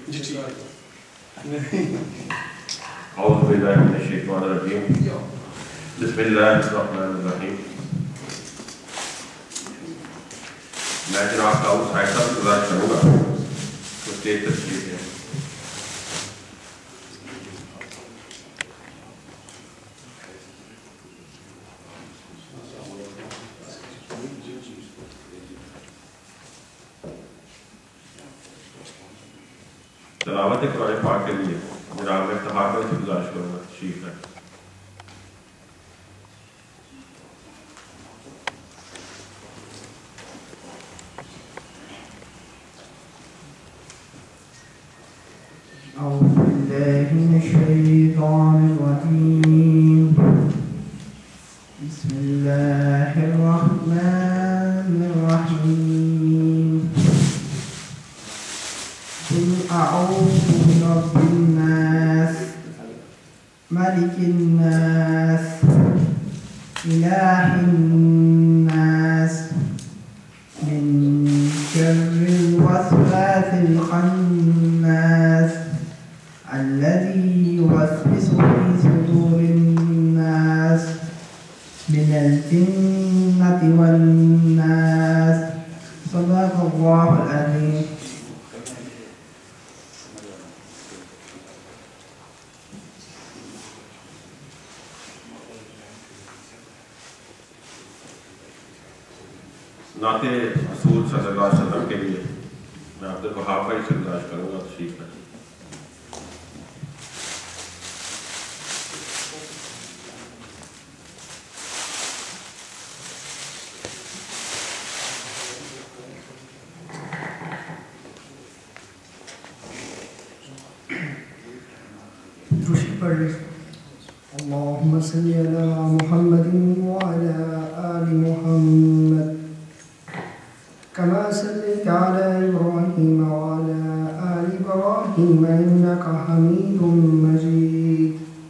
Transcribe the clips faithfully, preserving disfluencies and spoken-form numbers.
جی ٹھیک اعوذ باللہ من الشیطان الرجیم بسم اللہ الرحمن الرحیم. میں جناب داؤد صاحب صاحب سے گزارش کروں گا کچھ دیر تشریف ہے. تلاوت قرآن پاک کے لیے جناب میں افتخار بھائی سے گزارش کروں گا تشریف ہے. أعوذ بالله من الشيطان الرجيم. بسم الله الرحمن الرحيم. قل أعوذ برب الناس ملك الناس إله الناس من شر الوسواس الخناس الذي يوسوس في صدور الناس من الجنة والناس. صدق الله العظيم. نعت رسول صلی اللہ علیہ وسلم کے لیے میں عبد الوہاب بھائی سے گزارش کروں گا تشریف ہے. اللهم صل على محمد وعلى آل محمد كما صليت على إبراهيم وعلى آل إبراهيم إنك حميد مجيد.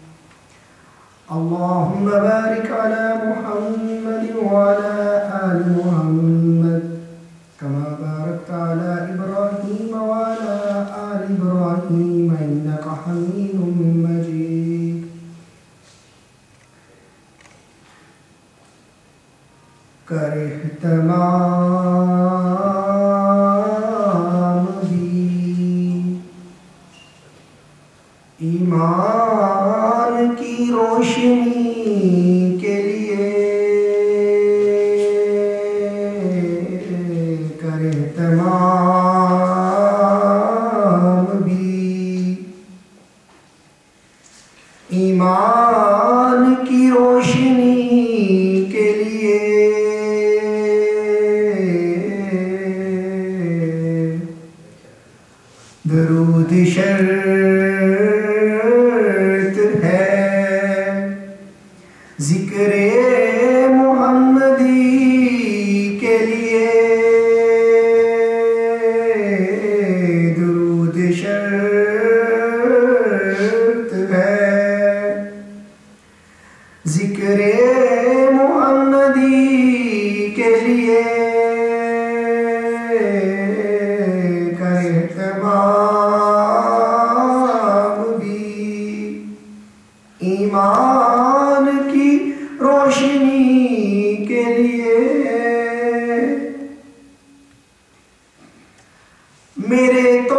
اللهم بارك على محمد وعلى آل محمد كما باركت على إبراهيم وعلى آل إبراهيم إنك حميد مجيد. کرے تمام بھی ایمان کی روشنی کے لیے، کرے تمام بھی ایمان کی روشنی کے لیے، درود شرط ہے ذکر محمدی کے لیے، درود شرط ہے ذکر محمدی کے لیے، کرے تمام بھی ایمان کی روشنی کے لیے. میرے تو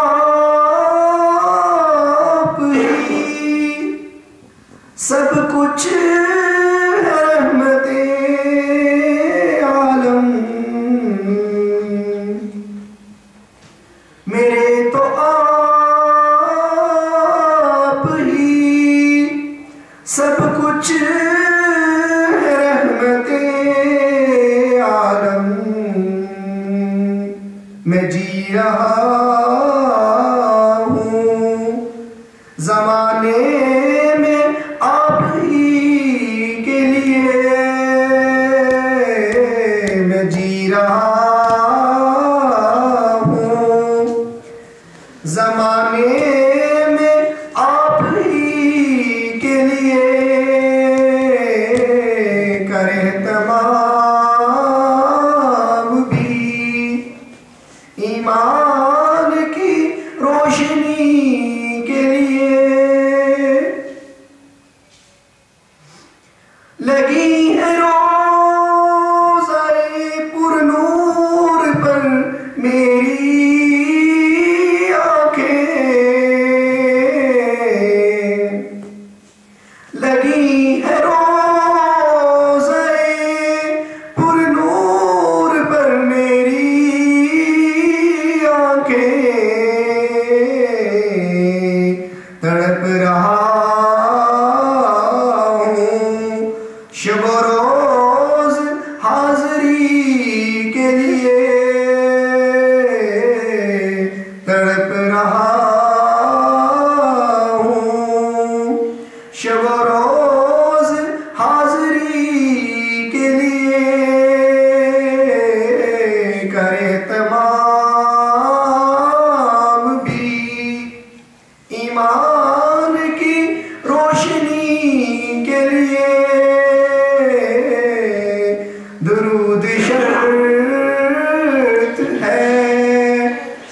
آپ ہی سب کچھ رحمت عالم، میرے تو آپ ہی سب کچھ رحمت عالم. میں جی رہا ہوں زمانے میں آپ ہی کے لیے، میں جی رہا ہوں زمانے میں آپ ہی کے لیے، کرے تمام بھی ایمان کی روشنی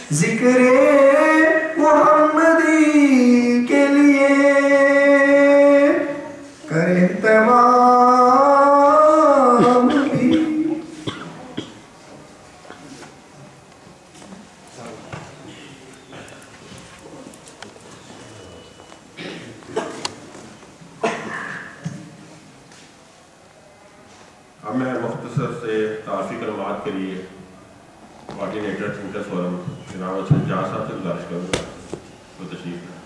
ذکر محمدی کے لیے کرے تمام بھی. اب میں مختصر سے تعارفی کلمات کے لیے کوآرڈینیٹر تھنکر فورم جناب حسن جہاں صاحب سے گزارش کروں گا وہ تشریف لائیں.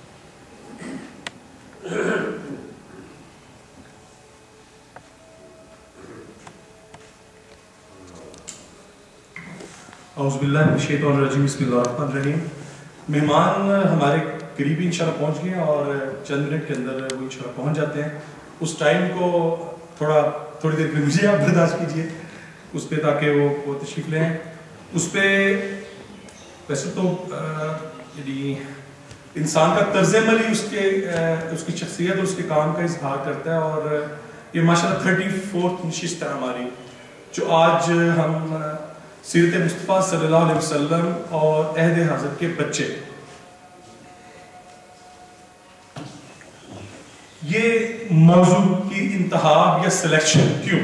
اعوذ باللہ من الشیطان الرجیم بسم اللہ الرحمن الرحیم. مہمان ہمارے قریبی انشاءاللہ پہنچ گئے ہیں اور چند منٹ کے اندر وہ انشاءاللہ پہنچ جاتے ہیں. اس ٹائم کو تھوڑا تھوڑی دیر کے مجھے آپ برداشت کیجئے اس پہ تاکہ وہ وہ تشریف لیں. اس پہ ویسے تو یعنی انسان کا طرز عمل ہی اس کے اس کی شخصیت اور اس کے کام کا اظہار کرتا ہے. اور یہ ماشاءاللہ تھرٹی فورتھ نشست ہے ہماری جو آج ہم سیرت مصطفیٰ صلی اللہ علیہ وسلم اور عہد حضرت کے بچے یہ موضوع کی انتخاب یا سلیکشن کیوں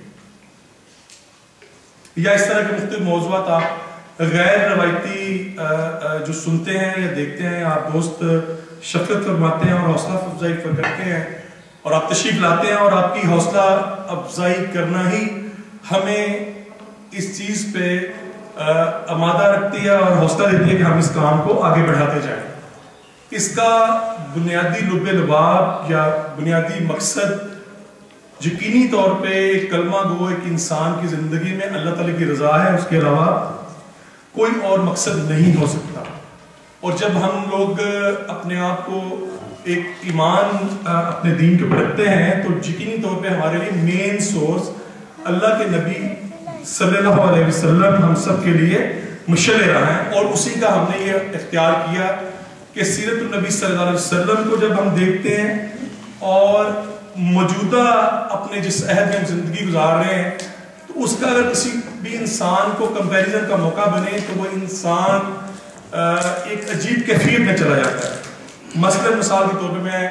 یا اس طرح کے مختلف موضوعات آپ غیر روایتی جو سنتے ہیں یا دیکھتے ہیں آپ دوست شفقت فرماتے ہیں اور حوصلہ افزائی کرتے ہیں اور آپ تشریف لاتے ہیں اور آپ کی حوصلہ افزائی کرنا ہی ہمیں اس چیز پہ آمادہ رکھتی ہے اور حوصلہ دیتی ہے کہ ہم اس کام کو آگے بڑھاتے جائیں. اس کا بنیادی لب لباب یا بنیادی مقصد یقینی طور پہ کلمہ گو ایک انسان کی زندگی میں اللہ تعالیٰ کی رضا ہے, اس کے علاوہ کوئی اور مقصد نہیں ہو سکتا. اور جب ہم لوگ اپنے آپ کو ایک ایمان اپنے دین کے اوپر رکھتے ہیں تو یقینی طور پہ ہمارے لیے مین سورس اللہ کے نبی صلی اللہ علیہ وسلم ہم سب کے لیے مشعل راہ ہیں. اور اسی کا ہم نے یہ اختیار کیا کہ سیرت النبی صلی اللہ علیہ وسلم کو جب ہم دیکھتے ہیں اور موجودہ اپنے جس عہد میں ہم زندگی گزار رہے ہیں تو اس کا اگر کسی بھی انسان کو کمپیریزن کا موقع بنے تو وہ انسان ایک عجیب کیفیت میں چلا جاتا ہے. مثلا مثال کے طور پہ میں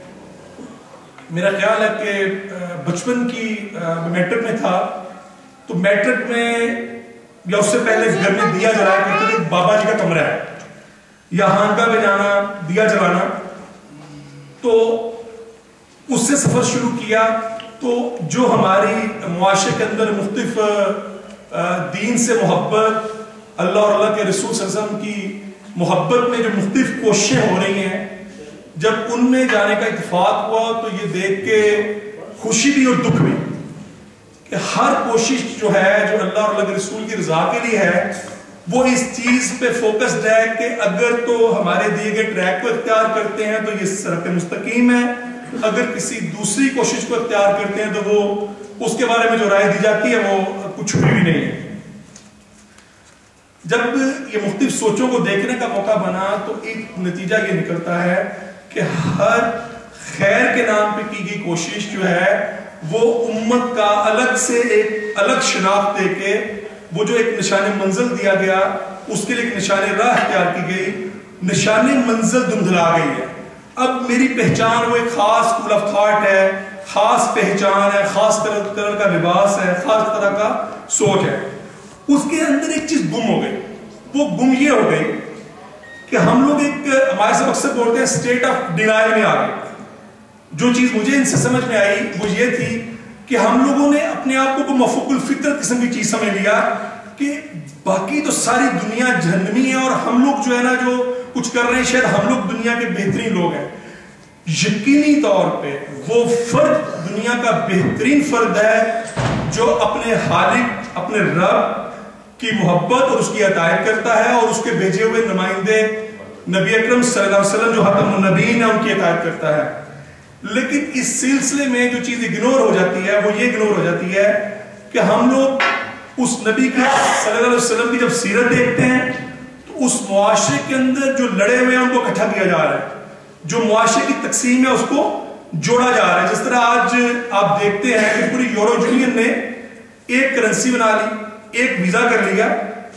میرا خیال ہے کہ بچپن کی میٹرک میں تھا تو میٹرک میں یا اس سے پہلے گھر میں دیا جلایا کرتے تھے, بابا جی کا کمرہ ہے یا خانقاہ میں جانا دیا جلانا. تو اس سے سفر شروع کیا تو جو ہماری معاشرے کے اندر مختلف دین سے محبت, اللہ اور اللہ کے رسول صلی اللہ علیہ وسلم کی محبت میں جو مختلف کوششیں ہو رہی ہیں, جب ان میں جانے کا اتفاق ہوا تو یہ دیکھ کے خوشی بھی اور دکھ بھی کہ ہر کوشش جو ہے جو اللہ اور اللہ کے رسول کی رضا کے لیے ہے وہ اس چیز پہ فوکسڈ ہے کہ اگر تو ہمارے دیے گئے ٹریک کو اختیار کرتے ہیں تو یہ صراط مستقیم ہے, اگر کسی دوسری کوشش کو اختیار کرتے ہیں تو وہ اس کے بارے میں جو رائے دی جاتی ہے وہ کچھ بھی نہیں ہے. جب یہ مختلف سوچوں کو دیکھنے کا موقع بنا تو ایک نتیجہ یہ نکلتا ہے کہ ہر خیر کے نام پہ کی گئی کوشش جو ہے وہ امت کا الگ سے ایک الگ شناخت دے کے وہ جو ایک نشان منزل دیا گیا اس کے لیے ایک نشان راہ اختیار کی گئی, نشان منزل دھندلا گئی ہے. اب میری پہچان وہ ایک خاص اسکول آف تھاٹ ہے, خاص پہچان ہے, خاص طرح کا لباس ہے, خاص طرح کا سوچ ہے. اس کے اندر ایک چیز گم ہو گئی. وہ گم یہ ہو گئی کہ ہم لوگ ایک ہمارے سے اکثر بولتے ہیں اسٹیٹ آف ڈینائل میں آ گئے. جو چیز مجھے ان سے سمجھ میں آئی وہ یہ تھی کہ ہم لوگوں نے اپنے آپ کو مفوق الفطرت قسم کی چیز سمجھ لیا کہ باقی تو ساری دنیا جہنمی ہے اور ہم لوگ جو ہے نا جو کچھ کر رہے ہیں شاید ہم لوگ دنیا کے بہترین لوگ ہیں. یقینی طور پہ وہ فرد دنیا کا بہترین فرد ہے جو اپنے خالق اپنے رب کی محبت اور اس کی عطایت کرتا ہے اور اس کے بھیجے ہوئے نمائندے نبی اکرم صلی اللہ علیہ وسلم جو خاتم النبیین ہے ان کی عطایت کرتا ہے. لیکن اس سلسلے میں جو چیز اگنور ہو جاتی ہے وہ یہ اگنور ہو جاتی ہے کہ ہم لوگ اس نبی کی صلی اللہ علیہ وسلم کی جب سیرت دیکھتے ہیں تو اس معاشرے کے اندر جو لڑے ہوئے ہیں ان کو اکٹھا کیا جا رہا ہے, جو معاشرے کی تقسیم ہے اس کو جوڑا جا رہا ہے. جس طرح آج آپ دیکھتے ہیں کہ پوری یورو یونین نے ایک کرنسی بنا لی, ایک ویزا کر لیا,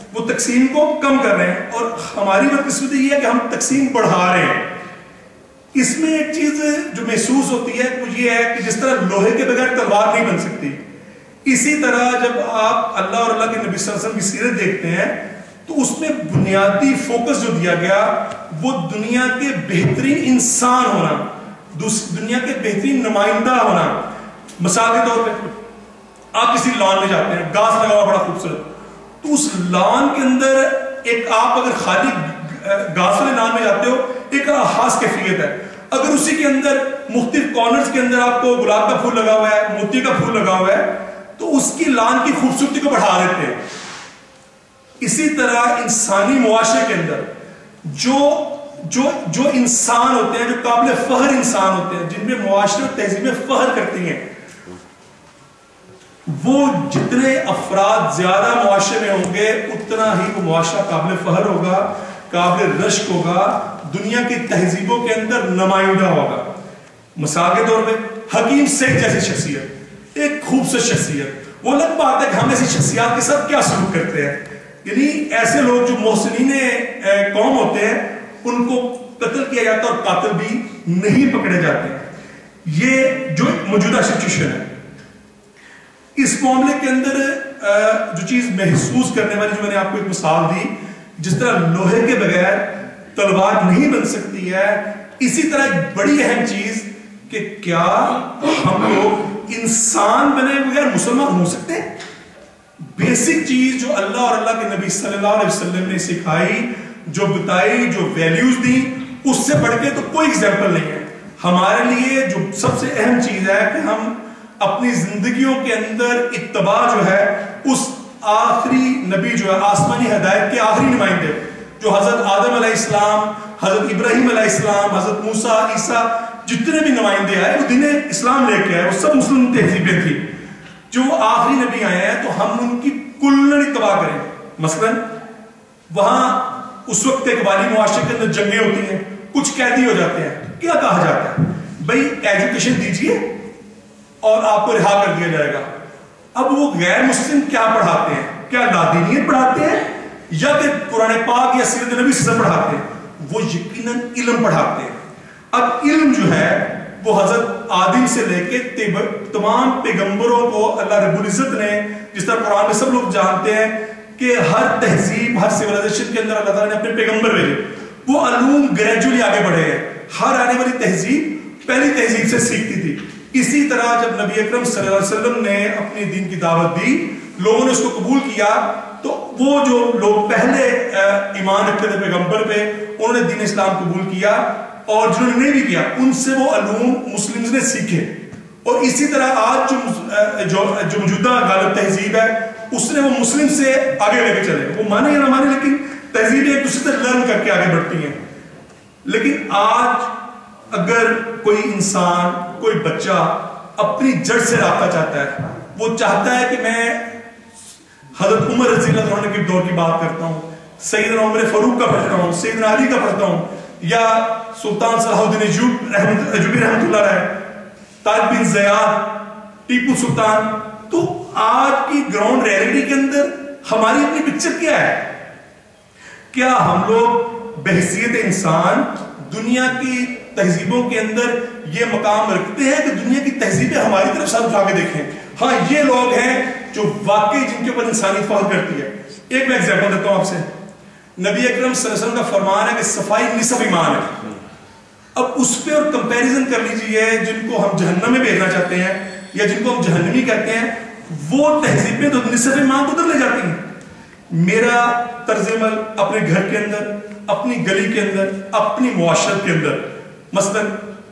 وہ تقسیم کو کم کر رہے ہیں، اور ہماری بدقسمتی یہ ہے کہ ہم تقسیم بڑھا رہے ہیں۔ اس میں ایک چیز جو محسوس ہوتی ہے وہ یہ ہے کہ جس طرح لوہے کے بغیر تلوار نہیں بن سکتی، اسی طرح جب آپ اللہ اور اللہ کے نبی صلی اللہ علیہ وسلم کی سیرت دیکھتے ہیں تو اس میں بنیادی فوکس جو دیا گیا وہ دنیا کے بہترین انسان ہونا، دنیا کے بہترین نمائندہ ہونا۔ مثال کے طور پہ آپ کسی لان میں جاتے ہیں، گھاس لگا ہوا بڑا خوبصورت، تو اس لان کے اندر ایک آپ اگر خالی گھاس والے لان میں جاتے ہو ایک خاص کیفیت ہے، اگر اسی کے اندر مختلف کارنرز کے اندر آپ کو گلاب کا پھول لگا ہوا ہے، موتی کا پھول لگا ہوا ہے، تو اس کی لان کی خوبصورتی کو بڑھا دیتے ہیں۔ اسی طرح انسانی معاشرے کے اندر جو جو جو انسان ہوتے ہیں، جو قابل فخر انسان ہوتے ہیں، جن میں معاشرے اور تہذیبیں فخر کرتی ہیں، وہ جتنے افراد زیادہ معاشرے میں ہوں گے اتنا ہی وہ معاشرہ قابل فخر ہوگا، قابل رشک ہوگا، دنیا کی تہذیبوں کے اندر نمائندہ ہوگا۔ مثال کے طور پہ حکیم سیخ جیسی شخصیت، ایک خوبصورت شخصیت، وہ الگ بات ہے کہ ہم ایسی شخصیات کے ساتھ کیا سلوک کرتے ہیں، یعنی ایسے لوگ جو محسنین قوم ہوتے ہیں ان کو قتل کیا جاتا ہے اور قاتل بھی نہیں پکڑے جاتے۔ یہ جو موجودہ سچویشن ہے، اس معاملے کے اندر جو چیز محسوس کرنے والی جو میں نے آپ کو ایک مثال دی، جس طرح لوہے کے بغیر تلوار نہیں بن سکتی ہے، اسی طرح ایک بڑی اہم چیز کہ کیا ہم لوگ انسان بنے بغیر مسلمان ہو سکتے ہیں؟ بیسک چیز جو اللہ اور اللہ کے نبی صلی اللہ علیہ وسلم نے سکھائی، جو بتائی، جو ویلیوز دی، اس سے بڑھ کے تو کوئی ایگزامپل نہیں ہے۔ ہمارے لیے جو سب سے اہم چیز ہے کہ ہم اپنی زندگیوں کے اندر اتباع جو ہے اس آخری نبی جو ہے آسمانی ہدایت کے آخری نمائندے جو حضرت آدم علیہ السلام، حضرت ابراہیم علیہ السلام، حضرت موسیٰ، عیسیٰ، جتنے بھی نمائندے آئے وہ دین اسلام لے کے آئے، وہ سب مسلم تہذیبیں تھیں۔ جو آخری نبی آئے ہیں تو ہم ان کی کلن اتباع کریں۔ مثلا وہاں اس وقت ایک والی معاشرے کے اندر جنگیں ہوتی ہیں، کچھ قیدی ہو جاتے ہیں، کیا کہا جاتا ہے؟ بھائی ایجوکیشن دیجئے اور آپ کو رہا کر دیا جائے گا۔ اب وہ غیر مسلم کیا پڑھاتے ہیں؟ کیا لادینیت پڑھاتے ہیں یا کہ قرآن پاک یا سیرت نبی سے پڑھاتے ہیں؟ وہ یقیناً علم پڑھاتے ہیں۔ اب علم جو ہے وہ حضرت آدم سے لے کے تمام پیغمبروں کو اللہ رب العزت نے، جس طرح قرآن میں سب لوگ جانتے ہیں کہ ہر تہذیب، ہر سیولائزیشن کے اندر اللہ تعالیٰ نے اپنے پیغمبر بھیجے، وہ علوم گریجولی آگے بڑھے ہیں۔ ہر آنے والی تہذیب پہلی تہذیب سے سیکھتی تھی۔ اسی طرح جب نبی اکرم صلی اللہ علیہ وسلم نے اپنی دین کی دعوت دی، لوگوں نے اس کو قبول کیا، تو وہ جو لوگ پہلے ایمان رکھتے تھے پیغمبر پہ، انہوں نے دین اسلام قبول کیا، اور جنہوں نے نہیں بھی کیا ان سے وہ علوم مسلمز نے سیکھے۔ اور اسی طرح آج جو جو موجودہ غالب تہذیب ہے اس نے وہ مسلم سے آگے لے کے چلے، وہ مانے یا نہ مانے لیکن تہذیبیں ایک دوسرے سے لرن کر کے آگے بڑھتی ہیں۔ لیکن آج اگر کوئی انسان، کوئی بچہ اپنی جڑ سے رابطہ چاہتا ہے، وہ چاہتا ہے کہ میں حضرت عمر رضی اللہ عنہ کے دور کی بات کرتا ہوں، سیدنا عمر فاروق کا پڑھتا ہوں، سیدنا علی کا پڑھتا ہوں، یا سلطان صلاح الدین ایوبی رحمۃ اللہ علیہ، طارق بن زیاد، ٹیپو سلطان، تو آج کی گراؤنڈ ریئلٹی کے اندر ہماری اپنی پکچر کیا ہے؟ کیا ہم لوگ بحیثیت انسان دنیا کی تہذیبوں کے اندر یہ مقام رکھتے ہیں کہ دنیا کی تہذیبیں ہماری طرف ساتھ اٹھا کے دیکھیں؟ ہاں، یہ لوگ ہیں جو واقعی جن کے اوپر انسانی فخر کرتی ہے۔ ایک میں ایگزامپل دیتا ہوں آپ سے، نبی اکرم صلی اللہ علیہ وسلم کا فرمان ہے کہ صفائی نصف ایمان ہے۔ اب اس پہ اور کمپیریزن کر لیجئے، جن کو ہم جہنم میں بھیجنا چاہتے ہیں یا جن کو ہم جہنمی کہتے ہیں، وہ تہذیبیں تو نصف ایمان کو ادھر لے جاتی ہیں۔ میرا طرز عمل اپنے گھر کے اندر، اپنی گلی کے اندر، اپنی معاشرت کے اندر، مثلا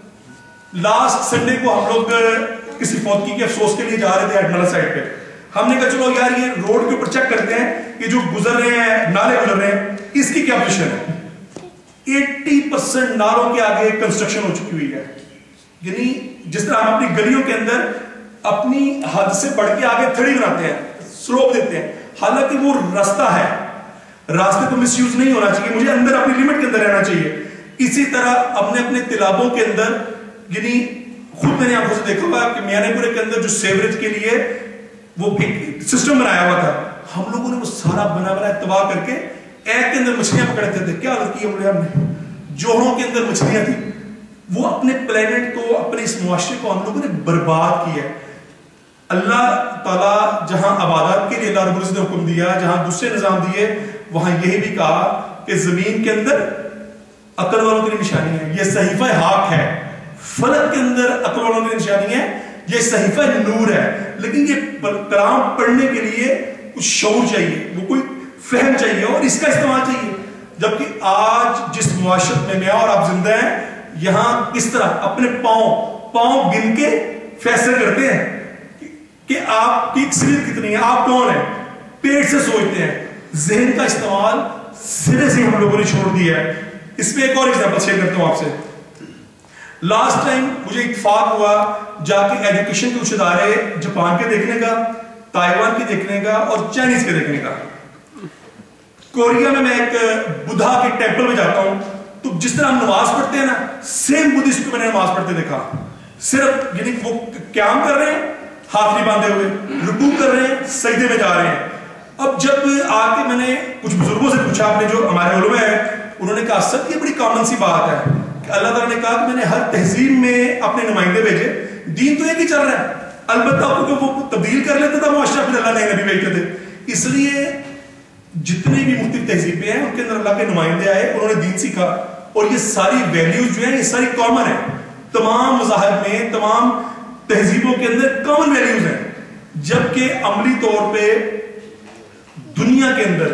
لاسٹ سنڈے کو ہم لوگ کسی فوتگی کے افسوس کے لیے جا رہے تھے ہیڈمالا سائڈ پہ، ہم نے کہا چلو یار یہ روڈ کے اوپر چیک کرتے ہیں کہ جو گزر رہے ہیں، نالے گزر رہے ہیں، اس کی کیا پوزیشن ہے۔ ایٹی پرسینٹ نالوں کے آگے کنسٹرکشن ہو چکی ہوئی ہے، یعنی جس طرح ہم اپنی گلیوں کے اندر اپنی حد سے بڑھ کے آگے تھڑی بناتے ہیں، سلوپ دیتے ہیں، حالانکہ وہ راستہ ہے، راستے کو مس یوز نہیں ہونا چاہیے، مجھے اندر اپنی لمٹ کے اندر رہنا چاہیے۔ اسی طرح ہم نے اپنے تالابوں کے اندر، یعنی خود میں نے آنکھوں سے دیکھا ہوا کہ میانے پورے کے اندر جو سیوریج کے لیے وہ ایک سسٹم بنایا ہوا تھا، ہم لوگوں نے وہ سارا بنا بنا تباہ کر کے ایک کے اندر مچھلیاں پکڑتے تھے. کیا غلطی ہے ہم نے؟ جوہروں کے اندر مچھلیاں تھیں. وہ اپنے پلینٹ کو, اپنے اس معاشرے کو ہم لوگوں نے برباد کیا ہے. اللہ تعالیٰ جہاں عبادات کے لیے اللہ رب العزت نے حکم دیا, جہاں دوسرے نظام دیے, وہاں یہی بھی کہا کہ زمین کے اندر عقل والوں کی نشانی ہے, یہ صحیفہ حق ہے. فلک کے اندر عقل والوں کی نشانی ہے, یہ صحیفہ نور ہے. لیکن یہ کلام پڑھنے کے لیے کچھ شعور چاہیے, وہ کوئی فہم چاہیے اور اس کا استعمال چاہیے. جبکہ آج جس معاشرت میں میں اور آپ زندہ ہیں, یہاں کس طرح اپنے پاؤں پاؤں گن کے فیصلے کرتے ہیں کہ آپ کی اکثریت کتنی ہے, آپ کون ہیں, پیٹ سے سوچتے ہیں. ذہن کا استعمال سرے سے ہم لوگوں نے چھوڑ دیا ہے. اس میں ایک اور ایگزامپل شیئر کرتا ہوں آپ سے. لاسٹ ٹائم مجھے اتفاق ہوا جا کے ایجوکیشن کے کچھ ادارے جاپان کے دیکھنے کا, تائیوان کے دیکھنے کا اور چائنیز کے دیکھنے کا. کوریا میں میں ایک بدھا کے ٹیمپل میں جاتا ہوں, تو جس طرح ہم نماز پڑھتے ہیں نا, سیم بدھسٹ کو میں نے نماز پڑھتے دیکھا. صرف یعنی وہ قیام کر رہے ہیں ہاتھ نہیں باندھے ہوئے, رکوع کر رہے ہیں, سجدے میں جا رہے ہیں. اب جب آ کے میں نے کچھ بزرگوں سے پوچھا, اپنے جو ہمارے علماء ہیں, انہوں نے کہا سب یہ بڑی کامن سی بات ہے کہ اللہ تعالیٰ نے کہا کہ میں نے ہر تہذیب میں اپنے نمائندے بھیجے, دین تو ایک ہی چل رہا ہے. البتہ کیونکہ وہ تبدیل کر لیتا تھا معاشرہ, پھر اللہ نئے نبی بھیجتے تھے. اس لیے جتنی بھی مختلف تہذیبیں ہیں ان کے اندر اللہ کے نمائندے آئے, انہوں نے دین سیکھا, اور یہ ساری ویلیوز جو ہیں یہ ساری کامن ہیں. تمام مذاہب میں, تمام تہذیبوں کے اندر کامن ویلیوز ہیں. جبکہ عملی طور پہ دنیا کے اندر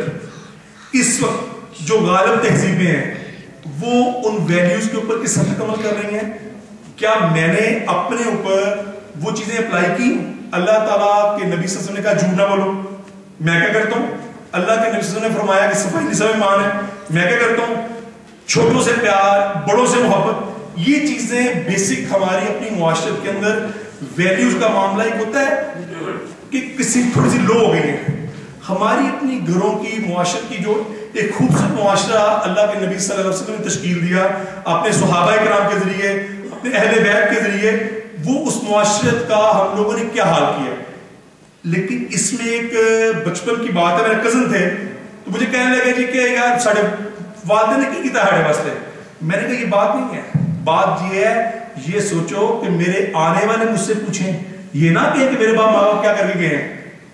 اس وقت جو غالب تہذیبیں ہیں وہ ان ویلیوز کے اوپر کس حد تک عمل کر رہی ہیں؟ کیا میں نے اپنے اوپر وہ چیزیں اپلائی کی؟ اللہ تعالیٰ کے نبی صلی اللہ علیہ وسلم نے کہا جھوٹ نہ بولو, میں کیا کرتا ہوں؟ اللہ کے نبی صلی اللہ علیہ وسلم نے فرمایا کہ صفائی نساء میں مان ہے, میں کیا کرتا ہوں؟ چھوٹوں سے پیار, بڑوں سے محبت. یہ چیزیں بیسک ہماری اپنی معاشرت کے اندر ویلیوز کا معاملہ ایک ہوتا ہے کہ کسی تھوڑی سی لو ہو گئی ہے. ہماری اپنی گھروں کی, معاشرت کی جو ایک خوبصورت معاشرہ اللہ کے نبی صلی اللہ علیہ وسلم نے تشکیل دیا اپنے صحابہ کرام کے ذریعے, اپنے اہل بیت کے ذریعے, وہ اس معاشرت کا ہم لوگوں نے کیا حال کیا. لیکن اس میں ایک بچپن کی بات ہے, میرے کزن تھے تو مجھے کہنے لگے جی کہ یار ساڑھے والدہ نے کی کیا ہے واسطے. میں نے کہا یہ بات نہیں ہے, بات یہ ہے, یہ سوچو کہ میرے آنے والے مجھ سے پوچھیں, یہ نہ کہیں کہ میرے باپ ماں باپ کیا کر کے گئے ہیں.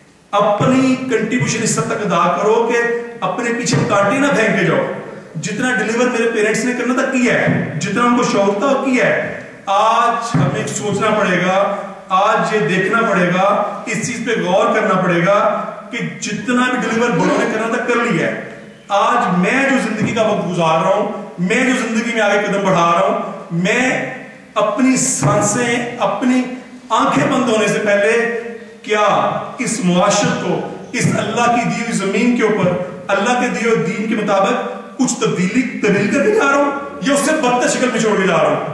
اپنی کنٹریبیوشن اس حد تک ادا کرو کہ اپنے پیچھے کانٹے نہ پھینک کے جاؤ. جتنا ڈیلیور میرے پیرنٹس نے کرنا تھا کیا ہے, جتنا ان کو شوق تھا وہ کیا ہے. آج ہمیں سوچنا پڑے گا, آج یہ دیکھنا پڑے گا, اس چیز پہ غور کرنا پڑے گا کہ جتنا بھی ڈیلیور بڑوں نے کرنا تھا کر لیا ہے. آج میں جو زندگی کا وقت گزار رہا ہوں, میں جو زندگی میں آگے قدم بڑھا رہا ہوں, میں اپنی سانسیں, اپنی آنکھیں بند ہونے سے پہلے کیا اس معاشرت کو, اس اللہ کی دی ہوئی زمین کے اوپر اللہ کے دیے ہوئے دین کے مطابق کچھ تبدیلی تبدیل کر کے جا رہا ہوں, یا اس سے بدتر شکل میں چھوڑ کے جا رہا ہوں؟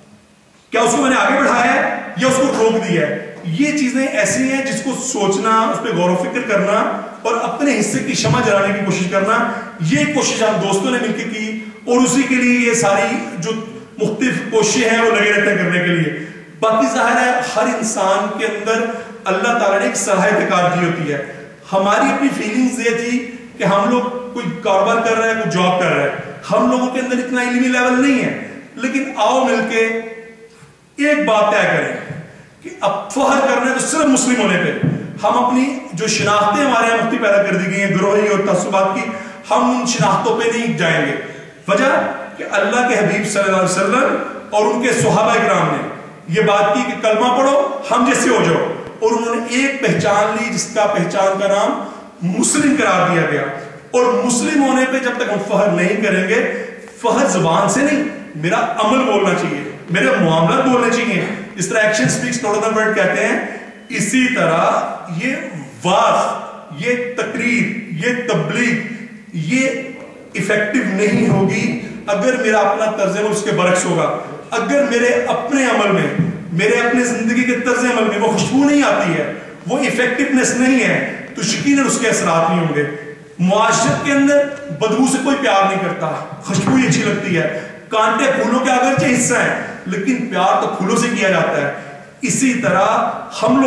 کیا اس کو میں نے آگے بڑھایا ہے یا اس کو روک دیا ہے؟ یہ چیزیں ایسی ہیں جس کو سوچنا, اس پہ غور و فکر کرنا اور اپنے حصے کی شمع جلانے کی کوشش کرنا. یہ کوشش ہم دوستوں نے مل کے کی, اور اسی کے لیے یہ ساری جو مختلف کوششیں ہیں وہ لگے رہتے ہیں کرنے کے لیے. باقی ظاہر ہے ہر انسان کے اندر اللہ تعالیٰ نے ایک صلاحیت کار دی ہوتی ہے. ہماری اپنی فیلنگز یہ تھی کہ ہم لوگ کوئی کاروبار کر رہے ہیں, کوئی جاب کر رہے ہیں, ہم لوگوں کے اندر اتنا علمی لیول نہیں ہے, لیکن آؤ مل کے ایک بات طے کریں کہ اب فخر کرنا ہے تو صرف مسلم ہونے پہ. ہم اپنی جو شناختیں ہمارے یہاں مفتی پیدا کر دی گئی ہیں گروہی اور تعصبات کی, ہم ان شناختوں پہ نہیں جائیں گے. وجہ کہ اللہ کے حبیب صلی اللہ علیہ وسلم اور ان کے صحابہ کرام نے یہ بات کی کہ کلمہ پڑھو ہم جیسے ہو جاؤ, اور انہوں نے ایک پہچان لی جس کا پہچان کا نام مسلم قرار دیا گیا. اور مسلم ہونے پہ جب تک ہم فخر نہیں کریں گے, فخر زبان سے نہیں, میرا عمل بولنا چاہیے, میرے معاملات بولنے چاہیے. اس طرح action speaks louder than word کہتے ہیں. اسی طرح یہ واز, یہ تقریر, یہ تبلیغ یہ افیکٹو نہیں ہوگی اگر میرا اپنا طرز عمل اس کے برعکس ہوگا. اگر میرے اپنے عمل میں, میرے اپنے زندگی کے طرز عمل میں وہ خوشبو نہیں آتی ہے, وہ افیکٹونیس نہیں ہے, تو یقیناً اس کے اثرات نہیں ہوں گے. معاشرت کے اندر بدبو سے کوئی پیار نہیں کرتا, خوشبو ہی اچھی لگتی ہے. کانٹے پھولوں کے اگرچہ حصہ ہیں لیکن پیار تو پھولوں سے کیا جاتا ہے. اسی طرح ہم لوگ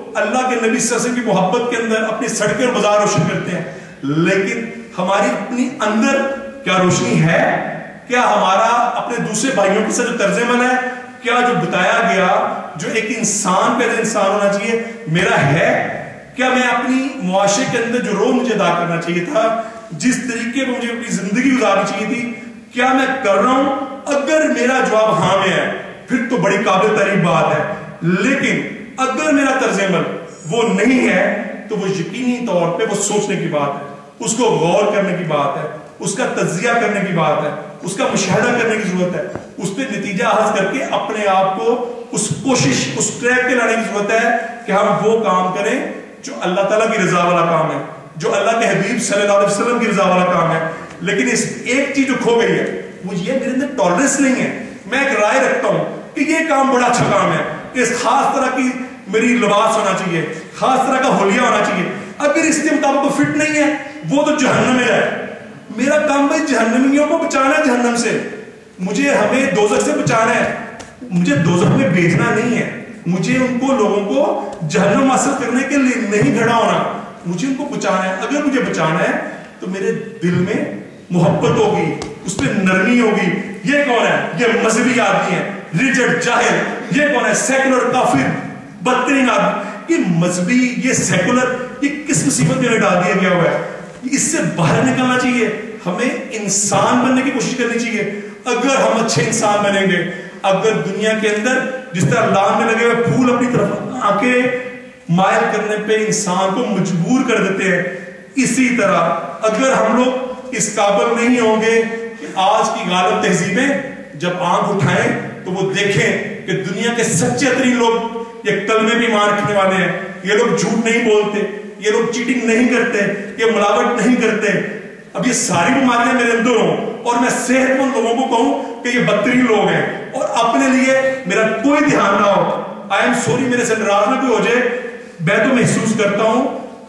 اللہ کے نبی صلی اللہ علیہ وسلم کی محبت کے اندر اپنی سڑکیں اور بازار روشن کرتے ہیں، لیکن ہماری اپنی اندر کیا روشنی ہے؟ کیا ہمارا اپنے دوسرے بھائیوں کے ساتھ جو طرز عمل ہے، کیا جو بتایا گیا جو ایک انسان پہ انسان ہونا چاہیے میرا ہے؟ کیا میں اپنی معاشرے کے اندر جو رول مجھے ادا کرنا چاہیے تھا، جس طریقے کو مجھے اپنی زندگی گزارنی چاہیے تھی، کیا میں کر رہا ہوں؟ اگر میرا جواب ہاں میں ہے پھر تو بڑی قابل تعریف بات ہے، لیکن اگر میرا طرز عمل وہ نہیں ہے تو وہ یقینی طور پہ وہ سوچنے کی بات ہے، اس کو غور کرنے کی بات ہے، اس کا تجزیہ کرنے کی بات ہے، اس کا مشاہدہ کرنے کی ضرورت ہے، اس پہ نتیجہ حاصل کر کے اپنے آپ کو اس کوشش اس ٹریک پہ لانے کی ضرورت ہے کہ ہم وہ کام کریں جو اللہ تعالیٰ کی رضا والا کام ہے، جو اللہ کے حبیب صلی اللہ علیہ وسلم کی رضا والا کام ہے۔ لیکن اس ایک چیز جو کھو گئی ہے وہ یہ میرے اندر ٹالرنس نہیں ہے۔ میں ایک رائے رکھتا ہوں کہ یہ کام بڑا اچھا کام ہے، اس خاص طرح کی میری لباس ہونا چاہیے، خاص طرح کا حلیہ ہونا چاہیے، اگر اس کے مطابق وہ فٹ نہیں ہے وہ تو جہنم میں جائے۔ میرا کام بھائی جہنمیوں کو بچانا ہے جہنم سے، مجھے ہمیں دوزخ سے بچانا ہے، مجھے دوزخ میں بھیجنا نہیں ہے، مجھے ان کو لوگوں کو جہنم حاصل کرنے کے لیے نہیں کھڑا ہونا، مجھے ان کو بچانا ہے۔ اگر مجھے بچانا ہے تو میرے دل میں محبت ہوگی، اس پہ نرمی ہوگی۔ یہ کون ہے؟ یہ مذہبی آدمی ہے، ریجڈ جاہل۔ یہ کون ہے؟ سیکولر کافر، بدترین آدمی۔ یہ مذہبی، یہ سیکولر، یہ کس مصیبت میں ڈال دیا گیا ہوا ہے؟ اس سے باہر نکلنا چاہیے، ہمیں انسان بننے کی کوشش کرنی چاہیے۔ اگر ہم اچھے انسان بنیں گے، اگر دنیا کے اندر جس طرح لان میں لگے ہوئے پھول اپنی طرف آنکھیں مائل کرنے پہ انسان کو مجبور کر دیتے ہیں، اسی طرح اگر ہم لوگ اس قابل نہیں ہوں گے کہ آج کی غالب تہذیبیں جب آنکھ اٹھائیں تو وہ دیکھیں کہ دنیا کے سچے ترین لوگ یہ کلمے بھی ایمان رکھنے والے ہیں، یہ لوگ جھوٹ نہیں بولتے، یہ لوگ چیٹنگ نہیں کرتے، یہ ملاوٹ نہیں کرتے، اب یہ ساری بیماریاں میرے اندر ہوں اور میں صحت مند لوگوں کو کہوں کہ یہ بدترین لوگ ہیں اور اپنے لیے میرا کوئی دھیان نہ ہو۔ آئی ایم سوری، میرے سے ناراض نہ کوئی ہو جائے، میں تو محسوس کرتا ہوں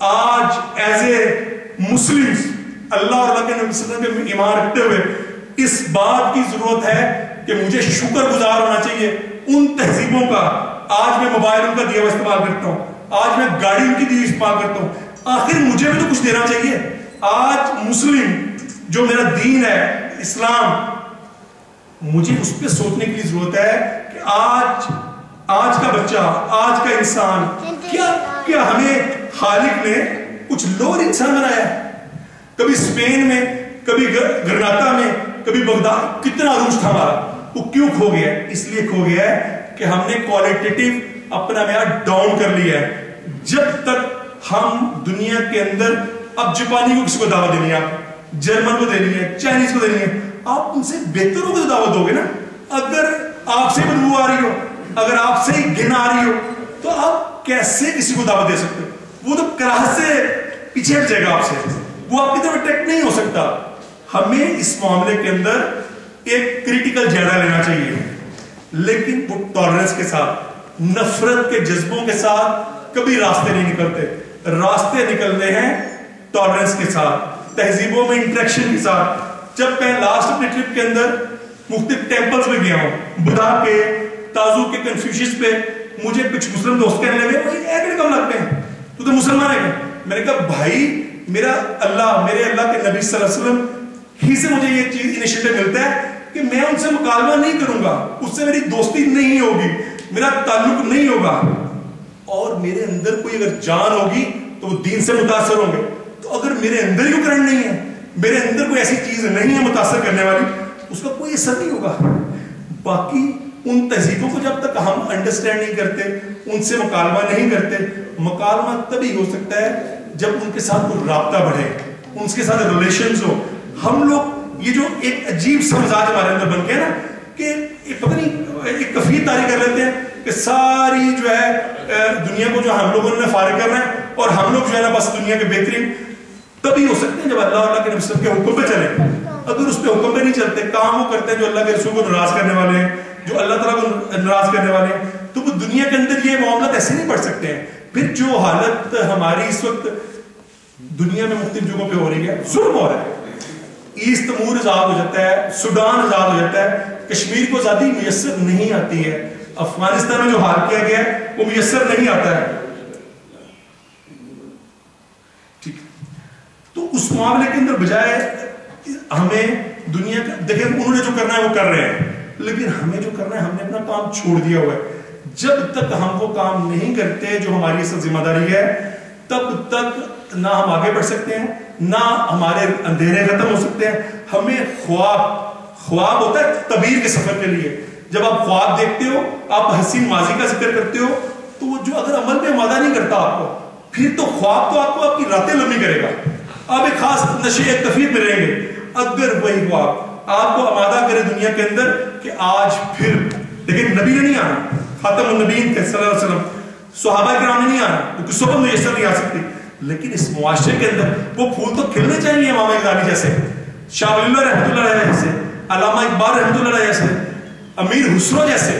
آج ایز اے مسلم اللہ اور اللہ کے نبی صلی اللہ علیہ وسلم پہ ایمان رکھتے ہوئے اس بات کی ضرورت ہے کہ مجھے شکر گزار ہونا چاہیے ان تہذیبوں کا۔ آج میں موبائل ان کا دیا ہوا استعمال کرتا ہوں، آج میں گاڑی ان کی دی استعمال کرتا ہوں، آخر مجھے بھی تو کچھ دینا چاہیے۔ آج مسلم جو میرا دین ہے اسلام، مجھے اس پہ سوچنے کی ضرورت ہے کہ آج آج کا بچہ، آج کا انسان، کیا کیا ہمیں خالق نے کچھ لوور انسان بنایا ہے؟ کبھی اسپین میں، کبھی گرناتا میں، کبھی بغداد، کتنا عروج تھا ہمارا، وہ کیوں کھو گیا ہے؟ اس لیے کھو گیا ہے کہ ہم نے کوالٹیٹیو اپنا معیار ڈاؤن کر لیا ہے۔ جب تک ہم دنیا کے اندر، اب جاپانی کو کسی کو دعوت دینی ہے، آپ جرمن کو دینی ہے، چائنیز کو دینی ہے، آپ ان سے بہتروں کو دعوت دو گے نا۔ اگر آپ سے بدبو آ رہی ہو، اگر آپ سے گن آ رہی ہو تو آپ کیسے کسی کو دعوت دے سکتے؟ وہ تو کراہت سے پیچھے ہٹ جائے گا آپ سے، وہ آپ کی طرف اٹریکٹ نہیں ہو سکتا۔ ہمیں اس معاملے کے اندر ایک کریٹیکل جائزہ لینا چاہیے، لیکن وہ ٹالرنس کے ساتھ، نفرت کے جذبوں کے ساتھ کبھی راستے نہیں نکلتے۔ راستے نکلنے ہیں ٹالرنس کے ساتھ، تہذیبوں میں انٹریکشن کے ساتھ۔ جب میں لاسٹ اپنی ٹرپ کے اندر مختلف ٹیمپلز میں گیا ہوں، بدھا کے، تازو کے، کنفیوشس پہ، مجھے کچھ مسلم دوست کہنے لگے بھائی ایک کم لگتے ہیں، تو تو مسلمان ہے۔ میں نے کہا بھائی میرا اللہ، میرے اللہ کے نبی صلی اللہ علیہ وسلم ہی سے مجھے یہ چیز انیشیٹو ملتا ہے کہ میں ان سے مکالمہ نہیں کروں گا، اس سے میری دوستی نہیں ہوگی، میرا تعلق نہیں ہوگا، اور میرے اندر کوئی اگر جان ہوگی تو وہ دین سے متاثر ہوں گے۔ تو اگر میرے اندر ہی کوئی کرنٹ نہیں ہے، میرے اندر کوئی ایسی چیز نہیں ہے متاثر کرنے والی، اس کا کوئی اثر نہیں ہوگا۔ باقی ان تہذیبوں کو جب تک ہم انڈرسٹینڈ نہیں کرتے، ان سے مکالمہ نہیں کرتے، مکالمہ تبھی ہو سکتا ہے جب ان کے ساتھ کوئی رابطہ بڑھے، ان کے ساتھ ریلیشنز ہو۔ ہم لوگ یہ جو ایک عجیب سا مزاج ہمارے اندر بن گیا نا کہ پتہ نہیں ایک کفیت طاری کر لیتے ہیں کہ ساری جو ہے دنیا کو جو ہم لوگوں نے فارغ کرنا ہے اور ہم لوگ جو ہے نا بس دنیا کے بہترین تبھی ہو سکتے ہیں جب اللہ اللہ کے نبی صلی اللہ علیہ وسلم کے حکم پہ چلیں۔ اگر اس پہ حکم پہ نہیں چلتے، کام وہ کرتے ہیں جو اللہ کے رسول کو ناراض کرنے والے ہیں، جو اللہ تعالیٰ کو ناراض کرنے والے ہیں، تو وہ دنیا کے اندر یہ معاملات ایسے نہیں بڑھ سکتے ہیں۔ پھر جو حالت ہماری اس وقت دنیا میں مختلف جگہوں پہ ہو رہی ہے، ظلم ہو رہا ہے، ایسٹ تمور آزاد ہو جاتا ہے، سوڈان آزاد ہو جاتا ہے، کشمیر کو آزادی میسر نہیں آتی ہے، افغانستان میں جو حال کیا گیا ہے وہ میسر نہیں آتا ہے۔ تو اس معاملے کے اندر بجائے ہمیں دنیا کا دیکھیں انہوں نے جو کرنا ہے وہ کر رہے ہیں، لیکن ہمیں جو کرنا ہے ہم نے اپنا کام چھوڑ دیا ہوا ہے. جب تک ہم وہ کام نہیں کرتے جو ہماری اصل ذمہ داری ہے تب تک نہ ہم آگے بڑھ سکتے ہیں نہ ہمارے اندھیرے ختم ہو سکتے ہیں. ہمیں خواب خواب ہوتا ہے تعبیر کے سفر کے لیے. جب آپ خواب دیکھتے ہو آپ حسین ماضی کا ذکر کرتے ہو تو وہ جو اگر عمل میں وعدہ نہیں کرتا آپ کو پھر تو خواب تو آپ کو آپ کی راتیں لمبی کرے گا. آپ ایک خاص نشے ایک تفریح میں رہیں گے. اگر وہی خواب آپ کو آمادہ کرے دنیا کے اندر کہ آج پھر لیکن نبی نے نہیں آنا، خاتم النبیین تھے صلی اللہ علیہ وسلم، صحابہ کرام نے نہیں آنا کیونکہ صحبت میسر نہیں آ سکتی، لیکن اس معاشرے کے اندر وہ پھول تو کھلنے چاہیے. امام غزالی جیسے، شاہ ولی اللہ رحمۃ اللہ علیہ جیسے، علامہ اقبال رحمۃ اللہ علیہ جیسے، امیر خسرو جیسے،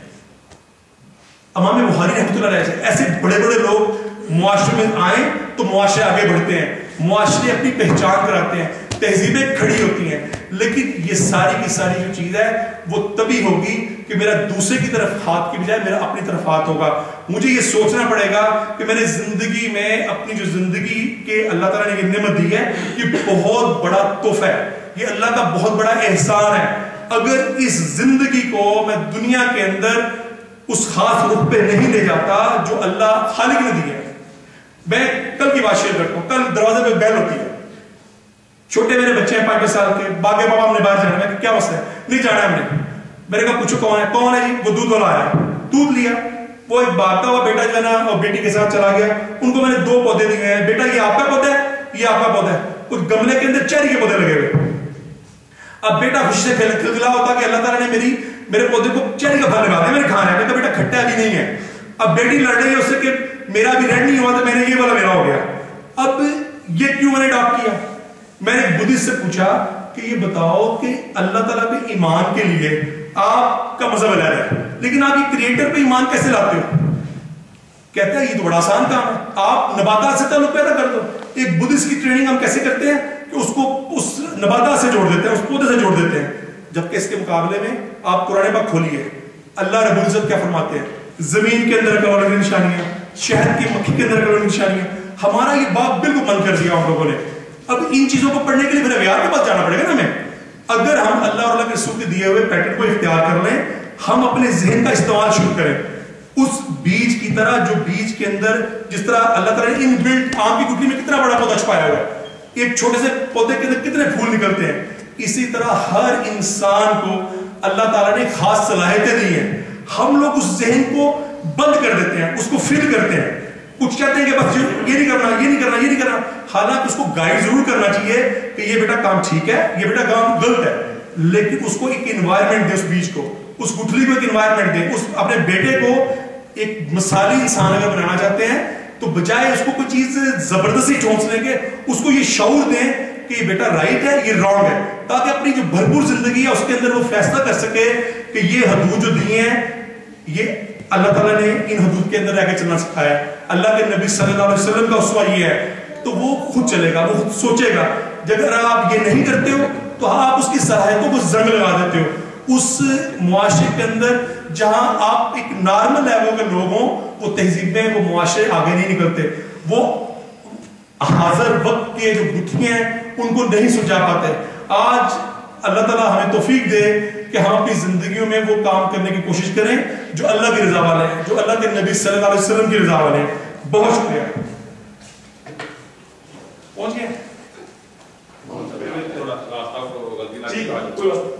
امام بخاری رحمۃ اللہ علیہ جیسے، ایسے بڑے بڑے لوگ معاشرے میں آئیں تو معاشرے آگے بڑھتے ہیں، معاشرے اپنی پہچان کراتے ہیں، تہذیبیں کھڑی ہوتی ہیں. لیکن یہ ساری کی ساری جو چیز ہے وہ تبھی ہوگی کہ میرا دوسرے کی طرف ہاتھ کی بجائے میرا اپنی طرف ہاتھ ہوگا. مجھے یہ سوچنا پڑے گا کہ میں نے زندگی میں اپنی جو زندگی کے اللہ تعالیٰ نے یہ نعمت دی ہے یہ بہت بڑا تحفہ ہے، یہ اللہ کا بہت بڑا احسان ہے. اگر اس زندگی کو میں دنیا کے اندر اس خاص رخ پہ نہیں لے جاتا جو اللہ خالق نے دی ہے. میں کل کی بات شیئر کرتا ہوں. کل دروازے پہ بیل ہوتی ہے، چھوٹے میرے بچے ہیں پانچ سال کے، باغے بابا ہم نے باہر جانا ہے. کیا مسئلہ ہے؟ نہیں جانا ہے ہم نے. میں نے کہا پوچھو کون ہے؟ کون ہے جی؟ وہ دودھ والا آیا. دودھ لیا. وہ ایک بھاگتا ہوا بیٹا جو ہے نا اور بیٹی کے ساتھ چلا گیا. ان کو میں نے دو پودے دیے ہیں، بیٹا یہ آپ کا پودا ہے، یہ آپ کا پودا ہے. اس گملے کے اندر چیری کے پودے لگے ہوئے. اب بیٹا خوشی سے کھلکھلا ہوتا کہ اللہ تعالیٰ نے میری میرے پودے کو چیری کا پھل لگا دیا، میں نے کھانا ہے. میں کہا بیٹا کھٹا ابھی نہیں ہے. اب بیٹی لڑ رہی ہے اس سے کہ میرا بھی ریڈ نہیں ہوا تو میں نے یہ والا میرا ہو گیا. اب یہ کیوں میں نے اڈاپٹ کیا؟ میں نے ایک بدھسٹ سے پوچھا کہ یہ بتاؤ کہ اللہ تعالیٰ پہ ایمان کے لیے آپ کا مذہب الگ ہے لیکن آپ یہ کریٹر پہ ایمان کیسے لاتے ہو؟ کہتا ہے یہ تو بڑا آسان کام ہے، آپ نباتات سے تعلق پیدا کر دو. ایک بدھسٹ کی ٹریننگ ہم کیسے کرتے ہیں کہ اس کو اس نباتات سے جوڑ دیتے ہیں، اس پودے سے جوڑ دیتے ہیں. جبکہ اس کے مقابلے میں آپ قرآن پاک کھولیے، اللہ رب العزت کیا فرماتے ہیں؟ زمین کے اندر کلوں کی نشانیاں، شہد کی مکھی کے اندر کلوں کی نشانیاں. ہمارا یہ باب بالکل بند کر دیا ہم لوگوں نے. اب ان چیزوں کو پڑھنے کے لیے پھر اغیار کے پاس جانا پڑے گا نا ہمیں. اگر ہم اللہ اور اللہ کے رسول کے دیے ہوئے پیٹرن کو اختیار کر لیں، ہم اپنے ذہن کا استعمال شروع کریں اس بیج کی طرح جو بیج کے اندر جس طرح اللہ تعالیٰ نے ان بلٹ آم کی گٹلی میں کتنا بڑا پودا چھپایا ہوا ہے، ایک چھوٹے سے پودے کے اندر کتنے پھول نکلتے ہیں. اسی طرح ہر انسان کو اللہ تعالیٰ نے خاص صلاحیتیں دی ہیں. ہم لوگ اس ذہن کو بند کر دیتے ہیں، اس کو فل کرتے ہیں. کچھ کہتے ہیں کہ بس یہ نہیں کرنا یہ نہیں کرنا یہ نہیں کرنا. حالانکہ اس کو گائیڈ ضرور کرنا چاہیے کہ یہ بیٹا کام ٹھیک ہے، یہ بیٹا کام غلط ہے، لیکن اس کو ایک انوائرمنٹ دے، اس بیج کو، اس گٹھلی کو ایک انوائرمنٹ دے. اس اپنے بیٹے کو ایک مثالی انسان اگر بنانا چاہتے ہیں تو بجائے اس کو کوئی چیز زبردستی ٹھونسنے کے اس کو یہ شعور دیں کہ یہ بیٹا رائٹ ہے یہ رانگ ہے، تاکہ اپنی جو بھرپور زندگی ہے اس کے اندر وہ فیصلہ کر سکے کہ یہ حدود جو دی ہیں یہ اللہ تعالیٰ نے ان حدود کے اندر رہ کے چلنا سکھایا ہے. اللہ کے نبی صلی اللہ علیہ وسلم کا اسوہ یہ ہے تو وہ خود چلے گا، وہ خود سوچے گا. اگر آپ یہ نہیں کرتے ہو تو آپ اس کی صلاحیتوں کو زنگ لگا دیتے ہو. اس معاشرے کے اندر جہاں آپ ایک نارمل لیول کے لوگ ہوں وہ تہذیب میں وہ معاشرے آگے نہیں نکلتے، وہ حاضر وقت کے جو گٹھیاں ہیں ان کو نہیں سلجھا پاتے. آج اللہ تعالیٰ ہمیں توفیق دے کہ ہم اپنی زندگیوں میں وہ کام کرنے کی کوشش کریں جو اللہ کی رضا والے ہیں، جو اللہ کے نبی صلی اللہ علیہ وسلم کی رضا والے ہیں. بہت شکریہ. پہنچ گئے؟ جی کوئی بات.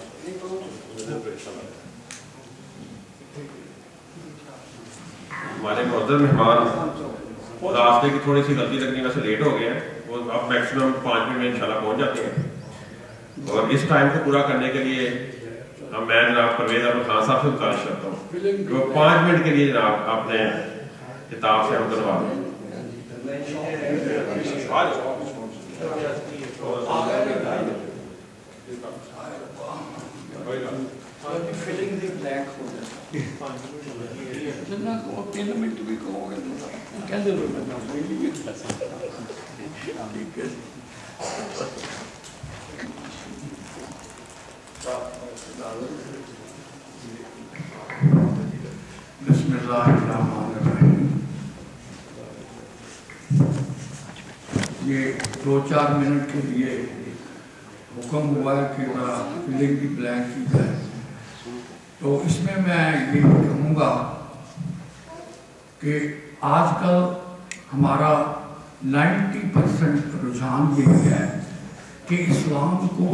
ہمارے معزز مہمان راستے کی تھوڑی سی غلطی لگنے ویسے لیٹ ہو گئے ہیں، وہ اب میکسیمم پانچ منٹ میں انشاءاللہ پہنچ جاتے ہیں. اور اس ٹائم کو پورا کرنے کے لیے ہم میں جناب پرویز احمد خان صاحب سے گزارش کرتا ہوں کہ وہ پانچ منٹ کے لیے جناب اپنے کتاب سے ہم کروا دیں. بسم اللہ الرحمن الرحیم. ये दो चार मिनट के लिए हुक्म हुआ है कि बड़ा फिलिंग की ब्लैंक की जाए, तो इसमें मैं ये कहूँगा कि आजकल हमारा नब्बे परसेंट रुझान यही है कि इस्लाम को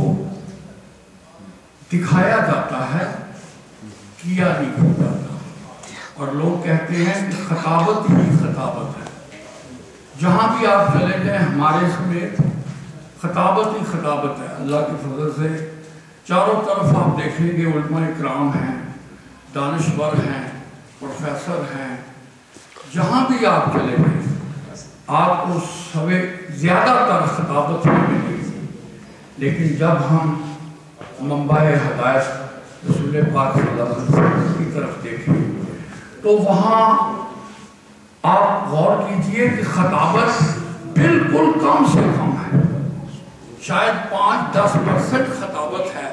दिखाया जाता है, किया नहीं जाता, और लोग कहते हैं कि खताबत ही खताबत है। जहाँ भी आप चले जाएं हमारे समेत खताबत ही खताबत है। अल्लाह की फजल से चारों तरफ आप देखेंगे उलमा इकराम हैं, दानिश्वर हैं, प्रोफेसर हैं, जहाँ भी आप चले गए आपको सवे ज़्यादातर खताबत ही मिलेगी। लेकिन जब हम मंबाए हदायत रसूल पाक सल्लल्लाहु अलैहि वसल्लम की तरफ देखें तो वहाँ आप गौर कीजिए कि खताबत बिल्कुल कम से कम है, शायद पाँच दस परसेंट खताबत है,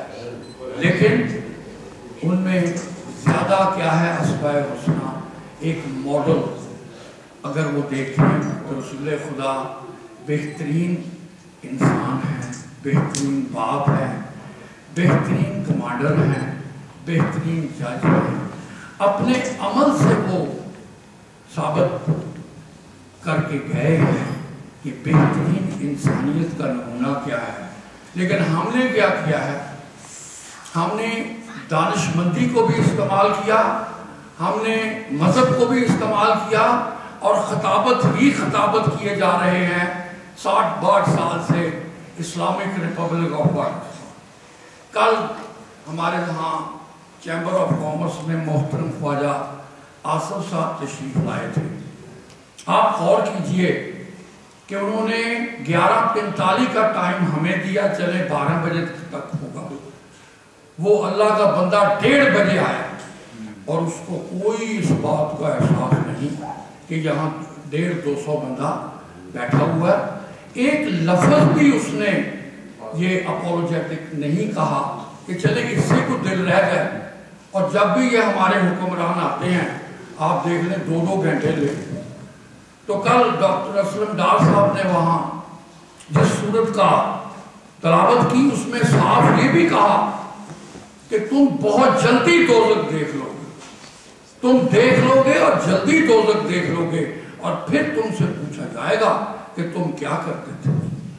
लेकिन उनमें ज़्यादा क्या है, अस्माए हुस्ना एक मॉडल अगर वो देखें तो रसूल खुदा बेहतरीन इंसान हैं, बेहतरीन बाप हैं, बेहतरीन कमांडर हैं, बेहतरीन जज हैं। अपने अमल से वो साबित करके गए हैं कि बेहतरीन इंसानियत का नमूना क्या है। लेकिन हमने क्या किया है, हमने दानिशमंदी को भी इस्तेमाल किया, हमने मजहब को भी इस्तेमाल किया, और खताबत ही खताबत किए जा रहे हैं साठ बाठ साल से इस्लामिक रिपब्लिक ऑफ पाकिस्तान। कल हमारे यहाँ चैम्बर ऑफ कॉमर्स में मोहतरम ख्वाजा आसफ साहब तशरीफ लाए थे। आप गौर कीजिए कि उन्होंने ग्यारह पैंतालीस का टाइम हमें दिया, चले बारह बजे तक होगा। वो अल्लाह का बंदा डेढ़ बजे आया और उसको कोई इस बात का एहसास नहीं कि यहाँ डेढ़ दो सौ बंदा बैठा हुआ है। एक लफ्ज़ भी उसने ये अपोलोजेटिक नहीं कहा कि चले इससे को दिल रह जाए। और जब भी ये हमारे हुक्मरान आते हैं आप देख लें दो दो घंटे ले। तो कल डॉक्टर असलम डार साहब ने वहाँ जिस सूरत का तलावत की उसमें साफ ये भी कहा कि तुम बहुत जल्दी दोज़ख देख लोगे, तुम देख लोगे और जल्दी दोज़ख देख लोगे, और फिर तुमसे पूछा जाएगा कि तुम क्या करते थे।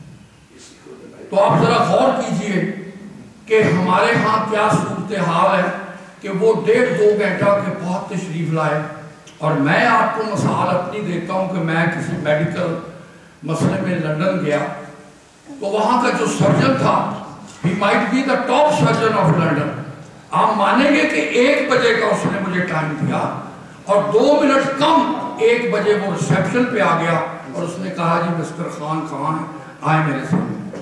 तो आप जरा गौर कीजिए कि हमारे यहाँ क्या सूरत हाल है कि वो डेढ़ दो घंटा के बाद तशरीफ लाए। और मैं आपको मिसाल अपनी देता हूँ कि मैं किसी मेडिकल मसले में लंदन गया तो वहाँ का जो सर्जन था, he might be the top surgeon of London, आप मानेंगे कि एक बजे का उसने मुझे टाइम दिया और दो मिनट कम एक बजे वो रिसेप्शन पे आ गया और उसने कहा जी मिस्टर खान कहाँ है, आए मेरे सामने।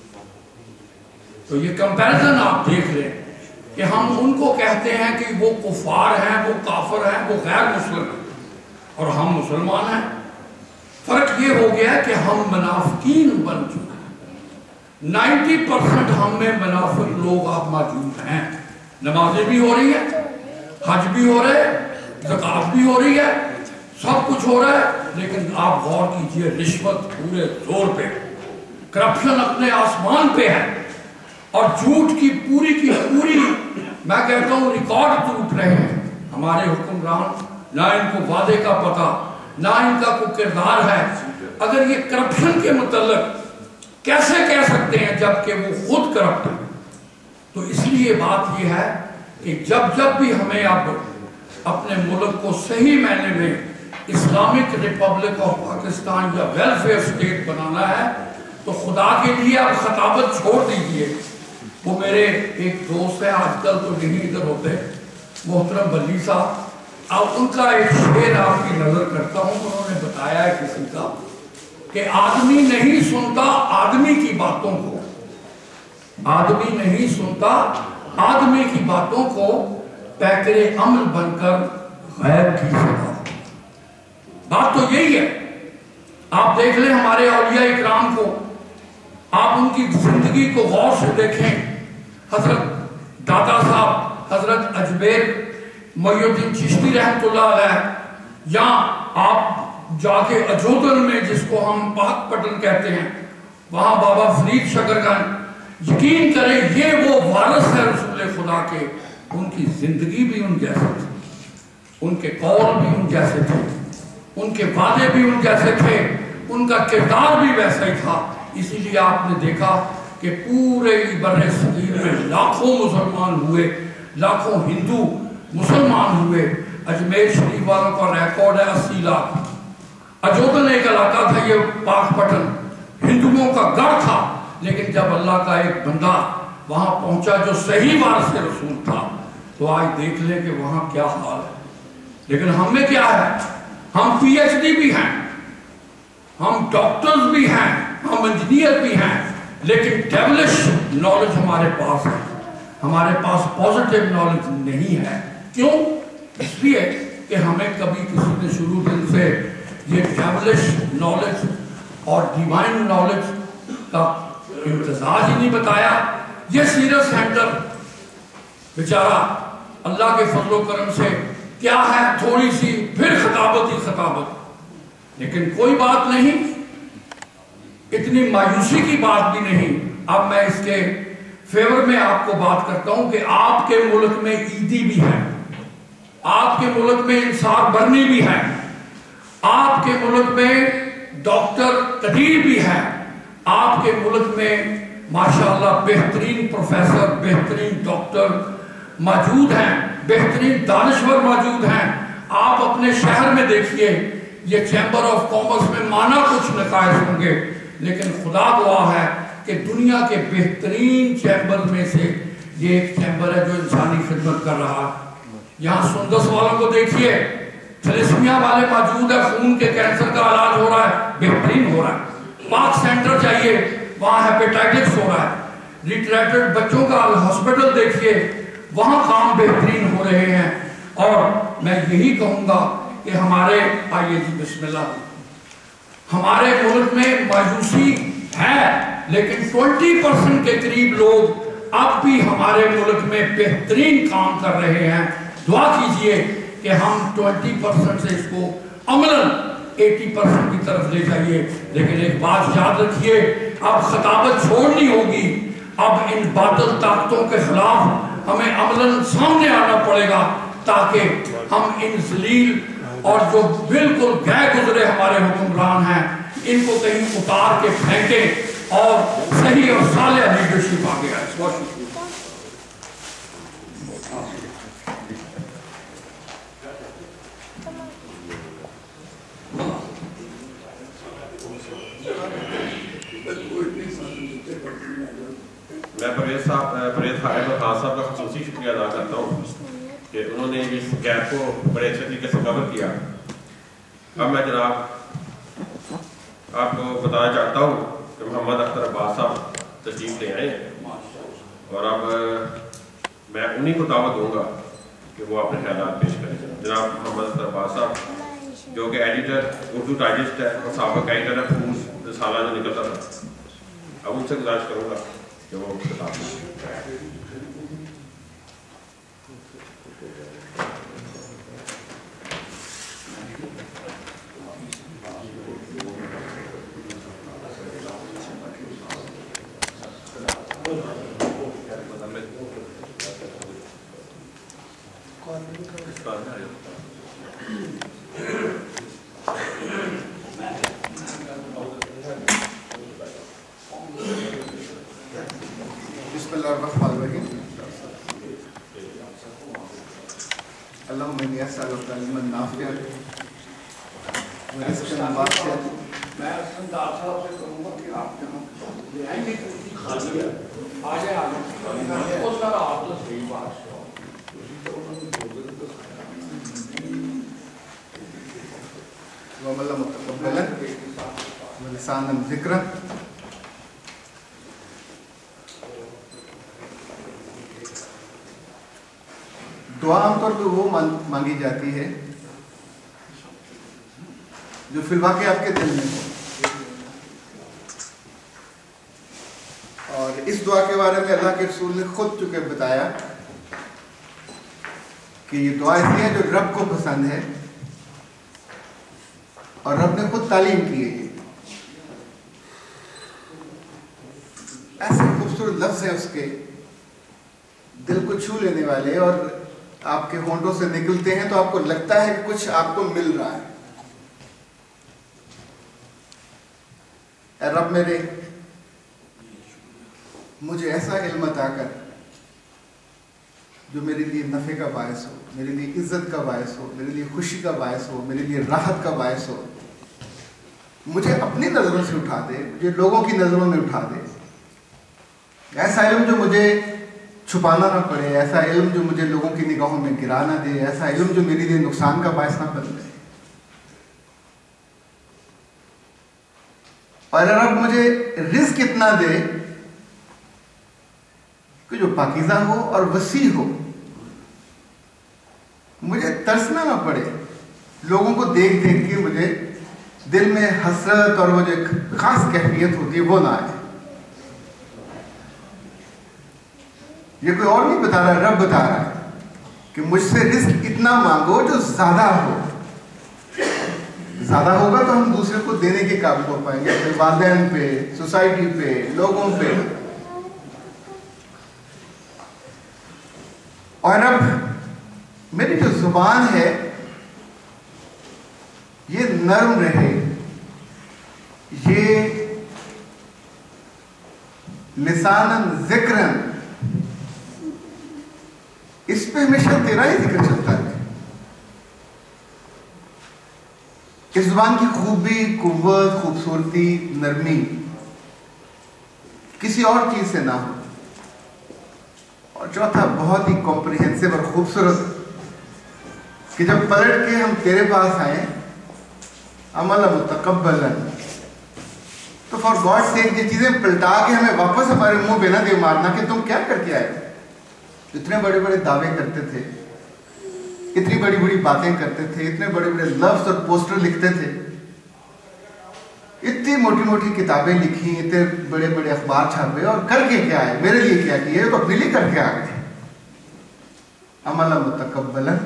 तो ये कंपैरिजन आप देख लें कि हम उनको कहते हैं कि वो कुफार हैं, वो काफिर हैं, वो गैर मुस्लिम हैं, और हम मुसलमान हैं। फर्क ये हो गया है कि हम मुनाफिकीन बन चुके हैं। नब्बे परसेंट हम में मुनाफिक लोग आप मौजूद हैं। नमाजें भी हो रही है, हज भी हो रहे, ज़कात भी हो रही है, सब कुछ हो रहा है, लेकिन आप गौर कीजिए रिश्वत पूरे जोर पे, करप्शन अपने आसमान पे है, और झूठ की पूरी की पूरी मैं कहता हूँ रिकॉर्ड टूट रहे हैं। हमारे हुक्मरान ना इनको वादे का पता, ना इनका कोई किरदार है। अगर ये करप्शन के मुतल्लिक कैसे कह सकते हैं जबकि वो खुद करप्ट है। तो इसलिए बात यह है कि जब जब भी हमें अब अपने मुल्क को सही मायने में इस्लामिक रिपब्लिक ऑफ पाकिस्तान या वेलफेयर स्टेट बनाना है तो खुदा के लिए आप खताबत छोड़ दीजिए। वो मेरे एक दोस्त है, आजकल तो नहीं इधर होते, मोहतरम बल्ली साहब, अब उनका एक शेर आपकी नजर करता हूँ। उन्होंने बताया है किसी का कि आदमी नहीं सुनता आदमी की बातों को, आदमी नहीं सुनता आदमी की बातों को, पैकरे अमल बनकर गैर की सदा। बात तो यही है। आप देख लें हमारे औलिया इकराम को, आप उनकी जिंदगी को गौर से देखें। हजरत दादा साहब हजरत अजमेर मोइनुद्दीन चिश्ती रहमतुल्लाह अलैह, या आप جا کے اجودن میں جس کو ہم پاک پٹن کہتے ہیں وہاں بابا فرید شکرگن یقین کریں یہ وہ وارث ہے رسول خدا کے. ان کی زندگی بھی ان جیسے تھی, ان کے قول بھی ان جیسے تھے, ان کے وعدے بھی ان جیسے تھے, ان کا کردار بھی ویسا ہی تھا. اسی لیے آپ نے دیکھا کہ پورے بر صغیر میں لاکھوں مسلمان ہوئے, لاکھوں ہندو مسلمان ہوئے. اجمیر شریف والوں کا ریکارڈ ہے اسی لاکھ. اجودن ایک علاقہ تھا یہ پاک پٹن, ہندوؤں کا گڑھ تھا, لیکن جب اللہ کا ایک بندہ وہاں پہنچا جو صحیح وارث رسول تھا تو آج دیکھ لیں کہ وہاں کیا حال ہے. لیکن ہم میں کیا ہے, ہم پی ایچ ڈی بھی ہیں, ہم ڈاکٹرز بھی ہیں, ہم انجینئر بھی ہیں, لیکن ڈیولش نالج ہمارے پاس ہے, ہمارے پاس پازیٹیو نالج نہیں ہے. کیوں؟ اس لیے کہ ہمیں کبھی کسی نے شروع دن سے یہ ڈیولش نالج اور ڈیوائن نالج کا امتزاج ہی نہیں بتایا. یہ سیرت سینٹر بیچارہ اللہ کے فضل و کرم سے کیا ہے, تھوڑی سی پھر خطابت ہی خطابت, لیکن کوئی بات نہیں, اتنی مایوسی کی بات بھی نہیں. اب میں اس کے فیور میں آپ کو بات کرتا ہوں کہ آپ کے ملک میں عیدی بھی ہے, آپ کے ملک میں انصار برنی بھی ہے, آپ کے ملک میں ڈاکٹر قدیر بھی ہے, آپ کے ملک میں ماشاءاللہ بہترین پروفیسر, بہترین ڈاکٹر موجود ہیں, بہترین دانشور موجود ہیں. آپ اپنے شہر میں دیکھیے, یہ چیمبر آف کامرس میں مانا کچھ نقائص ہوں گے, لیکن خدا دعا ہے کہ دنیا کے بہترین چیمبر میں سے یہ ایک چیمبر ہے جو انسانی خدمت کر رہا ہے. یہاں سندس والوں کو دیکھیے, تھیلیسیمیا والے موجود ہیں, خون کے کینسر کا علاج ہو رہا ہے, بہترین ہو رہا ہے. پاک سینٹر جائیے, وہاں ہیپیٹائٹس ہو رہا ہے. ریٹریکٹڈ بچوں کا ہاسپٹل دیکھیے, وہاں کام بہترین ہو رہے ہیں. اور میں یہی کہوں گا کہ ہمارے, آئیے جی بسم اللہ, ہمارے ملک میں مایوسی ہے, لیکن ٹوینٹی پرسنٹ کے قریب لوگ اب بھی ہمارے ملک میں بہترین کام کر رہے ہیں. دعا کیجئے کہ ہم ٹوینٹی پرسنٹ سے اس کو عملاً ایٹی پرسنٹ کی طرف لے جائیے. لیکن ایک بات یاد رکھیے, اب خطابت چھوڑنی ہوگی, اب ان باطل طاقتوں کے خلاف ہمیں عملاً سامنے آنا پڑے گا, تاکہ ہم ان ذلیل اور جو بالکل گئے گزرے ہمارے حکمران ہیں ان کو کہیں اتار کے پھینکیں اور صحیح اور صالح لیڈرشپ آگے آئے. بہت شکریہ. میں پرویز صاحب پرویز خان صاحب کا خصوصی شکریہ ادا کرتا ہوں کہ انہوں نے اس گیپ کو بڑے اچھے طریقے سے کور کیا. اب میں جناب آپ کو بتانا چاہتا ہوں کہ محمد اختر عباس صاحب تشریف لے آئے ہیں, اور اب میں انہی کو دعوت دوں گا کہ وہ اپنے خیالات پیش کریں. جناب محمد اختر عباس صاحب جو کہ ایڈیٹر اردو ڈائجسٹ ہے اور سابق ایڈیٹر ہے فوز رسالہ جو نکلتا تھا, اب ان سے گزارش کروں گا کہ وہ کتاب بسم اللہ الرحمن الرحیم. اللہم انی اسألک علما نافعا ورزقا واسعا. میں سردار صاحب سے کہوں گا کہ آپ یہاں لے آئیں گے, کرسی خالی ہے, آ جائیں آ جائیں. وہ سر آپ تو صحیح بات ہے, وعملا متقبلا ولسانا ذکرا. دعا عام طور پہ وہ مانگی جاتی ہے جو فی الواقع آپ کے دل میں ہو, اور اس دعا کے بارے میں اللہ کے رسول نے خود چکے بتایا کہ یہ دعا ایسی ہے جو رب کو پسند ہے, और रब ने खुद तालीम की है। ऐसे खूबसूरत लफ्ज हैं उसके, दिल को छू लेने वाले, और आपके होंठों से निकलते हैं तो आपको लगता है कि कुछ आपको मिल रहा है। ऐ रब मेरे, मुझे ऐसा इल्म अता कर जो मेरे लिए नफ़े का बायस हो, मेरे लिए इज्जत का बायस हो, मेरे लिए खुशी का बायस हो, मेरे लिए राहत का बायस हो। मुझे अपनी नज़रों से उठा दे, मुझे लोगों की नज़रों में उठा दे। ऐसा इल्म जो मुझे छुपाना ना पड़े, ऐसा इल्म जो मुझे लोगों की निगाहों में गिरा ना दे, ऐसा इल्म जो मेरे लिए नुकसान का बायस ना बन जाए। और रब मुझे रिज़्क इतना दे कि जो पाकीज़ा हो और वसी हो, मुझे तरसना ना पड़े, लोगों को देख देख के मुझे दिल में हसरत और वो जो एक खास कैफियत होती है वो ना आए। ये कोई और नहीं बता रहा, रब बता रहा है कि मुझसे रिस्क इतना मांगो जो ज्यादा हो। ज्यादा होगा तो हम दूसरे को देने के काबिल हो पाएंगे, अपने वालिदैन पे, सोसाइटी पे, लोगों पे। और अब मेरी जो जुबान है ये नर्म रहे, ये लिसानन जिक्रन, इस पे हमेशा तेरा ही जिक्र चलता है। इस जुबान की खूबी, कुव्वत, खूबसूरती, नरमी किसी और चीज से ना हो। और चौथा, बहुत ही कॉम्प्रिहेंसिव और खूबसूरत कि जब पलट के हम तेरे पास आए, अमल मुतकब्बलन, तो फॉर गॉड सेक ये चीजें पलटा के हमें वापस हमारे मुंह पे ना दे मारना कि तुम क्या करके आए। इतने बड़े बड़े दावे करते थे, इतनी बड़ी बड़ी बातें करते थे, इतने बड़े बड़े लफ्ज और पोस्टर लिखते थे, इतनी मोटी मोटी किताबें लिखी, इतने बड़े बड़े अखबार छापे, और करके क्या आए, मेरे लिए क्या किए, तो अपने लिए करके आ गए। अमल मुतकब्बलन,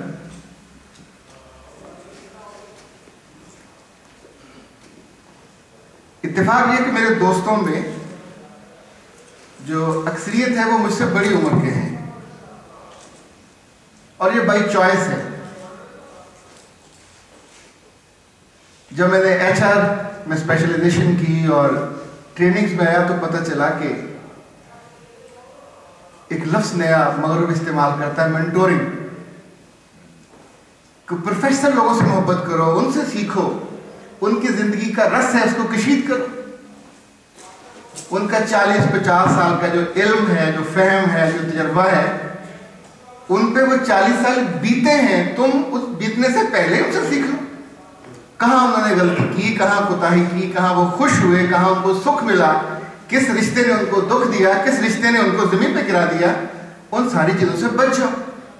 इत्तेफाक ये कि मेरे दोस्तों में जो अक्सरियत है वो मुझसे बड़ी उम्र के हैं, और ये बाई चॉइस है। जब मैंने एचआर में स्पेशलाइजेशन की और ट्रेनिंग्स में आया तो पता चला कि एक लफ्ज नया मगरब इस्तेमाल करता है, मेंटोरिंग। प्रोफेशनल लोगों से मोहब्बत करो, उनसे सीखो, उनकी जिंदगी का रस है उसको कशीद करो। उनका चालीस पचास साल का जो इल्म है, जो फहम है, जो तजर्बा है, उन पे वो चालीस साल बीते हैं, तुम उस बीतने से पहले उनसे सीख लो। कहाँ उन्होंने गलती की, कहाँ कोताही की, कहाँ वो खुश हुए, कहाँ उनको सुख मिला, किस रिश्ते ने उनको दुख दिया, किस रिश्ते ने उनको जमीन पे गिरा दिया, उन सारी चीजों से बच जाओ।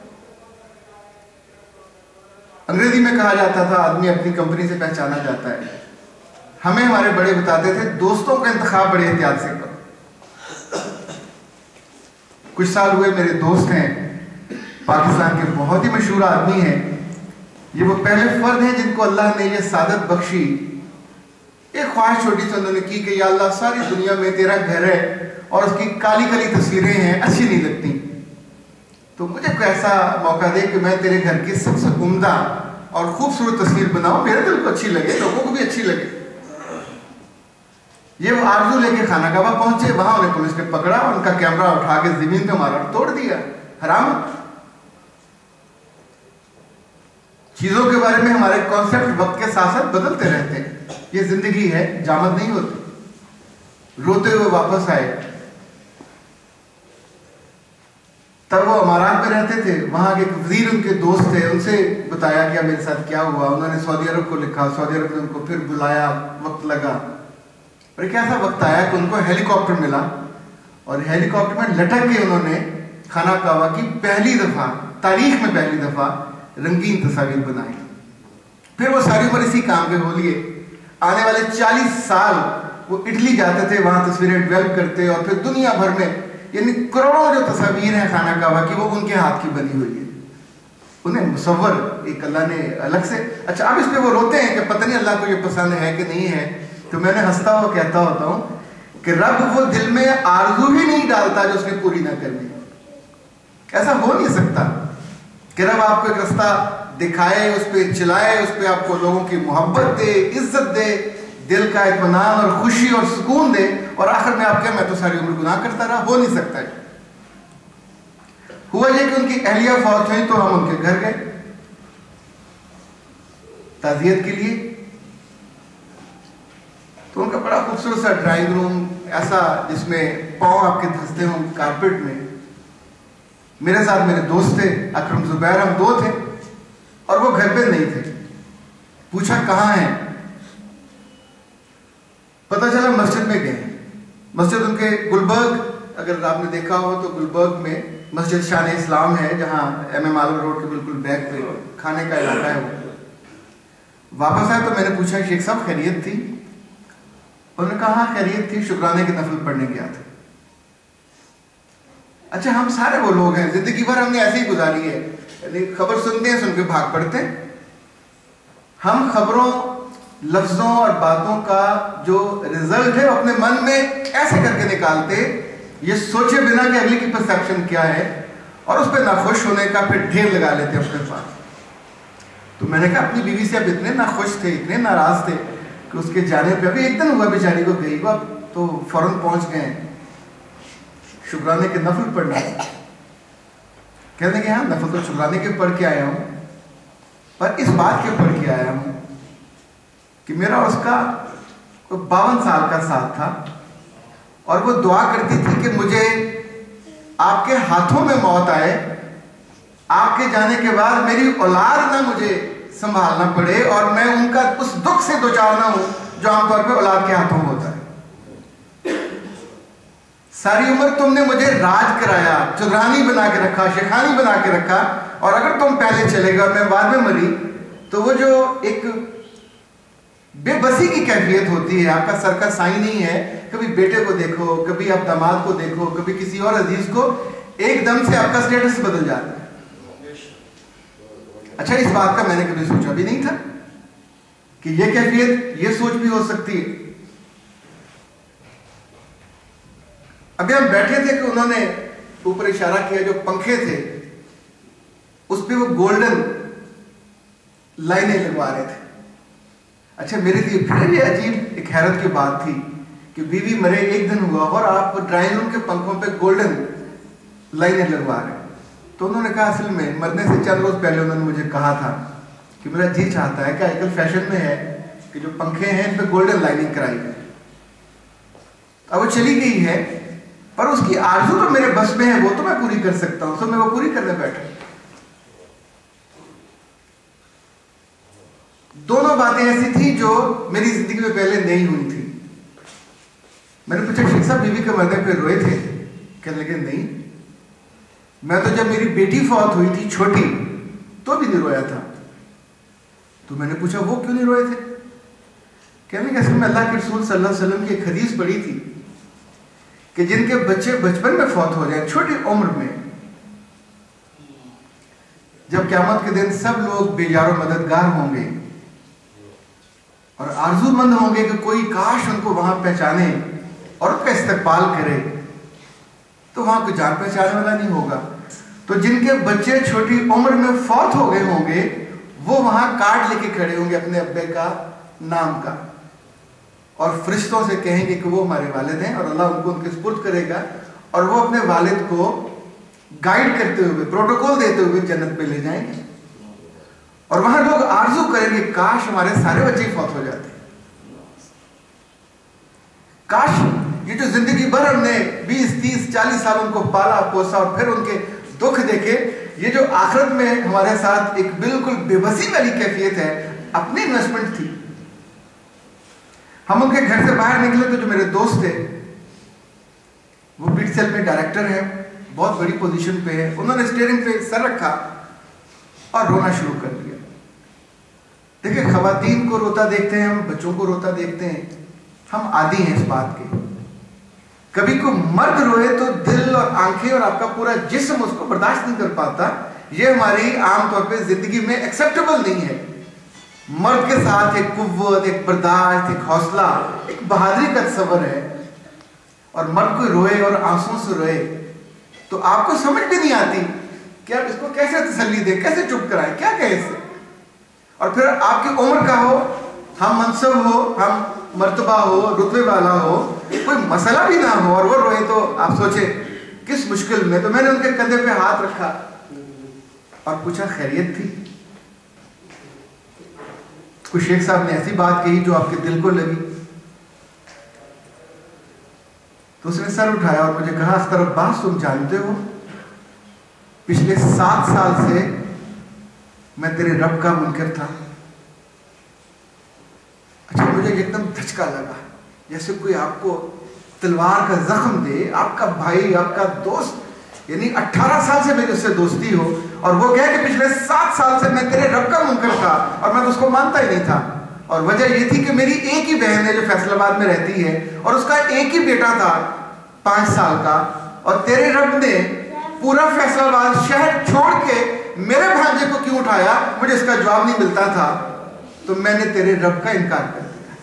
अंग्रेजी में कहा जाता था आदमी अपनी कंपनी से पहचाना जाता है। हमें हमारे बड़े बताते थे दोस्तों का इंतखाब बड़े एहतियात से करो। कुछ साल हुए, मेरे दोस्त हैं, पाकिस्तान के बहुत ही मशहूर आदमी हैं। ये वो पहले फर्द हैं जिनको अल्लाह ने ये सादत बख्शी। एक ख्वाहिश छोटी सी उन्होंने की कि या अल्लाह, सारी दुनिया में तेरा घर है और उसकी काली काली तस्वीरें हैं, अच्छी नहीं लगती, तो मुझे कोई ऐसा मौका दे कि मैं तेरे घर की सबसे उम्दा और खूबसूरत तस्वीर बनाऊं, मेरे दिल को अच्छी लगे, लोगों को भी अच्छी लगे। ये वो आरज़ू लेके खाना काबा पहुंचे, वहां उन्हें पुलिस ने पकड़ा, उनका कैमरा उठा के जमीन पे मारा, तोड़ दिया। हराम। चीजों के बारे में हमारे कॉन्सेप्ट वक्त के साथ साथ बदलते रहते हैं। ये जिंदगी है, जामत नहीं होती। रोते हुए वापस आए, तब वो अमारात में रहते थे, वहां के एक वजीर उनके दोस्त थे, उनसे बताया कि मेरे साथ क्या हुआ। उन्होंने सऊदी अरब को लिखा, सऊदी अरब ने उनको फिर बुलाया, वक्त लगा, और एक ऐसा वक्त आया कि उनको हेलीकॉप्टर मिला, और हेलीकॉप्टर में लटक के उन्होंने खाना काबा की पहली दफा, तारीख में पहली दफा रंगीन तस्वीर बनाई। फिर वो सारी उम्र इसी काम पे हो लिए। आने वाले चालीस साल वो इटली जाते थे, वहां तस्वीरें डेवलप करते, और फिर दुनिया भर में यानी करोड़ों जो तस्वीर हैं खाना काबा की, वो उनके हाथ की बनी हुई है। उन्हें मुसव्वर एक अल्लाह ने अलग से, अच्छा अब इस पे वो रोते हैं कि पता नहीं अल्लाह को ये पसंद है कि नहीं है, तो मैंने हंसता हुआ कहता होता हूँ कि रब वो दिल में आरज़ू ही नहीं डालता जो उसने पूरी ना करनी। ऐसा हो नहीं सकता कि रब आपको एक रास्ता दिखाए, उस पर चलाए, उस पर आपको लोगों की मोहब्बत दे, इज्जत दे, दिल का इत्मीनान और खुशी और सुकून दे, और आखिर में आप क्या मैं तो सारी उम्र गुनाह करता रहा। हो नहीं सकता है। हुआ ये कि उनकी अहलिया फौत हुई तो हम उनके घर गए ताज़ियत के लिए। तो उनका बड़ा खूबसूरत सा ड्राइंग रूम ऐसा जिसमें पाँव आपके धंसते हों कारपेट में। मेरे साथ मेरे दोस्त थे अकरम जुबैर, हम दो थे और वो घर पे नहीं थे। पूछा कहाँ हैं, पता चला मस्जिद में गए। मस्जिद उनके गुलबर्ग, अगर आपने देखा हो तो गुलबर्ग में मस्जिद शान इस्लाम है, जहाँ एम एम आलम रोड के बिल्कुल बैक पे खाने का इलाका है। वो वापस आए तो मैंने पूछा शेख साहब खैरियत थी? उन्होंने कहा हाँ खैरियत थी, शुक्राने की नफल पढ़ने गया था। अच्छा हम सारे वो लोग हैं, जिंदगी भर हमने ऐसे ही गुजारी है, यानी खबर सुनते हैं, सुन के भाग पड़ते हैं। हम खबरों, लफ्जों और बातों का जो रिजल्ट है अपने मन में ऐसे करके निकालते, ये सोचे बिना कि अगली की परसेप्शन क्या है, और उस पर नाखुश होने का फिर ढेर लगा लेते अपने पास। तो मैंने कहा अपनी बीवी से अब इतने नाखुश थे, इतने नाराज थे कि उसके जाने पे अभी एक दिन हुआ बेचारी को गई, वो तो फौरन पहुंच गए शुक्राने के नफल पढ़ना। कहने के हाँ नफल तो शुक्राने के पढ़ के आया हूँ, पर इस बात के पढ़ के आया हूँ कि मेरा उसका बावन साल का साथ था, और वो दुआ करती थी कि मुझे आपके हाथों में मौत आए, आपके जाने के बाद मेरी औलाद ना मुझे संभालना पड़े, और मैं उनका उस दुख से दो चार ना हूं जो आमतौर पे औलाद के हाथों में होता है। सारी उम्र तुमने मुझे राज कराया, चुदरानी बना के रखा, शेखानी बना के रखा, और अगर तुम पहले चले गए और मैं बाद में मरी तो वो जो एक बेबसी की कैफियत होती है, आपका सर का साई नहीं है, कभी बेटे को देखो, कभी आप दामाद को देखो, कभी किसी और अजीज को, एकदम से आपका स्टेटस बदल जाता है। अच्छा इस बात का मैंने कभी सोचा भी नहीं था कि ये कैफियत, ये सोच भी हो सकती है। अभी हम बैठे थे कि उन्होंने ऊपर इशारा किया, जो पंखे थे उस पे वो गोल्डन लाइनें लगवा रहे थे। अच्छा मेरे लिए फिर ये अजीब एक हैरत की बात थी कि बीवी मरे एक दिन हुआ और आप ड्राइंग रूम के पंखों पे गोल्डन लाइनें लगवा रहे। तो उन्होंने कहा असल में मरने से चार रोज पहले उन्होंने मुझे कहा था कि मेरा जी चाहता है कि आजकल फैशन में है कि जो पंखे हैं इन पे गोल्डन लाइनिंग कराई है। अब वो चली गई है, पर उसकी आरज़ू तो मेरे बस में है, वो तो मैं पूरी कर सकता हूं, तो मैं वो पूरी करने बैठा। दोनों बातें ऐसी थी जो मेरी जिंदगी में पहले नहीं हुई थी। मैंने पूछा शेख साहब बीवी के मरने पे रोए थे? कहने लगे नहीं, मैं तो जब मेरी बेटी फौत हुई थी छोटी तो भी नहीं रोया था। तो मैंने पूछा वो क्यों नहीं रोए थे? कहने लगे असल में अल्लाह के रसूल सल्लल्लाहु अलैहि वसल्लम की एक हदीस पढ़ी थी कि जिनके बच्चे बचपन में फौत हो जाए, छोटी उम्र में, जब क़यामत के दिन सब लोग बेजारो मददगार होंगे और आरज़ूमंद होंगे कि कोई काश उनको वहां पहचाने और उनका इस्तकबाल करे, तो वहां कोई जान पहचानने वाला नहीं होगा। तो जिनके बच्चे छोटी उम्र में फौत हो गए होंगे वो वहां कार्ड लेके खड़े होंगे अपने अब्बे का नाम का, और फरिश्तों से कहेंगे कि वो हमारे वालिद हैं, और अल्लाह उनको उनके सुपुर्द करेगा और वो अपने वालिद को गाइड करते हुए, प्रोटोकॉल देते हुए जन्नत पे ले जाएंगे। और वहां लोग आरजू करेंगे काश हमारे सारे बच्चे फौत हो जाते, काश ये जो जिंदगी भर हमने बीस तीस चालीस साल उनको पाला पोसा और फिर उनके दुख देखे, ये जो आखिरत में हमारे साथ एक बिल्कुल बेबसी वाली कैफियत है, अपनी इन्वेस्टमेंट थी। हम उनके घर से बाहर निकले तो जो मेरे दोस्त थे वो बीट सेल में डायरेक्टर है, बहुत बड़ी पोजीशन पे है, उन्होंने स्टीयरिंग पे सर रखा और रोना शुरू कर दिया। देखिए खवातीन को रोता देखते हैं हम, बच्चों को रोता देखते हैं, हम आदी हैं इस बात के। कभी को मर्द रोए तो दिल और आंखें और आपका पूरा जिस्म उसको बर्दाश्त नहीं कर पाता ये हमारी आम तौर पे जिंदगी में एक्सेप्टेबल नहीं है। मर्द के साथ एक कुव्वत, एक बर्दाश्त, एक हौसला, एक बहादुरी का तस्वर है। और मर्द कोई रोए और आंसुओं से रोए तो आपको समझ भी नहीं आती कि आप इसको कैसे तसल्ली दें, कैसे चुप कराएं, क्या कहें इससे। और फिर आपकी उम्र का हो, हम मनसब हो, हम मर्तबा हो, रुतबे वाला हो, कोई मसला भी ना हो और वो रोए तो आप सोचे किस मुश्किल में। तो मैंने उनके कंधे पे हाथ रखा और पूछा खैरियत थी? कुछ शेख साहब ने ऐसी बात कही जो आपके दिल को लगी। तो उसने सर उठाया और मुझे कहा, अख्तर अब्बास तुम जानते हो पिछले सात साल से मैं तेरे रब का मुनकर था। अच्छा, मुझे एकदम धचका लगा, जैसे कोई आपको तलवार का जख्म दे, आपका भाई, आपका दोस्त, यानी अठारह साल से मेरी उससे दोस्ती हो और वो कहे कि पिछले सात साल से मैं तेरे रब का मुनकर था और मैं उसको मानता ही नहीं था। और वजह ये थी कि मेरी एक ही बहन है जो फैसलाबाद में रहती है और उसका एक ही बेटा था पांच साल का, और तेरे रब ने पूरा फैसलाबाद शहर छोड़ के मेरे भांजे को क्यों उठाया, मुझे इसका जवाब नहीं मिलता था। तो मैंने तेरे रब का इनकार कर दिया।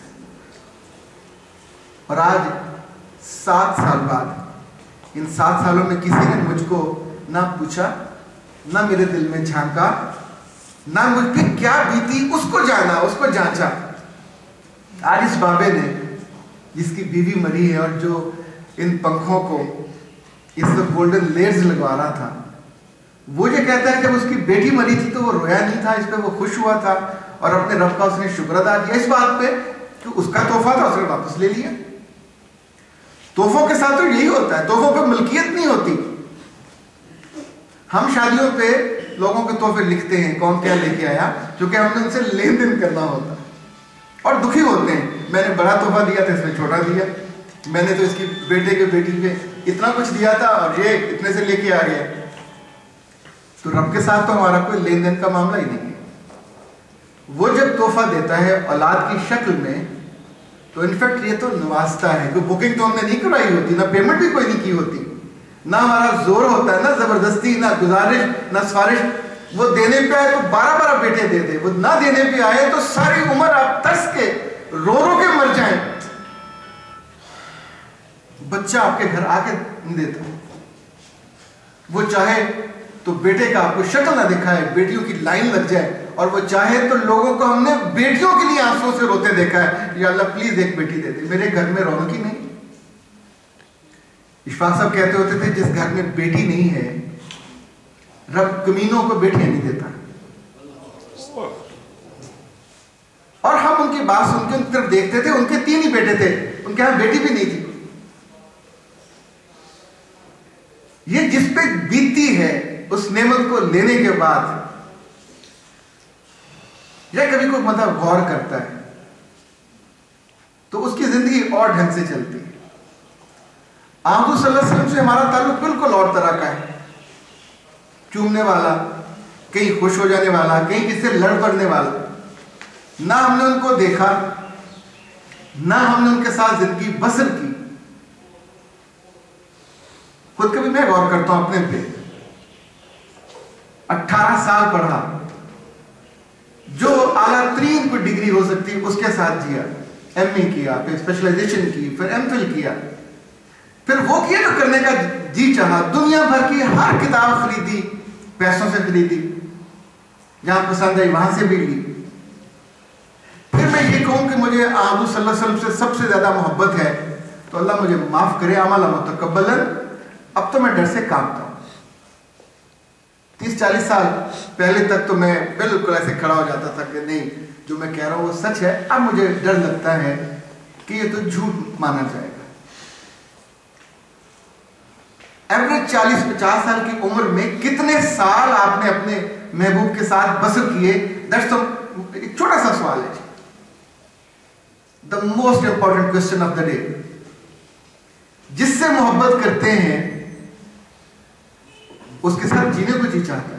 और आज सात साल बाद, इन सात सालों में किसी ने मुझको ना पूछा, ना मेरे दिल में झांका, ना मुझ पे क्या बीती उसको जाना, उसको जांचा। आज इस बाबे ने, जिसकी बीवी मरी है और जो इन पंखों को इस वक्त गोल्डन लेयर्स लगवा रहा था, वो ये कहता है जब उसकी बेटी मरी थी तो वो रोया नहीं था, इस पे वो खुश हुआ था और अपने रब का उसने शुक्र अदा किया इस बात पे कि उसका तोहफा था उसने वापस ले लिया। तोहफों के साथ तो यही होता है, तोहफों पे मलकियत नहीं होती। हम शादियों पे लोगों के तोहफे लिखते हैं, कौन क्या लेके आया, क्योंकि हमने उनसे लेन देन करना होता है और दुखी होते हैं, मैंने बड़ा तोहफा दिया था इसमें छोटा दिया, मैंने तो इसकी बेटे के बेटी पे इतना कुछ दिया था और ये इतने से लेके आ गया। तो रब के साथ तो हमारा कोई लेन देन का मामला ही नहीं है। वो जब तोहफा देता है औलाद की शक्ल में तो इनफैक्ट ये तो नवाजता है, कोई बुकिंग तो हमने नहीं करवाई होती, ना पेमेंट भी कोई नहीं की होती, ना हमारा जोर होता है, ना जबरदस्ती, ना गुजारिश, ना सिफारिश। वो देने पे आए तो बारह बारह बेटे दे दे, वो ना देने पे आए तो सारी उम्र आप तरस के रो रो के मर जाएं। बच्चा आपके घर आके नहीं देता, वो चाहे तो बेटे का आपको शक्ल ना दिखाए, बेटियों की लाइन लग जाए, और वो चाहे तो लोगों को हमने बेटियों के लिए आंसुओं से रोते देखा है, या अल्लाह प्लीज एक बेटी दे दे, मेरे घर में रौनक ही नहीं। इशफाक साहब कहते होते थे जिस घर में बेटी नहीं है रब कमीनों को बेटियां नहीं देता। और हम उनकी बात सुन के उनकी तरफ देखते थे, उनके तीन ही बेटे थे, उनके यहां बेटी भी नहीं थी। ये जिस पे बीतती है उस नेमत को लेने के बाद, या कभी कोई मतलब गौर करता है तो उसकी जिंदगी और ढंग से चलती है। आमदू सल्लल्लाहु अलैहि वसल्लम से हमारा ताल्लुक बिल्कुल और तरह का है, चूमने वाला, कहीं खुश हो जाने वाला, कहीं किससे लड़ पड़ने वाला। ना हमने उनको देखा, ना हमने उनके साथ जिंदगी बसर की। खुद कभी मैं गौर करता हूं अपने पे, अठारह साल पढ़ा, जो आला तरीन कोई डिग्री हो सकती है उसके साथ जिया, एमए किया, फिर स्पेशलाइजेशन की, फिर एमफिल किया, फिर वो किया जो करने का जी चाहा, दुनिया भर की हर किताब खरीदी, पैसों से खरीदी, जहां पसंद आई वहां से भी ली। फिर मैं ये कहूं कि मुझे आदू सल्लल्लाहु अलैहि वसल्लम से सबसे ज्यादा मोहब्बत है तो अल्लाह मुझे माफ करे, अमला मुतकब्बलन। अब तो मैं डर से कांपता हूं। तीस चालीस साल पहले तक तो मैं बिल्कुल ऐसे खड़ा हो जाता था कि नहीं, जो मैं कह रहा हूं वो सच है। अब मुझे डर लगता है कि ये तो झूठ माना जाएगा। एवरेज चालीस पचास साल की उम्र में कितने साल आपने अपने महबूब के साथ बसर किए, दैट्स तो एक छोटा सा सवाल है। The most important question of the day, जिससे मोहब्बत करते हैं उसके साथ जीने को जी चाहता है।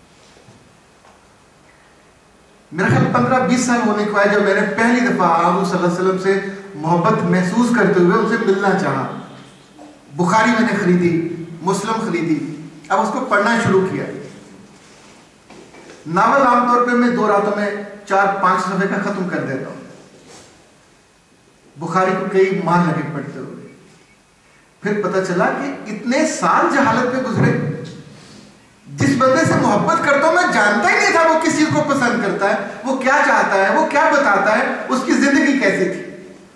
मेरा ख्याल पंद्रह बीस साल होने को आया जब मैंने पहली दफा आदू सल्लल्लाहु अलैहि वसल्लम से मोहब्बत महसूस करते हुए उनसे मिलना चाहा। बुखारी मैंने खरीदी, मुस्लिम खरीदी, अब उसको पढ़ना शुरू किया। नावल आमतौर पे मैं दो रातों में चार पांच सफे का खत्म कर देता हूं, बुखारी को कई माह लगे पढ़ते हुए। फिर पता चला कि इतने साल जहालत में गुजरे, जिस बंदे से मोहब्बत करता हूं मैं जानता ही नहीं था वो किस चीज को पसंद करता है, वो क्या चाहता है, वो क्या बताता है, उसकी जिंदगी कैसी थी।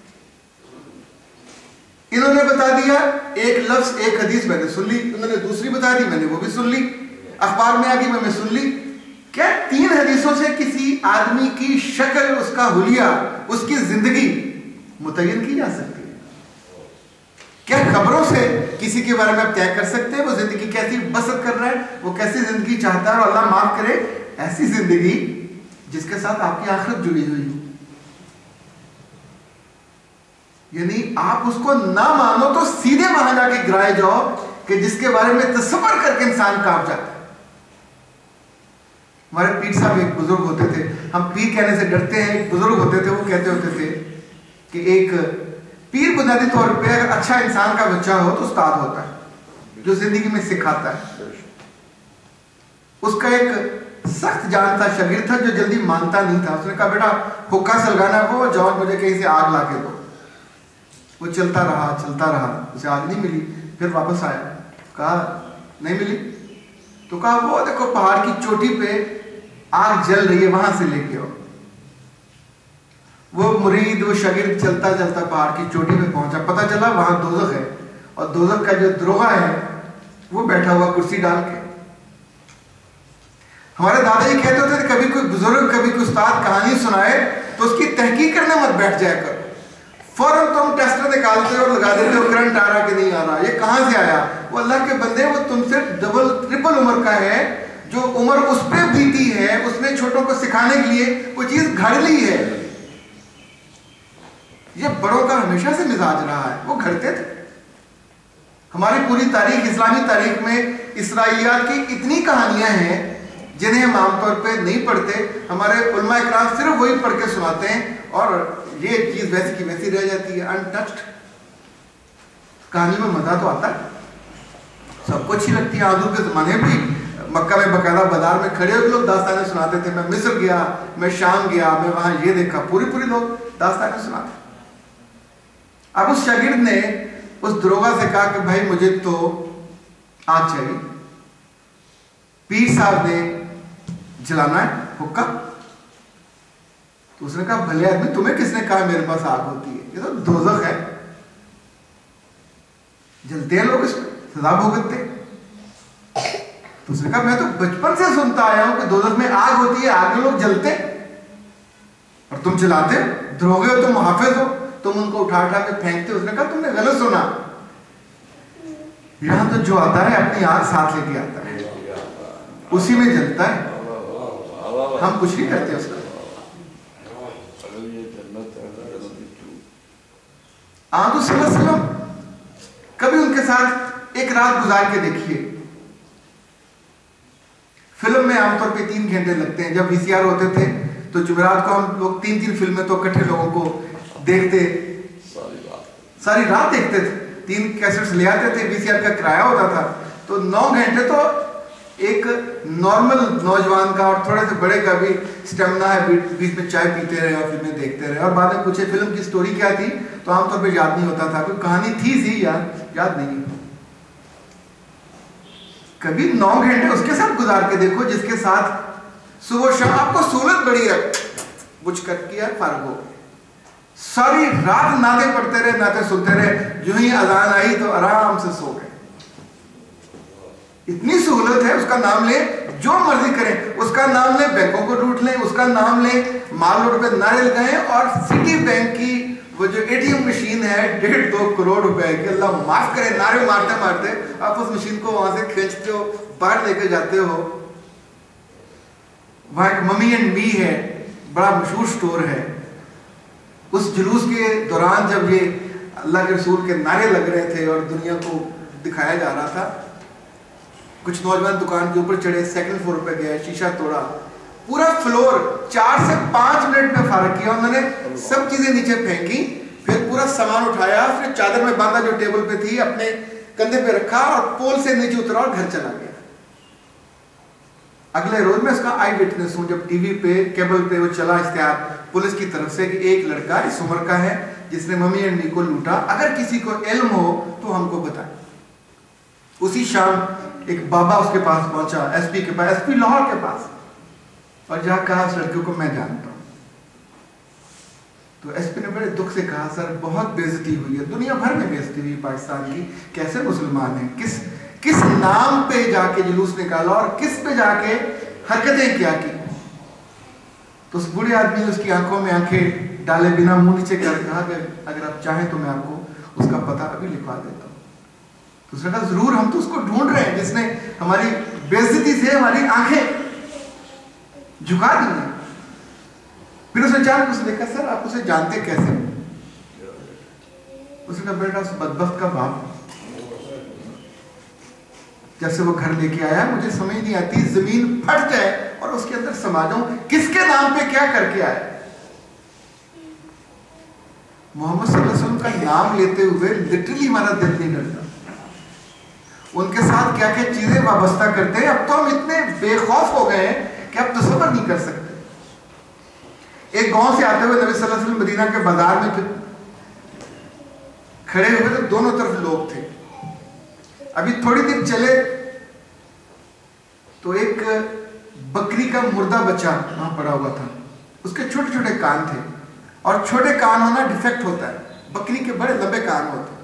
इन्होंने बता दिया एक लफ्ज एक हदीस मैंने सुन ली, उन्होंने दूसरी बता दी मैंने वो भी सुन ली, अखबार में आ गई मैंने सुन ली। क्या तीन हदीसों से किसी आदमी की शक्ल, उसका हुलिया, उसकी जिंदगी मुतय्यन की जा सकती है? क्या खबरों से किसी के बारे में आप तय कर सकते हैं वो जिंदगी कैसी बसर कर रहा है, वो कैसी जिंदगी चाहता है? और अल्लाह माफ करे ऐसी जिंदगी जिसके साथ आपकी आखिरत जुड़ी हुई हो। यानी आप उसको ना मानो तो सीधे वहां जाके गिराए जाओ कि जिसके बारे में तसव्वुर करके इंसान कांप जाता है। हमारे पीर साहब एक बुजुर्ग होते थे, हम पीर कहने से डरते हैं, एक बुजुर्ग होते थे, वो कहते होते थे कि एक पीर बुनियादी तौर पे अगर अच्छा इंसान का बच्चा हो तो उस्ताद होता है, जो जिंदगी में सिखाता है। उसका एक सख्त जान था, शागिर्द था, जो जल्दी मानता नहीं था। उसने कहा बेटा हुक्का सलगाना वो, जाओ मुझे कहीं से आग ला के दो। वो चलता रहा चलता रहा, उसे आग नहीं मिली। फिर वापस आया, कहा नहीं मिली, तो कहा वो देखो पहाड़ की चोटी पे आग जल रही है, वहां से लेके आओ। वो मुरीद, वो शागिर्द चलता चलता पहाड़ की चोटी पे पहुंचा, पता चला वहां दोज़ख है, और दोज़ख का जो दरोगा है वो बैठा हुआ कुर्सी डाल के। हमारे दादाजी कहते होते थे कभी कोई बुजुर्ग, कभी कोई उस्ताद कहानी सुनाए तो उसकी तहकीक करने मत बैठ जाया करो। फौरन तुम टेस्टर निकालते हो और लगा देते हो करंट आ रहा कि नहीं आ रहा, ये कहां से आया। वो अल्लाह के बंदे, वो तुमसे डबल ट्रिपल उम्र का है, जो उम्र उस पे बीती है, उसने छोटों को सिखाने के लिए वो चीज घड़ ली है। ये बड़ों का हमेशा से मिजाज रहा है, वो घड़ते थे। हमारी पूरी तारीख, इस्लामी तारीख में इसराइलियात की इतनी कहानियां हैं जिन्हें हम आमतौर पे नहीं पढ़ते। हमारे उलमा इकराम सिर्फ वही पढ़ के सुनाते हैं और ये चीज वैसी की वैसी रह जाती है, अनटच्ड। कहानी में मजा तो आता है, सबको अच्छी लगती है। आजू के जमाने भी मक्का में बकायदा बाजार में खड़े होकर लोग दास्तानें सुनाते थे। मैं मिस्र गया, मैं शाम गया, मैं वहां ये देखा, पूरी पूरी लोग दास्तानें सुनाते। अब उस शागिर्द ने उस दरोगा से कहा कि भाई मुझे तो आग चाहिए। पीर साहब ने जलाना है हुक्का। तो उसने कहा भले आदमी, तुम्हें किसने कहा मेरे पास आग होती है, ये तो दोज़ख है, जलते हैं लोग, इसमें सजा भुगतते। तो उसने कहा मैं तो बचपन से सुनता आया हूं कि दोज़ख में आग होती है, आग में लोग जलते, और तुम जलाते हो, दरोगे हो, तुम मुहाफिज हो, तुम उनको उठा उठा के फेंकते हो। उसने कहा तुमने गलत सुना, यहां तो जो आता है अपनी आग साथ लेके आता है, उसी में जलता है, हम कुछ नहीं करते उसका। आदू सल्लल्लाहु कभी उनके साथ एक रात गुजार के देखिए। फिल्म में आमतौर पे तीन घंटे लगते हैं। जब वीसीआर होते थे तो जुमेरात को हम लोग तीन तीन फिल्में तो इकट्ठे लोगों को देखते, सारी रात देखते थे। तीन कैसेट्स ले आते थे, वीसीआर का किराया होता था, तो नौ घंटे तो एक नॉर्मल नौजवान का और थोड़े से बड़े का भी स्टेमिना है, बीच में चाय पीते रहे और फिल्में देखते रहे। और बाद में पूछे फिल्म की स्टोरी क्या थी, तो आमतौर पे याद नहीं होता था, कोई कहानी थी सी याद याद नहीं। कभी नौ घंटे उसके साथ गुजार के देखो जिसके साथ सुबह शाम आपको सहूलत बड़ी है, बुझ कर किया फारग हो, सारी रात नाते पढ़ते रहे, नाते सुनते रहे, जो ही अजान आई तो आराम से सो गए। इतनी सहूलत है, उसका नाम ले, जो मर्जी करें, उसका नाम ले, बैंकों को लूट लें, उसका नाम ले, माल रोड पे नारे लगाएं। और सिटी बैंक की वो जो एटीएम मशीन है डेढ़ दो करोड़ रुपए की, अल्लाह माफ करे, नारे मारते मारते आप उस मशीन को वहां से खींचते हो, बाहर लेके जाते हो। वहां एक मम्मी एंड मी है, बड़ा मशहूर स्टोर है। उस जुलूस के दौरान जब ये अल्लाह के रसूल के नारे लग रहे थे और दुनिया को दिखाया जा रहा था, कुछ नौजवान दुकान के ऊपर चढ़े, सेकंड फ्लोर पे गए, शीशा तोड़ा, पूरा फ्लोर चार से पांच मिनट में फारग किया। उन्होंने सब चीजें नीचे फेंकी, फिर पूरा सामान उठाया, फिर चादर में बांधा जो टेबल पे थी, अपने कंधे पे रखा और पोल से नीचे उतरा और घर चला गया। अगले रोज मैं उसका आई विटनेस हूँ, जब टीवी पे केबल पे वो चला इश्तिहार पुलिस की तरफ से कि एक लड़का इस उम्र का है जिसने मम्मी एंड मी को लूटा, अगर किसी को इल्म हो तो हमको बताए। उसी शाम एक बाबा उसके पास पहुंचा, एसपी के पास, एसपी लाहौर के पास, और जहाँ कहा उस लड़के को मैं जानता हूँ। तो एसपी ने बड़े दुख से कहा सर बहुत बेइज्जती हुई है, दुनिया भर में बेइज्जती हुई पाकिस्तान की, कैसे मुसलमान हैं, किस किस नाम पे जाके जुलूस निकाला और किस पे जाके हरकतें क्या की। तो उस बूढ़े आदमी ने उसकी आंखों में आंखें डाले बिना मुंह नीचे कर कहा कि अगर आप चाहें तो मैं आपको उसका पता अभी लिखवा देता हूँ। तो उसने कहा जरूर, हम तो उसको ढूंढ रहे हैं जिसने हमारी बेइज्जती से हमारी आंखें झुका दी हैं। फिर उसने जान उसे देखा सर आप उसे जानते कैसे? उसने कहा बेटा उस बदबख्त का बाप, जैसे वो घर लेके आया मुझे समझ नहीं आती, जमीन फट जाए और उसके अंदर समा जाऊं, किसके नाम पे क्या करके आया। मोहम्मद सल्लल्लाहु अलैहि वसल्लम का नाम लेते हुए लिटरली हमारा दिल नहीं डरता। उनके साथ क्या क्या चीजें वाबस्ता करते हैं, अब तो हम इतने बेखौफ हो गए हैं कि अब तसव्वुर नहीं कर सकते। एक गांव से आते हुए नबी सल्लल्लाहु अलैहि वसल्लम मदीना के बाजार में खड़े हुए तो दोनों तरफ लोग थे। अभी थोड़ी देर चले तो एक बकरी का मुर्दा बच्चा वहां पड़ा हुआ था, उसके छोटे छोटे कान थे, और छोटे कान होना डिफेक्ट होता है, बकरी के बड़े लंबे कान होते हैं।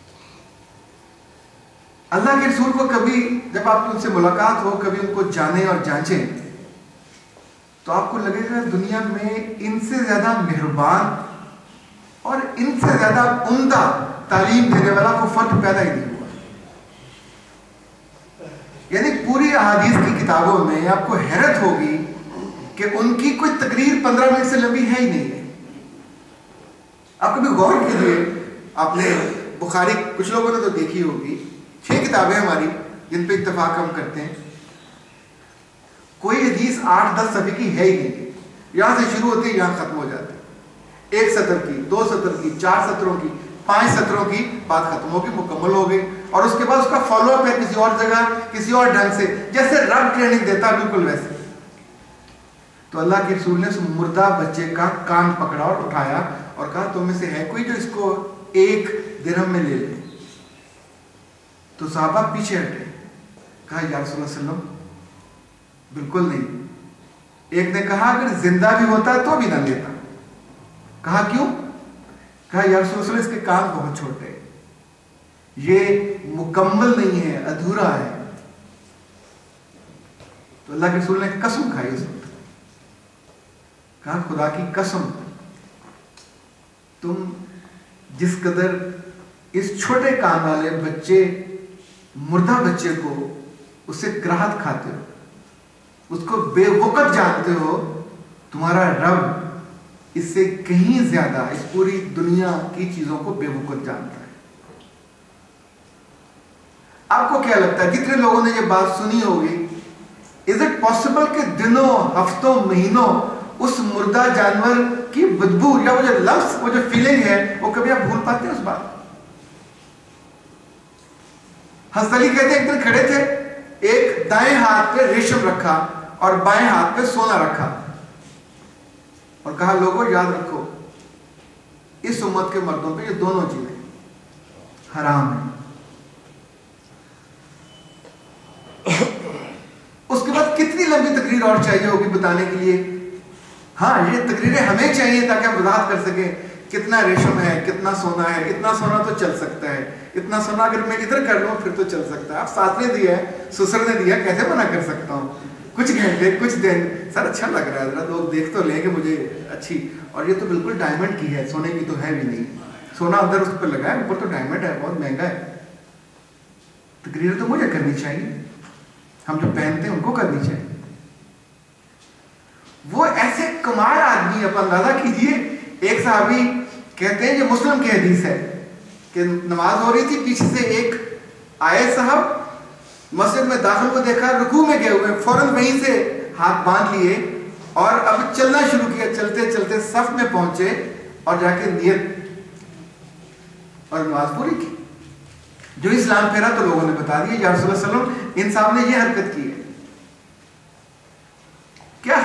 अल्लाह के रसूल को कभी जब आपकी उनसे मुलाकात हो, कभी उनको जाने और जांचें, तो आपको लगेगा दुनिया में इनसे ज्यादा मेहरबान और इनसे ज्यादा उम्दा तालीम देने वाला को फर्क पैदा ही नहीं हुआ। यानी पूरी अहादीस की किताबों में आपको हैरत होगी कि उनकी कोई तकरीर पंद्रह मिनट से लंबी है ही नहीं है। आप कभी गौर कीजिए, आपने बुखारी कुछ लोगों ने तो देखी होगी, छह किताबें हमारी जिन पे इत्तेफाक हम करते हैं, कोई हदीस आठ दस सफ़े की है ही नहीं, यहां से शुरू होती है यहां खत्म हो जाती है। एक सत्र की, दो सत्र की, चार सत्रों की, पांच सत्रों की बात खत्म होगी, मुकम्मल हो गई, और उसके बाद उसका फॉलोअप है किसी और जगह, किसी और ढंग से, जैसे रब ट्रेनिंग देता बिल्कुल वैसे। तो अल्लाह के रसूल ने उस मुर्दा बच्चे का कान पकड़ा और उठाया और कहा तुम में से है कोई जो इसको एक दिरहम में ले ले? तो साहबा पीछे हटे, कहा या रसूल सल्लम बिल्कुल नहीं। एक ने कहा अगर जिंदा भी होता तो भी ना लेता। कहा क्यों? कहा या रसूल सल्लम इसके कान बहुत छोटे हैं, ये मुकम्मल नहीं है, अधूरा है। तो अल्लाह के रसूल ने कसम खाई उस वक्त, कहा खुदा की कसम तुम जिस कदर इस छोटे कान वाले बच्चे, मुर्दा बच्चे को उससे कराहत खाते हो, उसको बेवकूफ जानते हो, तुम्हारा रब इससे कहीं ज्यादा इस पूरी दुनिया की चीजों को बेवकूफ जानता है। आपको क्या लगता है जितने लोगों ने ये बात सुनी होगी, इज इट पॉसिबल कि दिनों, हफ्तों, महीनों उस मुर्दा जानवर की बदबू या वो जो लफ्ज, वो जो फीलिंग है, वो कभी आप भूल पाते हैं उस बात? हज़रत अली कहते हैं एक दिन खड़े थे, एक दाएं हाथ पे रेशम रखा और बाएं हाथ पे सोना रखा, और कहा लोगों याद रखो इस उम्मत के मर्दों पे ये दोनों चीजें हराम है। उसके बाद कितनी लंबी तकरीर और चाहिए होगी बताने के लिए? हाँ, ये तकरीरें हमें चाहिए ताकि हम वजाहत कर सकें कितना रेशम है, कितना सोना है। इतना सोना तो चल सकता है, इतना सोना अगर मैं इधर कर लूं फिर तो चल सकता है। आप साथ ने दिया है, ससुर ने दिया, कैसे मना कर सकता हूँ? कुछ घंटे, कुछ दिन, सर अच्छा लग रहा है, जरा लोग देख तो लें कि मुझे अच्छी, और ये तो बिल्कुल डायमंड की है, सोने की तो है भी नहीं। सोना अंदर उस पर लगा है, ऊपर तो डायमंड है, बहुत महंगा है। तकरीर तो मुझे करनी चाहिए, हम जो पहनते हैं उनको करनी चाहिए। वो ऐसे कमाल आदमी, आप अंदाजा कीजिए, एक साहबी कहते हैं, ये मुस्लिम की हदीस है कि नमाज हो रही थी, पीछे से एक आए साहब, मस्जिद में दाखिल को देखा, रुकू में गए हुए, फौरन वहीं से हाथ बांध लिए और अब चलना शुरू किया। चलते चलते सफ में पहुंचे और जाके नियत और नमाज पूरी की। जो इस्लाम फेरा तो लोगों ने बता दिया या रसूलुल्लाह सल्लल्लाहु अलैहि वसल्लम इन साहब ने ये हरकत की है।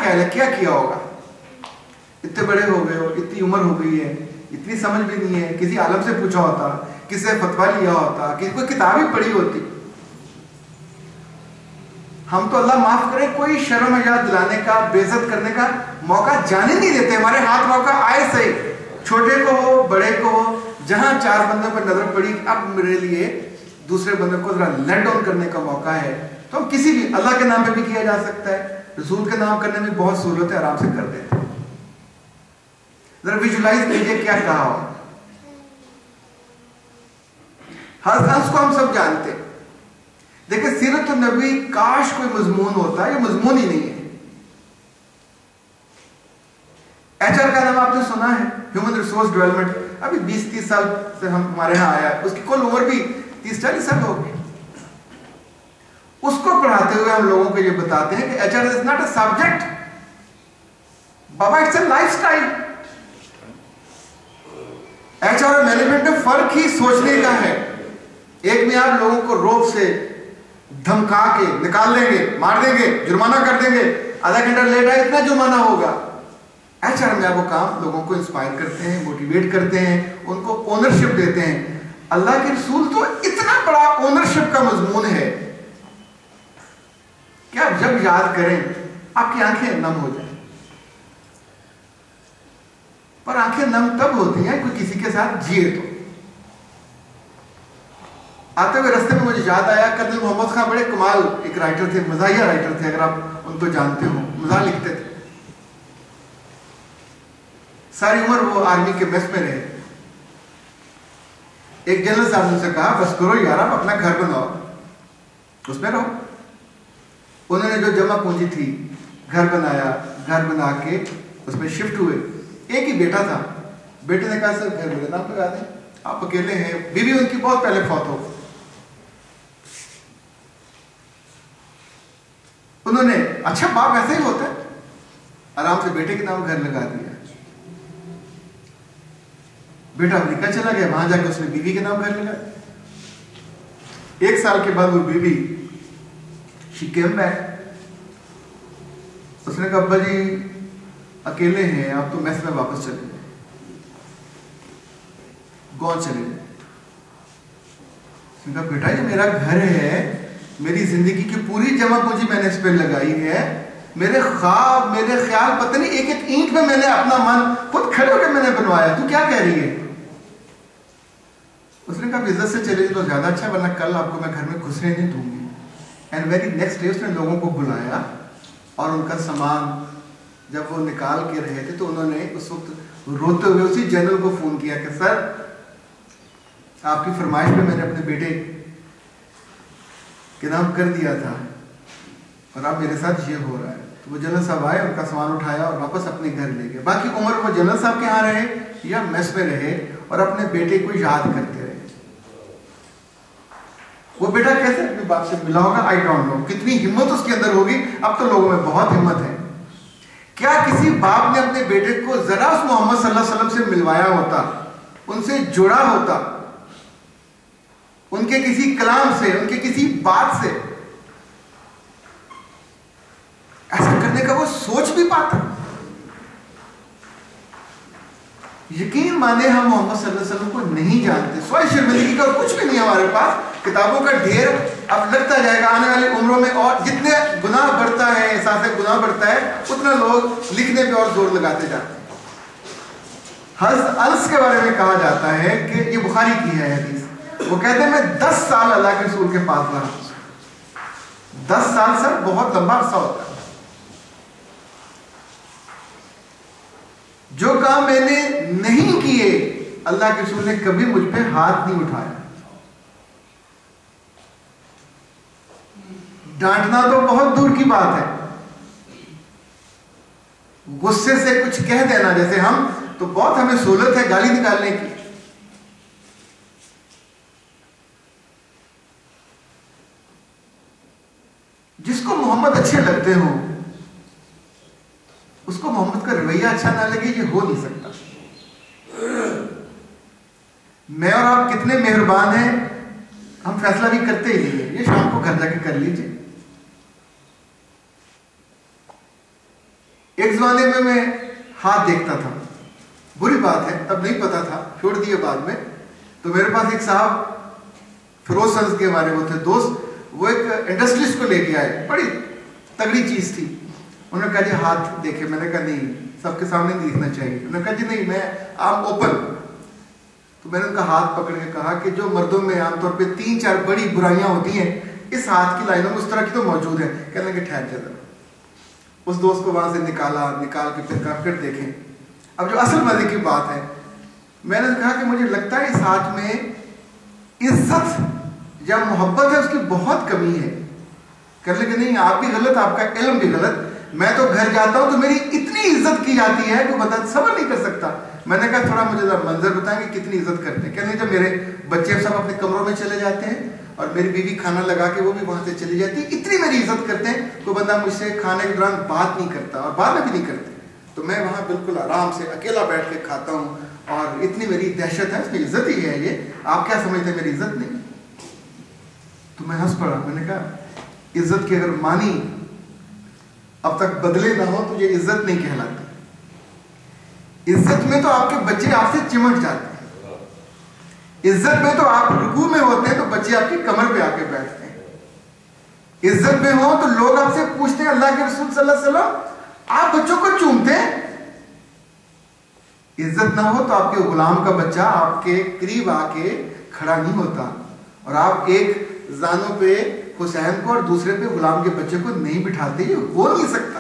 ख्याल है, क्या किया होगा? इतने बड़े हो गए हो, इतनी उम्र हो गई है, इतनी समझ भी नहीं है, किसी आलम से पूछा होता, किसी से फतवा लिया होता, किसी कोई किताब ही पढ़ी होती। हम तो अल्लाह माफ करे कोई शर्म हया दिलाने का, बेइज्जत करने का मौका जाने नहीं देते। हमारे हाथ मौका आए सही, छोटे को हो बड़े को हो, जहां चार बंदों पर नजर पड़ी अब मेरे लिए दूसरे बंदे को जरा लेट डाउन करने का मौका है, तो हम किसी भी अल्लाह के नाम पे भी किया जा सकता है, रसूल के नाम करने में बहुत सहूलत है, आराम से कर देते हैं। जरा विजुलाइज कीजिए क्या कहा हो। हर हंस को हम सब जानते हैं। देखिए सीरत नबी काश कोई मजमून होता है, ये मजमून ही नहीं है। एचआर का नाम आपने सुना है, ह्यूमन रिसोर्स डेवलपमेंट। अभी बीस तीस साल से हम हमारे यहाँ आया, उसकी कुल उम्र भी तीस चालीस साल हो गई। उसको पढ़ाते हुए हम लोगों को ये बताते हैं कि HR is not a subject बाबा, इट्स अ लाइफस्टाइल। एचआर और मैनेजमेंट में फर्क ही सोचने का है। एक में आप लोगों को रोब से धमका के निकाल देंगे, मार देंगे, जुर्माना कर देंगे, आधा घंटा लेट आए इतना जुर्माना होगा। एचआर में आप वो काम लोगों को इंस्पायर करते हैं, मोटिवेट करते हैं, उनको ओनरशिप देते हैं। अल्लाह के रसूल तो इतना बड़ा ओनरशिप का मजमून है कि आप जब याद करें आपकी आंखें नम हो जाए। पर आंखें नम तब होती हैं कोई किसी के साथ जिए तो। आते हुए रास्ते में मुझे याद आया, कर्नल मोहम्मद खान बड़े कमाल एक राइटर थे, मज़ाहिया राइटर थे, अगर आप उनको जानते हो, मज़ाह लिखते थे। सारी उम्र वो आर्मी के मेस में रहे। एक जनरल साहब ने उनसे कहा, बस करो यार, आप अपना घर बनाओ, उसमें रहो। उन्होंने जो जमा पूंजी थी, घर बनाया, घर बना के उसमें शिफ्ट हुए। एक ही बेटा था, बेटे ने कहा सर घर मेरे नाम लगा दें, आप अकेले हैं, बीवी उनकी बहुत पहले फौत हो। उन्होंने अच्छा बाप ऐसे ही होता है, आराम से बेटे के नाम घर लगा दिया। बेटा अमेरिका चला गया, वहां जाकर उसने बीवी के नाम घर लगा। एक साल के बाद वो बीवी शी केम बैक। उसने कहा अब्बा जी अकेले हैं, आप तो मेस में वापस चले गए। कौन चले गए? उसने कहा बेटा ये मेरा घर है, मेरी जिंदगी की पूरी जमा पूंजी मैंने इस पे लगाई है, मेरे ख्वाब मेरे ख्याल पता नहीं एक एक ईंट में मैंने अपना मन खुद खड़े होकर मैंने बनवाया, तू क्या कह रही है? उसने कहा इज्जत से चले तो ज्यादा अच्छा, वरना कल आपको मैं घर में घुसने नहीं दूंगी। एंड वेरी नेक्स्ट डे उसने लोगों को बुलाया और उनका सामान जब वो निकाल के रहे थे तो उन्होंने उस वक्त रोते हुए उसी जनरल को फोन किया कि सर आपकी फरमाइश पे मैंने अपने बेटे के नाम कर दिया था और अब मेरे साथ ये हो रहा है। तो वो जनरल साहब आए, उनका सामान उठाया और वापस अपने घर ले गए। बाकी उम्र वो जनरल साहब के यहाँ रहे या मेस में रहे और अपने बेटे को याद करते रहे। वो बेटा कैसे अपने बाप से मिला होगा, आई डोंट नो, कितनी हिम्मत उसके अंदर होगी। अब तो लोगों में बहुत हिम्मत है। क्या किसी बाप ने अपने बेटे को जरा उस मोहम्मद सल्लल्लाहु अलैहि वसल्लम से मिलवाया होता, उनसे जुड़ा होता, उनके किसी कलाम से, उनके किसी बात से, ऐसा करने का वो सोच भी पाता? यकीन माने हम मोहम्मद सल्लल्लाहु अलैहि वसल्लम को नहीं जानते। स्वाय शर्मिंदगी का कुछ भी नहीं हमारे पास, किताबों का ढेर अब लगता जाएगा आने वाली उम्रों में, और जितने गुनाह बढ़ता है, एहसास गुनाह बढ़ता है, उतना लोग लिखने पे और जोर लगाते जाते हैं। हज़रत अनस के बारे में कहा जाता है कि ये बुखारी की है हदीस, वो कहते हैं मैं दस साल अल्लाह के रसूल के पास रहा। दस साल सर बहुत लंबा अरसा होता है। जो काम मैंने नहीं किए अल्लाह के रसूल ने कभी मुझ पे हाथ नहीं उठाया। डांटना तो बहुत दूर की बात है, गुस्से से कुछ कह देना, जैसे हम तो बहुत हमें सहूलत है गाली निकालने की। जिसको मोहम्मद अच्छे लगते हो उसको मोहम्मद का रवैया अच्छा ना लगे, ये हो नहीं सकता। मैं और आप कितने मेहरबान हैं, हम फैसला भी करते ही नहीं है, ये शाम को घर जाके कर लीजिए। एक जमाने में मैं हाथ देखता था, बुरी बात है, तब नहीं पता था, छोड़ दिए बाद में। तो मेरे पास एक साहब फिरोज सल्स के हमारे वो थे दोस्त, वो एक इंडस्ट्रिस्ट को लेके आए, बड़ी तगड़ी चीज थी। उन्होंने कहा जी हाथ देखे, मैंने कहा नहीं, सबके सामने नहीं दिखना चाहिए। उन्होंने कहा जी नहीं, मैं आम ओपन। तो मैंने उनका हाथ पकड़ के कहा कि जो मर्दों में आमतौर पे तीन चार बड़ी बुराइयां होती हैं, इस हाथ की लाइनों में उस तरह की तो मौजूद है। कहने लगे ठहर जा जरा। उस दोस्त को वहां से निकाला, निकाल के फिर कहा फिर देखें। अब जो असल मजे की बात है, मैंने कहा कि मुझे लगता है इस हाथ में इज्जत या मोहब्बत है उसकी बहुत कमी है। कर लगे नहीं, आप भी गलत, आपका इल्म भी गलत। मैं तो घर जाता हूं तो मेरी इतनी इज्जत की जाती है कि बता सबर नहीं कर सकता। मैंने कहा थोड़ा मुझे मंजर बताएं कि कितनी इज्जत करते हैं। कहने जब मेरे बच्चे सब अपने कमरों में चले जाते हैं और मेरी बीवी खाना लगा के वो भी वहां से चली जाती है, इतनी मेरी इज्जत करते हैं, कोई बंदा मुझसे खाने के दौरान बात नहीं करता और बाद में भी नहीं करते। तो मैं वहां बिल्कुल आराम से अकेला बैठ के खाता हूँ और इतनी मेरी दहशत है, इसमें इज्जत ही है। ये आप क्या समझते हैं मेरी इज्जत नहीं? तो मैं हंस पड़ा। मैंने कहा इज्जत की अगर मानी अब तक बदले ना हो तो ये इज्जत नहीं कहलाती। इज्जत में तो आपके बच्चे आपसे चिमट जाते हैं, इज्जत में तो आप रुकू में होते हैं तो बच्चे आपकी कमर पे आके बैठते हैं, इज्जत में हो तो लोग आपसे पूछते हैं अल्लाह के रसूल सल्लल्लाहु अलैहि वसल्लम आप बच्चों को चूमते हैं। इज्जत ना हो तो आपके गुलाम का बच्चा आपके करीब आके खड़ा नहीं होता और आप एक जानों पे हुसैन को और दूसरे पे गुलाम के बच्चे को नहीं बिठाते, ये हो नहीं सकता।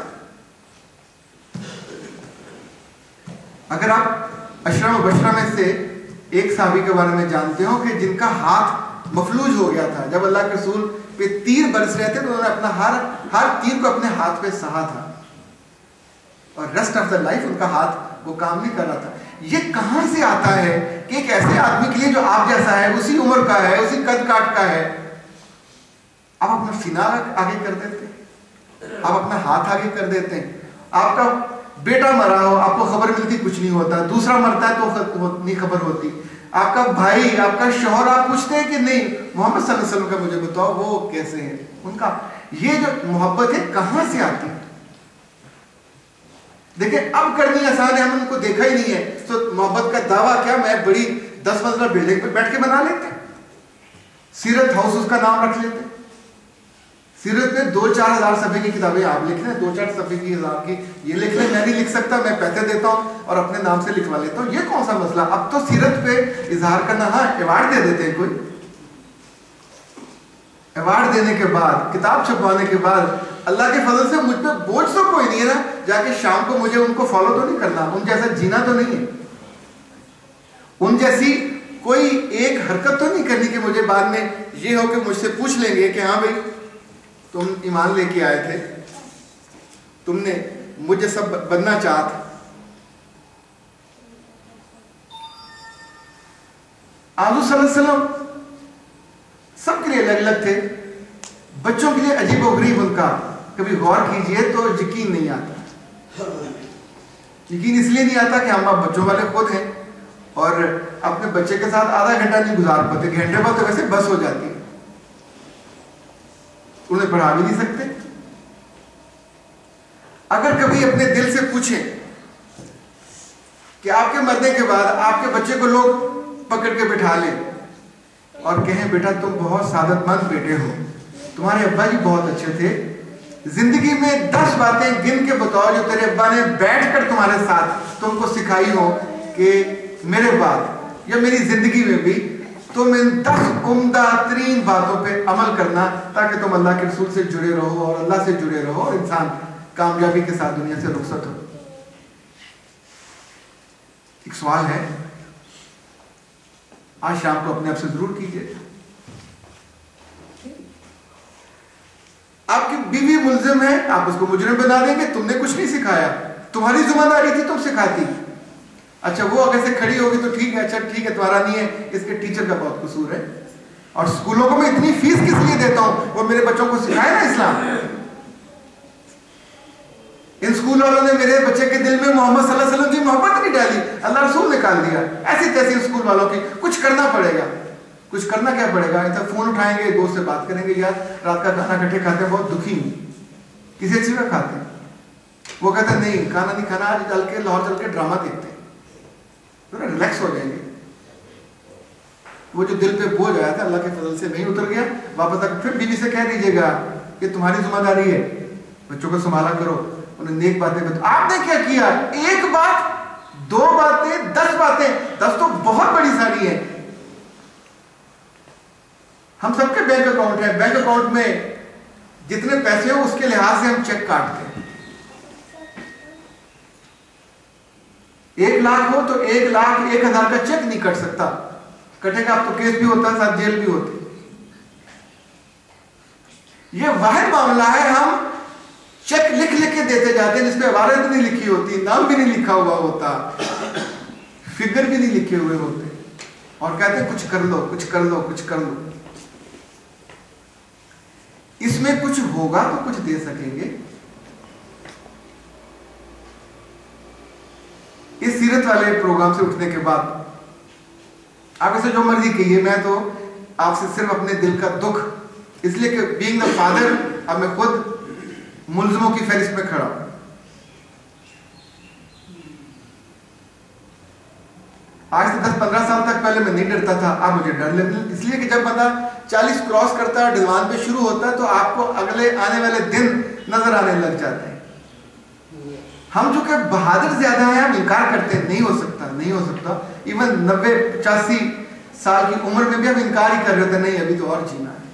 अगर आप अशरा बशरा में से एक साहबी के बारे में जानते हो कि जिनका हाथ मफलूज हो गया था, जब अल्लाह के रसूल पे तीर बरस रहे थे तो उन्होंने अपना हर हर तीर को अपने हाथ पे सहा था और रेस्ट ऑफ द लाइफ उनका हाथ वो काम नहीं कर रहा था। ये कहां से आता है कि एक ऐसे आदमी के लिए जो आप जैसा है, उसी उम्र का है, उसी कद काट का है, आप अपना सीना आगे कर देते हैं, आप अपना हाथ आगे कर देते हैं। आपका बेटा मरा हो, आपको खबर मिलती कुछ नहीं होता, दूसरा मरता है तो नहीं खबर होती। आपका भाई, आपका शौहर, आप पूछते हैं कि नहीं मोहम्मद सल्लल्लाहु अलैहि वसल्लम का मुझे बताओ वो कैसे हैं। उनका ये जो मोहब्बत है कहां से आती है? देखिए अब करनी आसान है, हमने उनको देखा ही नहीं है तो मोहब्बत का दावा क्या, मैं बड़ी दस मंजिला बिल्डिंग पे बैठ के बना लेते हैं, सीरत हाउस उसका नाम रख लेते हैं। सीरत में दो चार हजार सफ़े की किताबें आप लिख लें, दो चार सफ़े की हजार की ये लिख लें, मैं नहीं लिख सकता, मैं पैसे देता हूँ और अपने नाम से लिखवा लेता हूँ, ये कौन सा मसला। अब तो सीरत पे इजहार करना, हाँ अवार्ड दे देते हैं, कोई अवार्ड देने के बाद, किताब छपवाने के बाद अल्लाह के फजल से मुझ पे बोझ तो कोई नहीं है ना, जाके शाम को मुझे उनको फॉलो तो नहीं करना, उन जैसा जीना तो नहीं है, उन जैसी कोई एक हरकत तो नहीं करनी कि मुझे बाद में ये हो कि मुझसे पूछ लेंगे कि हाँ भाई तुम ईमान लेके आए थे, तुमने मुझे सब बनना चाहता। आलू सल्लल्लाहु अलैहि वसल्लम सबके लिए अलग अलग थे, बच्चों के लिए अजीब और गरीब उनका कभी गौर कीजिए तो यकीन नहीं आता। यकीन इसलिए नहीं आता कि हम आप बच्चों वाले खुद हैं और अपने बच्चे के साथ आधा घंटा नहीं गुजार पाते, घंटे बाद तो वैसे बस हो जाती है, उन्हें पढ़ा भी नहीं सकते। अगर कभी अपने दिल से पूछें कि आपके मरने के बाद आपके बच्चे को लोग पकड़ के बिठा लें और कहें बेटा तुम बहुत सादतमंद बेटे हो, तुम्हारे अब्बा जी बहुत अच्छे थे, जिंदगी में दस बातें गिन के बताओ जो तेरे अब्बा ने बैठकर तुम्हारे साथ तुमको सिखाई हो कि मेरे बाद या मेरी जिंदगी में भी तुम इन दस उम्दा तरीन बातों पे अमल करना ताकि तुम अल्लाह के रसूल से जुड़े रहो और अल्लाह से जुड़े रहो और इंसान कामयाबी के साथ दुनिया से रुखसत हो। एक सवाल है, आज शाम को अपने आप से जरूर कीजिए। आपकी बीवी मुलजिम है, आप उसको मुजरिम बना देंगे, तुमने कुछ नहीं सिखाया, तुम्हारी जिम्मेदारी थी तुम सिखाती। अच्छा वो अगर से खड़ी होगी तो ठीक है, अच्छा ठीक है तुम्हारा नहीं है, इसके टीचर का बहुत कसूर है। और स्कूलों को मैं इतनी फीस किस लिए देता हूं, वो मेरे बच्चों को सिखाए ना इस्लाम। इन स्कूल वालों ने मेरे बच्चे के दिल में मोहम्मद सल्लल्लाहु अलैहि वसल्लम की मोहब्बत नहीं डाली, अल्लाह रसूल निकाल दिया। ऐसी तैसी स्कूल वालों की कुछ करना पड़ेगा। कुछ करना क्या पड़ेगा, इधर फोन उठाएंगे, दोस्त से बात करेंगे, यार रात का खाना इकट्ठे खाते हैं, बहुत दुखी हूं, किसी चीज का खाते हैं, वो कहता नहीं खाना नहीं खाना, आज चल के लाहौर चल के ड्रामा देखते हैं, थोड़ा रिलैक्स हो जाएंगे। वो जो दिल पे बोझ आया था अल्लाह के फजल से नहीं उतर गया, वापस आकर फिर बीवी से कह दीजिएगा कि तुम्हारी जिम्मेदारी है, बच्चों को संभाला करो, उन्हें नेक बातें बता। आपने क्या किया? एक बात, दो बातें, दस बातें, दस तो बहुत बड़ी सारी है। हम सबके बैंक अकाउंट है, बैंक अकाउंट में जितने पैसे हो उसके लिहाज से हम चेक काटते हैं। एक लाख हो तो एक लाख एक हजार का चेक नहीं कट सकता, कटेगा आप तो केस भी होता है, साथ जेल भी होती। ये वाहिद मामला है, हम चेक लिख लिख के देते जाते हैं जिसपे इबारत नहीं लिखी होती, नाम भी नहीं लिखा हुआ होता, फिगर भी नहीं लिखे हुए होते, और कहते हैं कुछ कर लो, कुछ कर लो, कुछ कर लो। इसमें कुछ होगा तो कुछ दे सकेंगे। इस सीरत वाले प्रोग्राम से उठने के बाद आप इसे जो मर्जी कहिए, मैं तो आपसे सिर्फ अपने दिल का दुख, इसलिए कि बीइंग द फादर अब मैं खुद मुल्ज़िमों की फहरिस्त में खड़ा हूं। आज से दस पंद्रह साल तक पहले मैं नहीं डरता था, अब मुझे डर लगने, इसलिए कि जब बंदा चालीस क्रॉस करता है, डिवान पे शुरू होता है, तो आपको अगले आने वाले दिन नजर आने लग जाते हैं। हम जो कि बहादुर ज्यादा हैं, हम इनकार करते हैं, नहीं हो सकता, नहीं हो सकता। इवन नब्बे पचासी साल की उम्र में भी हम इनकार ही कर रहे थे, नहीं अभी तो और जीना है।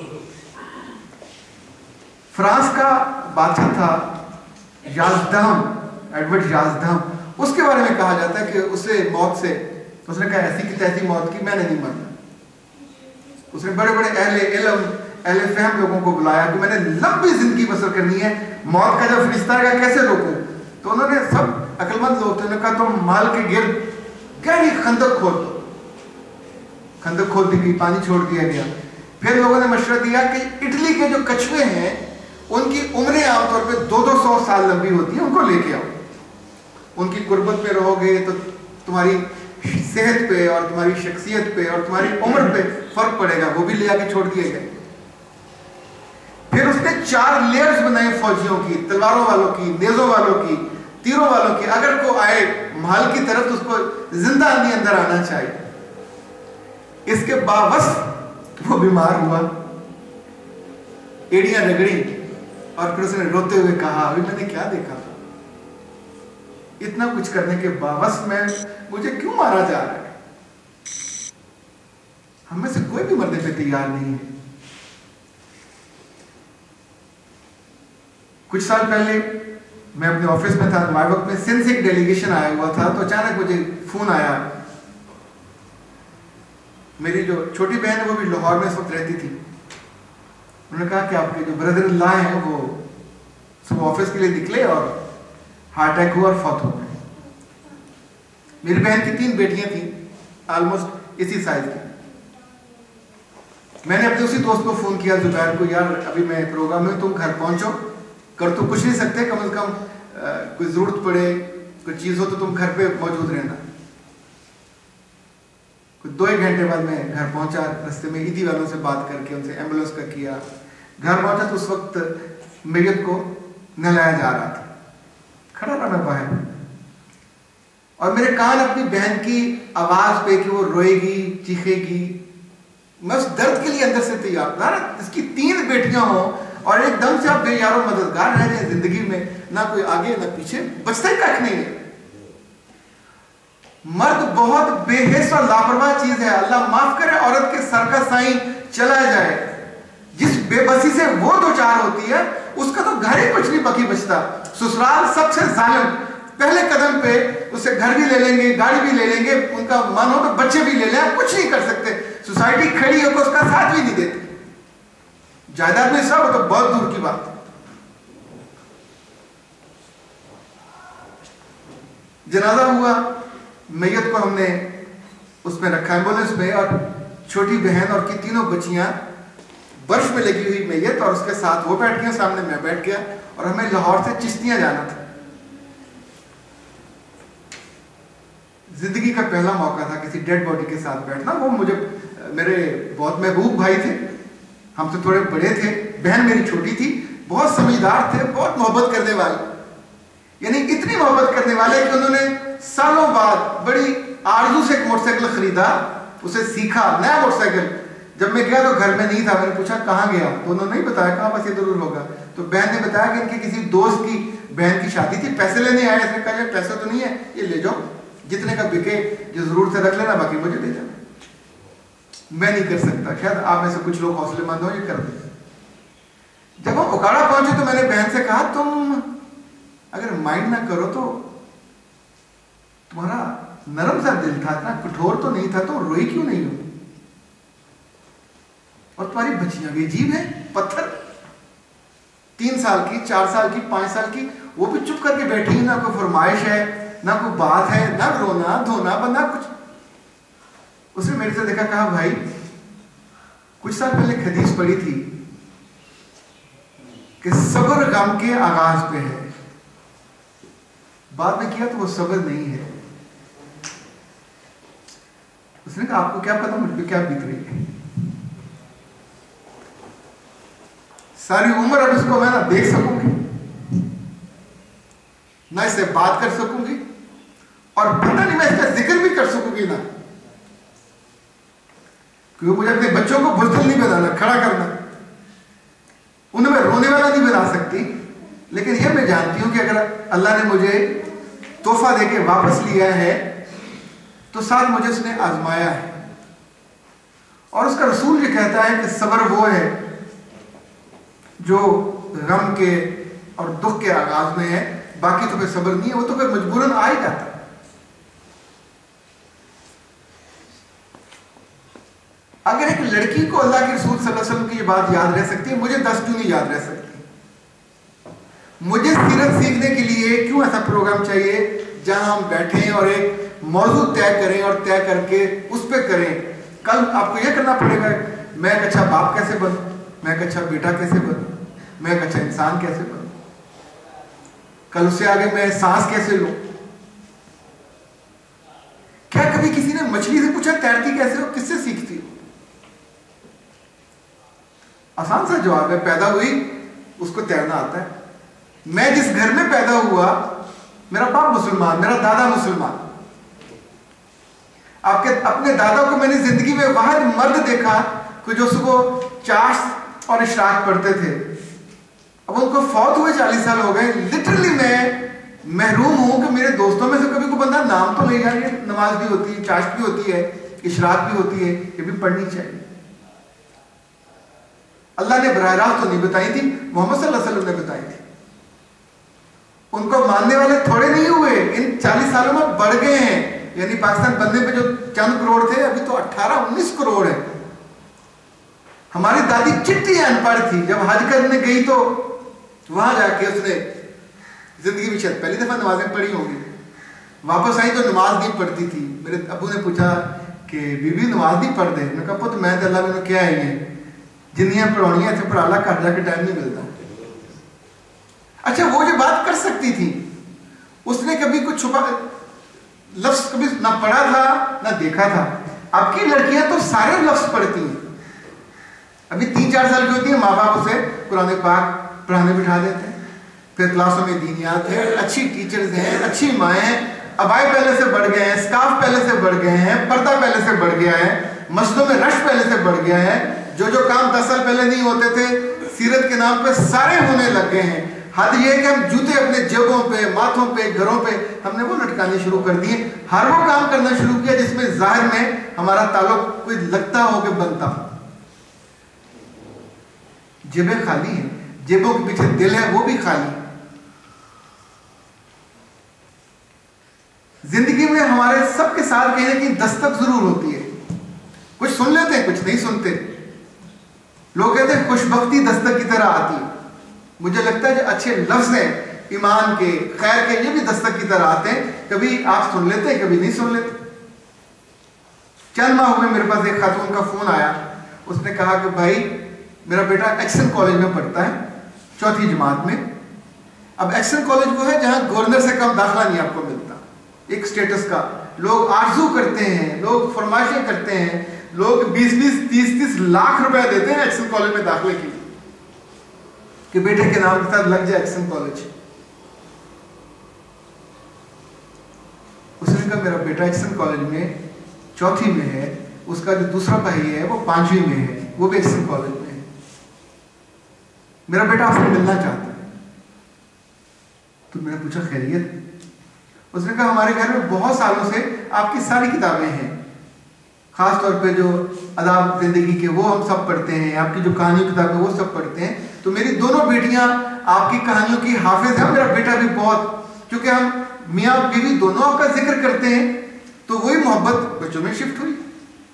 फ्रांस का बादशाह था याज़दाम, एडवर्ड याज़दाम, उसके बारे में कहा जाता है कि उसे मौत से, उसने कहा ऐसी की तैसी मौत की, मैंने नहीं मरना। उसने बड़े बड़े अहले इल्म, अहले फहम लोगों को बुलाया कि मैंने लंबी जिंदगी बसर करनी है, मौत का जब फरिश्ता आएगा कैसे रोकूं? तो उन्होंने, सब अक्लमंद लोग थे, उन्होंने कहा तुम माल के गिर्द गहरी खंदक खोद दो। खंदक खोद दी गई, पानी छोड़ दिया गया। फिर लोगों ने मशवरा दिया कि इटली के जो कछुए हैं उनकी उम्रें आमतौर पे दो दो सौ साल लंबी होती है, उनको लेके आओ, उनकी गुर्बत पे रहोगे तो तुम्हारी सेहत पे और तुम्हारी शख्सियत पे और तुम्हारी उम्र पे फर्क पड़ेगा। वो भी ले आके छोड़ दिए गए। फिर उसने चार लेयर्स बनाए फौजियों की, तलवारों वालों की, नेजों वालों की, तीरों वालों की। अगर को आए महल की तरफ तो उसको जिंदा आदमी अंदर आना चाहिए। इसके बावजूद वो बीमार हुआ, एड़ियां रगड़ी, और फिर उसने रोते हुए कहा अभी मैंने क्या देखा था, इतना कुछ करने के बावजूद मैं, मुझे क्यों मारा जा रहा है? हम में से कोई भी मरने पे तैयार नहीं है। कुछ साल पहले मैं अपने ऑफिस में था, हमारे वक्त में सिंध से एक डेलीगेशन आया हुआ था, तो अचानक मुझे फोन आया। मेरी जो छोटी बहन है वो भी लाहौर में इस वक्त रहती थी। उन्होंने कहा कि आपके जो ब्रदर इन लॉ हैं वो सुबह ऑफिस के लिए निकले और हार्ट अटैक हुआ और फौत हो गए। मेरी बहन की तीन बेटियां थी, ऑलमोस्ट इसी साइज की। मैंने अपने उसी दोस्त को फोन किया जुबैर को, यार अभी मैं प्रोग्राम में, तुम घर पहुंचो, कर तो कुछ नहीं सकते, कम से कम आ, कोई जरूरत पड़े, कोई चीज हो तो तुम घर पे मौजूद रहना। कुछ दो एक घंटे बाद मैं घर पहुंचा, रास्ते में ईदी वालों से बात करके उनसे एम्बुलेंस का किया। घर पहुंचा तो उस वक्त मैयत को नहलाया जा रहा था, खड़ा रहा मैं बाहर, और मेरे कान अपनी बहन की आवाज पे कि वो रोएगी, चीखेगी। मैं उस दर्द के लिए अंदर से तैयार था। इसकी तीन बेटियां हो और एकदम से आप बेयारो मददगार रह जाए जिंदगी में, ना कोई आगे ना पीछे, बचता ही कख नहीं है। मर्द बहुत बेहिस और लापरवाह चीज है, अल्लाह माफ करे औरत के सर का साईं चला जाए। जिस बेबसी से वो दो चार होती है उसका तो घर ही कुछ नहीं बाकी बचता। ससुराल सबसे जालिम, पहले कदम पे उसे घर भी ले लेंगे, गाड़ी भी ले लेंगे, उनका मन हो तो बच्चे भी ले लें, कुछ नहीं कर सकते। सोसाइटी खड़ी होकर उसका साथ भी नहीं देती। जायदाद में सब तो बहुत दूर की बात। जनाजा हुआ, मैयत को हमने उसमें रखा एम्बुलेंस में, और छोटी बहन और की तीनों बच्चियां, बर्फ में लगी हुई मैयत, और उसके साथ वो बैठ गया, सामने मैं बैठ गया, और हमें लाहौर से चिश्तियां जाना था। जिंदगी का पहला मौका था किसी डेड बॉडी के साथ बैठना। वो मुझे, मेरे बहुत महबूब भाई थे, हमसे थोड़े बड़े थे, बहन मेरी छोटी थी, बहुत समझदार थे, बहुत मोहब्बत करने वाले। यानी इतनी मोहब्बत करने वाले कि उन्होंने सालों बाद बड़ी आरज़ू से एक मोटरसाइकिल खरीदा, उसे सीखा, नया मोटरसाइकिल। जब मैं गया तो घर में नहीं था, मैंने पूछा कहाँ गया, तो उन्होंने नहीं बताया, कहाँ बस ये जरूर होगा। तो बहन ने बताया कि इनके किसी दोस्त की बहन की शादी थी, पैसे लेने आए। इसने कहा पैसे तो नहीं है, ये ले जाओ, जितने का बिके जो जरूरत है रख लेना, बाकी मुझे दे जाना। मैं नहीं कर सकता, शायद आप में से कुछ लोग हौसलेमंद हो, ये कर दे। जब हम उकाड़ा पहुंचे तो मैंने बहन से कहा तुम अगर माइंड ना करो तो तुम्हारा नरम सा दिल था, इतना कठोर तो नहीं था, तो रोई क्यों नहीं हो? और तुम्हारी बच्चियां भी अजीब है, पत्थर, तीन साल की, चार साल की, पांच साल की, वो भी चुप करके बैठी, ना कोई फरमाइश है, ना कोई बात है, ना रोना धोना बंदा कुछ। उसने मेरे से देखा, कहा भाई कुछ साल पहले एक हदीस पढ़ी थी कि सब्र गम के आगाज पे है, बाद में किया तो वो सब्र नहीं है। उसने कहा आपको क्या पता मुझ पे क्या बीत रही है, सारी उम्र अब इसको मैं ना देख सकूंगी, ना इससे बात कर सकूंगी, और पता नहीं मैं इसका जिक्र भी कर सकूंगी ना, क्योंकि मुझे अपने बच्चों को बुज़दिल नहीं बनाना, खड़ा करना, उन्हें मैं रोने वाला नहीं बना सकती। लेकिन यह मैं जानती हूं कि अगर अल्लाह ने मुझे तोहफा देके वापस लिया है तो साथ मुझे उसने आजमाया है। और उसका रसूल ये कहता है कि सब्र वो है जो गम के और दुख के आगाज में है, बाकी तो फिर सब्र नहीं है, वो तो फिर मजबूरन आ ही जाता है। अगर एक लड़की को अल्लाह के रसूल सल्लल्लाहु अलैहि वसल्लम की ये बात याद रह सकती है, मुझे दस क्यों नहीं याद रह सकती? मुझे सीरत सीखने के लिए क्यों ऐसा प्रोग्राम चाहिए जहां हम बैठें और एक मौजू तय करें और तय करके उस पर करें? कल आपको यह करना पड़ेगा, मैं एक अच्छा बाप कैसे बनूं, मैं एक अच्छा बेटा कैसे बनूं, मैं एक अच्छा इंसान कैसे बनूं, कल उससे आगे मैं सांस कैसे लूं। क्या कभी किसी ने मछली से पूछा तैरती कैसे हो, किससे सीखती हो? आसान सा जवाब है, पैदा हुई उसको तैरना आता है। मैं जिस घर में पैदा हुआ, मेरा बाप मुसलमान, मेरा दादा मुसलमान, आपके अपने दादा को मैंने जिंदगी में वाहिद मर्द देखा कि जो सुबह चाश और इशराक पढ़ते थे। अब उनको फौत हुए चालीस साल हो गए। लिटरली मैं महरूम हूं कि मेरे दोस्तों में से कभी कोई बंदा नाम तो ले जाए, नमाज भी होती है, चाश भी होती है, इशराक भी होती है, ये भी पढ़नी चाहिए। अल्लाह ने बराह रास्त तो नहीं बताई थी, मोहम्मद सल्लल्लाहु अलैहि वसल्लम ने बताई थी। उनको मानने वाले थोड़े नहीं हुए, इन चालीस सालों में बढ़ गए हैं। यानी पाकिस्तान बनने पे जो चंद करोड़ थे, अभी तो अठारह उन्नीस करोड़ है। हमारी दादी चिट्ठी अनपढ़ थी, जब हज करने गई तो वहां जाके उसने जिंदगी में शायद पहली दफा नमाजें पढ़ी होंगी, वापस आई तो नमाज नहीं पढ़ती थी। मेरे अबू ने पूछा कि बीबी नमाज नहीं पढ़ दे, मैं कहा पुत मैं तो अल्लाह में क्या है, जिन्नियां पढ़ानियां थे पढ़ा ला, घर जाके टाइम नहीं मिलता। अच्छा, वो जो बात कर सकती थी, उसने कभी कुछ छुपा लफ्ज कभी ना पढ़ा था ना देखा था। आपकी लड़कियां तो सारे लफ्ज पढ़ती हैं, अभी तीन चार साल की होती है, माँ बाप उसे कुरान पाक पढ़ाने बिठा देते हैं, फिर क्लासों में दीनियात है, अच्छी टीचर्स हैं, अच्छी माएँ हैं, अबाई पहले से बढ़ गए हैं, स्काफ पहले से बढ़ गए हैं, पर्दा पहले से बढ़ गया है, मस्जिदों में रश पहले से बढ़ गया है। जो जो काम दस साल पहले नहीं होते थे, सीरत के नाम पे सारे होने लग गए हैं। हद ये कि हम जूते अपने जेबों पे, माथों पे, घरों पे हमने वो लटकाने शुरू कर दिए। हर वो काम करना शुरू किया जिसमें जाहिर में हमारा ताल्लुक कोई लगता हो कि बनता हो। जेबें खाली हैं, जेबों के पीछे दिल है, वो भी खाली। जिंदगी में हमारे सबके साथ कहीं ना कहीं दस्तक जरूर होती है, कुछ सुन लेते हैं, कुछ नहीं सुनते। लोग कहते हैं खुशबख्ती दस्तक की तरह आती है। मुझे लगता है जो अच्छे लफ्ज हैं ईमान के, खैर के, ये भी दस्तक की तरह आते हैं। कभी आप सुन लेते हैं, कभी नहीं सुन लेते। चंद माह हुए मेरे पास एक खातून का फोन आया, उसने कहा कि भाई मेरा बेटा एक्शन कॉलेज में पढ़ता है, चौथी जमात में। अब एक्शन कॉलेज वो है जहां गवर्नर से कम दाखिला नहीं आपको मिलता, एक स्टेटस का। लोग आरजू करते हैं, लोग फरमाइशें करते हैं, लोग बीस बीस तीस तीस लाख रुपए देते हैं एक्शन कॉलेज में दाखिले के लिए कि बेटे के नाम के साथ लग जाए एक्शन कॉलेज। कहा मेरा बेटा एचएसएन कॉलेज में चौथी में है, उसका जो दूसरा भाई है वो पांचवी में है, वो भी एचएसएन कॉलेज में है, मेरा बेटा आपसे मिलना चाहता है। तो मैंने पूछा खैरियत? उसने कहा हमारे घर में बहुत सालों से आपकी सारी किताबें हैं, खास तौर पे जो अदाब जिंदगी के वो हम सब पढ़ते हैं, आपकी जो कहानियों किताबें वो सब पढ़ते हैं, तो मेरी दोनों बेटियां आपकी कहानियों की हाफिज है, मेरा बेटा भी बहुत, क्योंकि हम मियाँ बीवी दोनों आपका जिक्र करते हैं, तो वही मोहब्बत बच्चों में शिफ्ट हुई।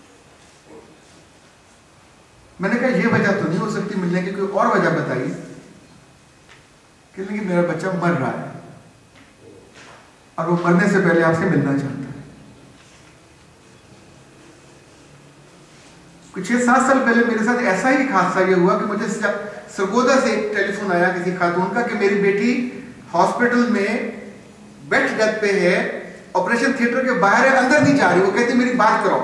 मैंने कहा ये वजह तो नहीं हो सकती मिलने की, कोई और वजह बताइए। कहने कि मेरा बच्चा मर रहा है और वो मरने से पहले आपसे मिलना चाहता है। कुछ छह सात साल पहले मेरे साथ ऐसा ही एक हादसा ये हुआ कि मुझे सरगोदा से एक टेलीफोन आया किसी खातून का कि मेरी बेटी हॉस्पिटल में बेड डेथ पे है, ऑपरेशन थिएटर के बाहर है, अंदर नहीं जा रही, वो कहती मेरी बात करो।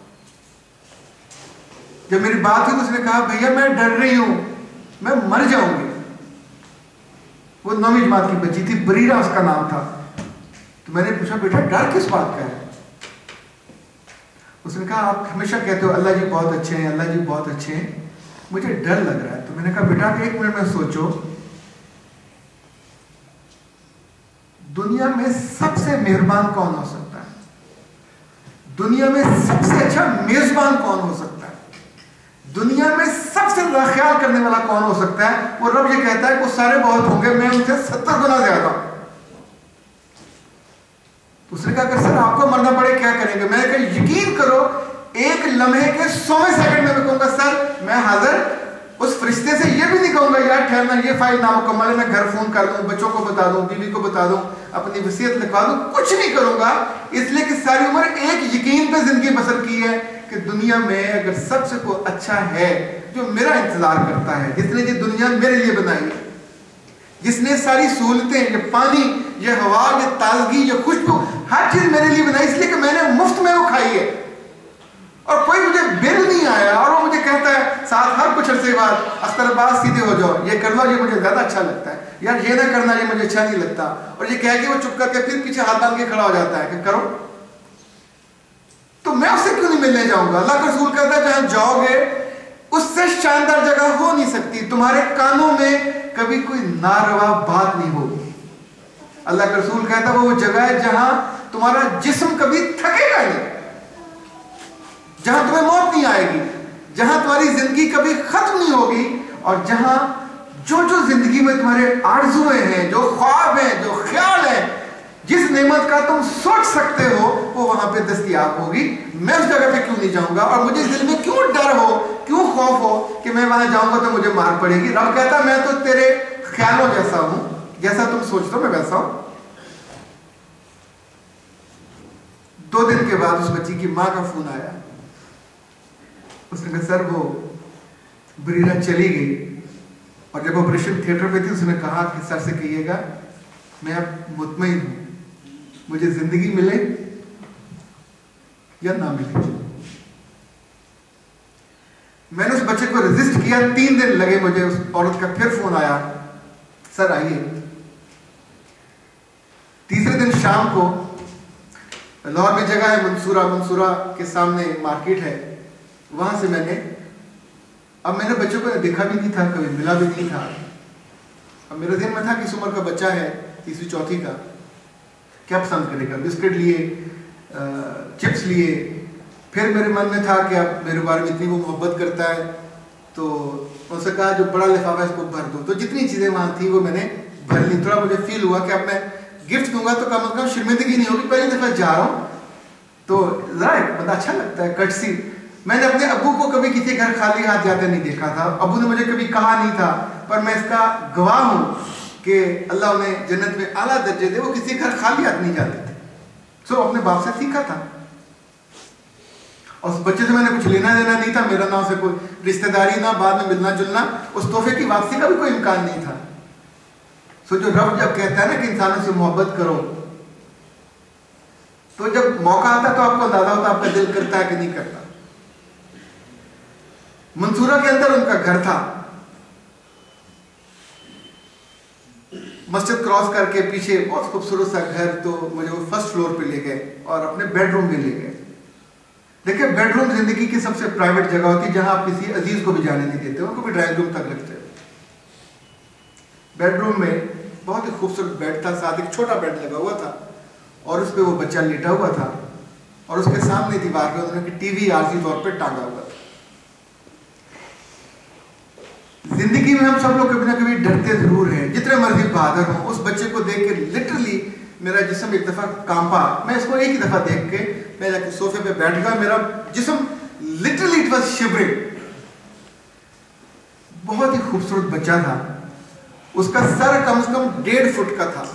जब मेरी बात हुई तो उसने कहा भैया मैं डर रही हूं, मैं मर जाऊंगी। वो नौवीं जमात की बच्ची थी, बरीरा उसका नाम था। तो मैंने पूछा बेटा डर किस बात का है? उसने कहा आप हमेशा कहते हो अल्लाह जी बहुत अच्छे हैं, अल्लाह जी बहुत अच्छे हैं, मुझे डर लग रहा है। तो मैंने कहा बेटा एक मिनट में सोचो, दुनिया में सबसे मेहरबान कौन हो सकता है? दुनिया में सबसे अच्छा मेजबान कौन हो सकता है? दुनिया में सबसे ज्यादा ख्याल करने वाला कौन हो सकता है? वो रब ये कहता है वो सारे बहुत होंगे, मैं उनसे सत्तर गुना ज्यादा। उसने कहा अगर सर आपको मरना पड़े क्या करेंगे? मैंने कहा यकीन करो एक लम्हे के सौवें सेकंड में मैं कहूंगा सर मैं हाजिर। उस फरिश्ते से ये भी नहीं कहूंगा यार ठहरना ये फाइल नामुकम्मल है, मैं घर फोन कर दूं, बच्चों को बता दूं, बीवी को बता दूं, अपनी वसीयत लिखवा दूं, कुछ नहीं करूंगा, इसलिए कि सारी उम्र एक यकीन पे जिंदगी बसर की है कि दुनिया में अगर सबसे कोई अच्छा है जो मेरा इंतजार करता है, जिसने ये दुनिया मेरे लिए बनाई है, जिसने सारी सहूलतें, ये पानी, ये हवा, ये ताजगी, ये खुशबू, हर चीज मेरे लिए बनाई, इसलिए कि मैंने मुफ्त में वो खाई है और कोई मुझे बिल नहीं आया। और वो मुझे कहता है साथ हर कुछ अरसे बाद अख्तरबाज सीधे हो जाओ, ये कर लो ये मुझे ज्यादा अच्छा लगता है, यार ये ना करना ये मुझे अच्छा नहीं लगता, और ये कह के वो चुप करके फिर पीछे हाथ बांध के खड़ा हो जाता है कि करो। तो मैं उससे क्यों नहीं मिलने जाऊंगा? अल्लाह का रसूल कहता है जहां जाओगे उससे शानदार जगह हो नहीं सकती, तुम्हारे कानों में कभी कोई नारवा बात नहीं होगी। अल्लाह का रसूल कहता है वो जगह है जहां तुम्हारा जिस्म कभी थकेगा नहीं, जहां तुम्हें मौत नहीं आएगी, जहां तुम्हारी जिंदगी कभी खत्म नहीं होगी, और जहां जो जो जिंदगी में तुम्हारे आरज़ुएं हैं, जो ख्वाब हैं, जो ख्याल है, जिस नेमत का तुम सोच सकते हो वो वहां पे दस्तयाब होगी। मैं उस जगह पे क्यों नहीं जाऊंगा? और मुझे दिल में क्यों डर हो, क्यों खौफ हो कि मैं वहां जाऊंगा तो मुझे मार पड़ेगी? रब कहता मैं तो तेरे ख्यालों जैसा हूं, जैसा तुम सोचते हो मैं वैसा हूं। दो दिन के बाद उस बच्ची की मां का फोन आया, उसने कहा सर वो बरीरा चली गई, और जब ऑपरेशन थिएटर पे थी उसने कहा कि सर से कहिएगा मैं अब मुतमईन हूं, मुझे जिंदगी मिले या ना मिले। मैंने उस बच्चे को रेजिस्ट किया, तीन दिन लगे मुझे, उस औरत का फिर फोन आया सर आइए। तीसरे दिन शाम को लाहौर में जगह है मंसूरा, मंसूरा के सामने मार्केट है, वहां से मैंने, अब मैंने बच्चों को देखा भी नहीं था, कभी मिला भी नहीं था। अब मेरे ध्यान में था कि इस उम्र का बच्चा है तीसरी चौथी का, क्या पसंद करेगा? बिस्किट लिए, चिप्स लिए। फिर मेरे मन में था कि अब मेरे बारे में इतनी वो मोहब्बत करता है, तो उनसे कहा जो बड़ा लिफाफा इसको भर दो। तो जितनी चीजें वहां थी वो मैंने भर ली। थोड़ा मुझे फील हुआ कि अब मैं गिफ्ट दूंगा तो कम से कम शर्मिंदगी नहीं होगी, पहली दफा जा रहा हूं तो जरा बड़ा अच्छा लगता है, कटसी। मैंने अपने अब्बू को कभी किसी घर खाली हाथ जाते नहीं देखा था, अब्बू ने मुझे कभी कहा नहीं था, पर मैं इसका गवाह हूं कि अल्लाह उन्हें जन्नत में आला दर्जे दे, वो किसी घर खाली हाथ नहीं जाते थे। सो अपने बाप से सीखा था। और उस बच्चे से मैंने कुछ लेना देना नहीं था, मेरा ना उसे कोई रिश्तेदारी, ना बाद में मिलना जुलना, उस तोहफे की वापसी का भी कोई इम्कान नहीं था। सो जो रब जब कहता है ना कि इंसानों से मोहब्बत करो, तो जब मौका आता तो आपको अंदाजा होता आपका दिल करता है कि नहीं करता। मंसूरा के अंदर उनका घर था, मस्जिद क्रॉस करके पीछे बहुत खूबसूरत सा घर, तो मुझे वो फर्स्ट फ्लोर पे ले गए और अपने बेडरूम में ले गए। देखिए, बेडरूम जिंदगी की सबसे प्राइवेट जगह होती है जहां आप किसी अजीज को भी जाने नहीं देते, उनको भी ड्राइंग रूम तक रखते हो। बेडरूम में बहुत ही खूबसूरत बेड था, साथ एक छोटा बेड लगा हुआ था और उस पर वो बच्चा लेटा हुआ था और उसके सामने दीवार पे उन्होंने टीवी आरसी तौर पे टांगा हुआ था। जिंदगी में हम सब लोग कभी ना कभी डरते जरूर हैं, जितने मर्जी बहादुर हों। उस बच्चे को देख के लिटरली मेरा जिस्म एक दफा कांपा। मैं इसको एक ही दफा देख के मैं जाके सोफे पे बैठ गया, मेरा जिस्म लिटरली इट वाज शिवरिंग। बहुत ही खूबसूरत बच्चा था, उसका सर कम से कम डेढ़ फुट का था।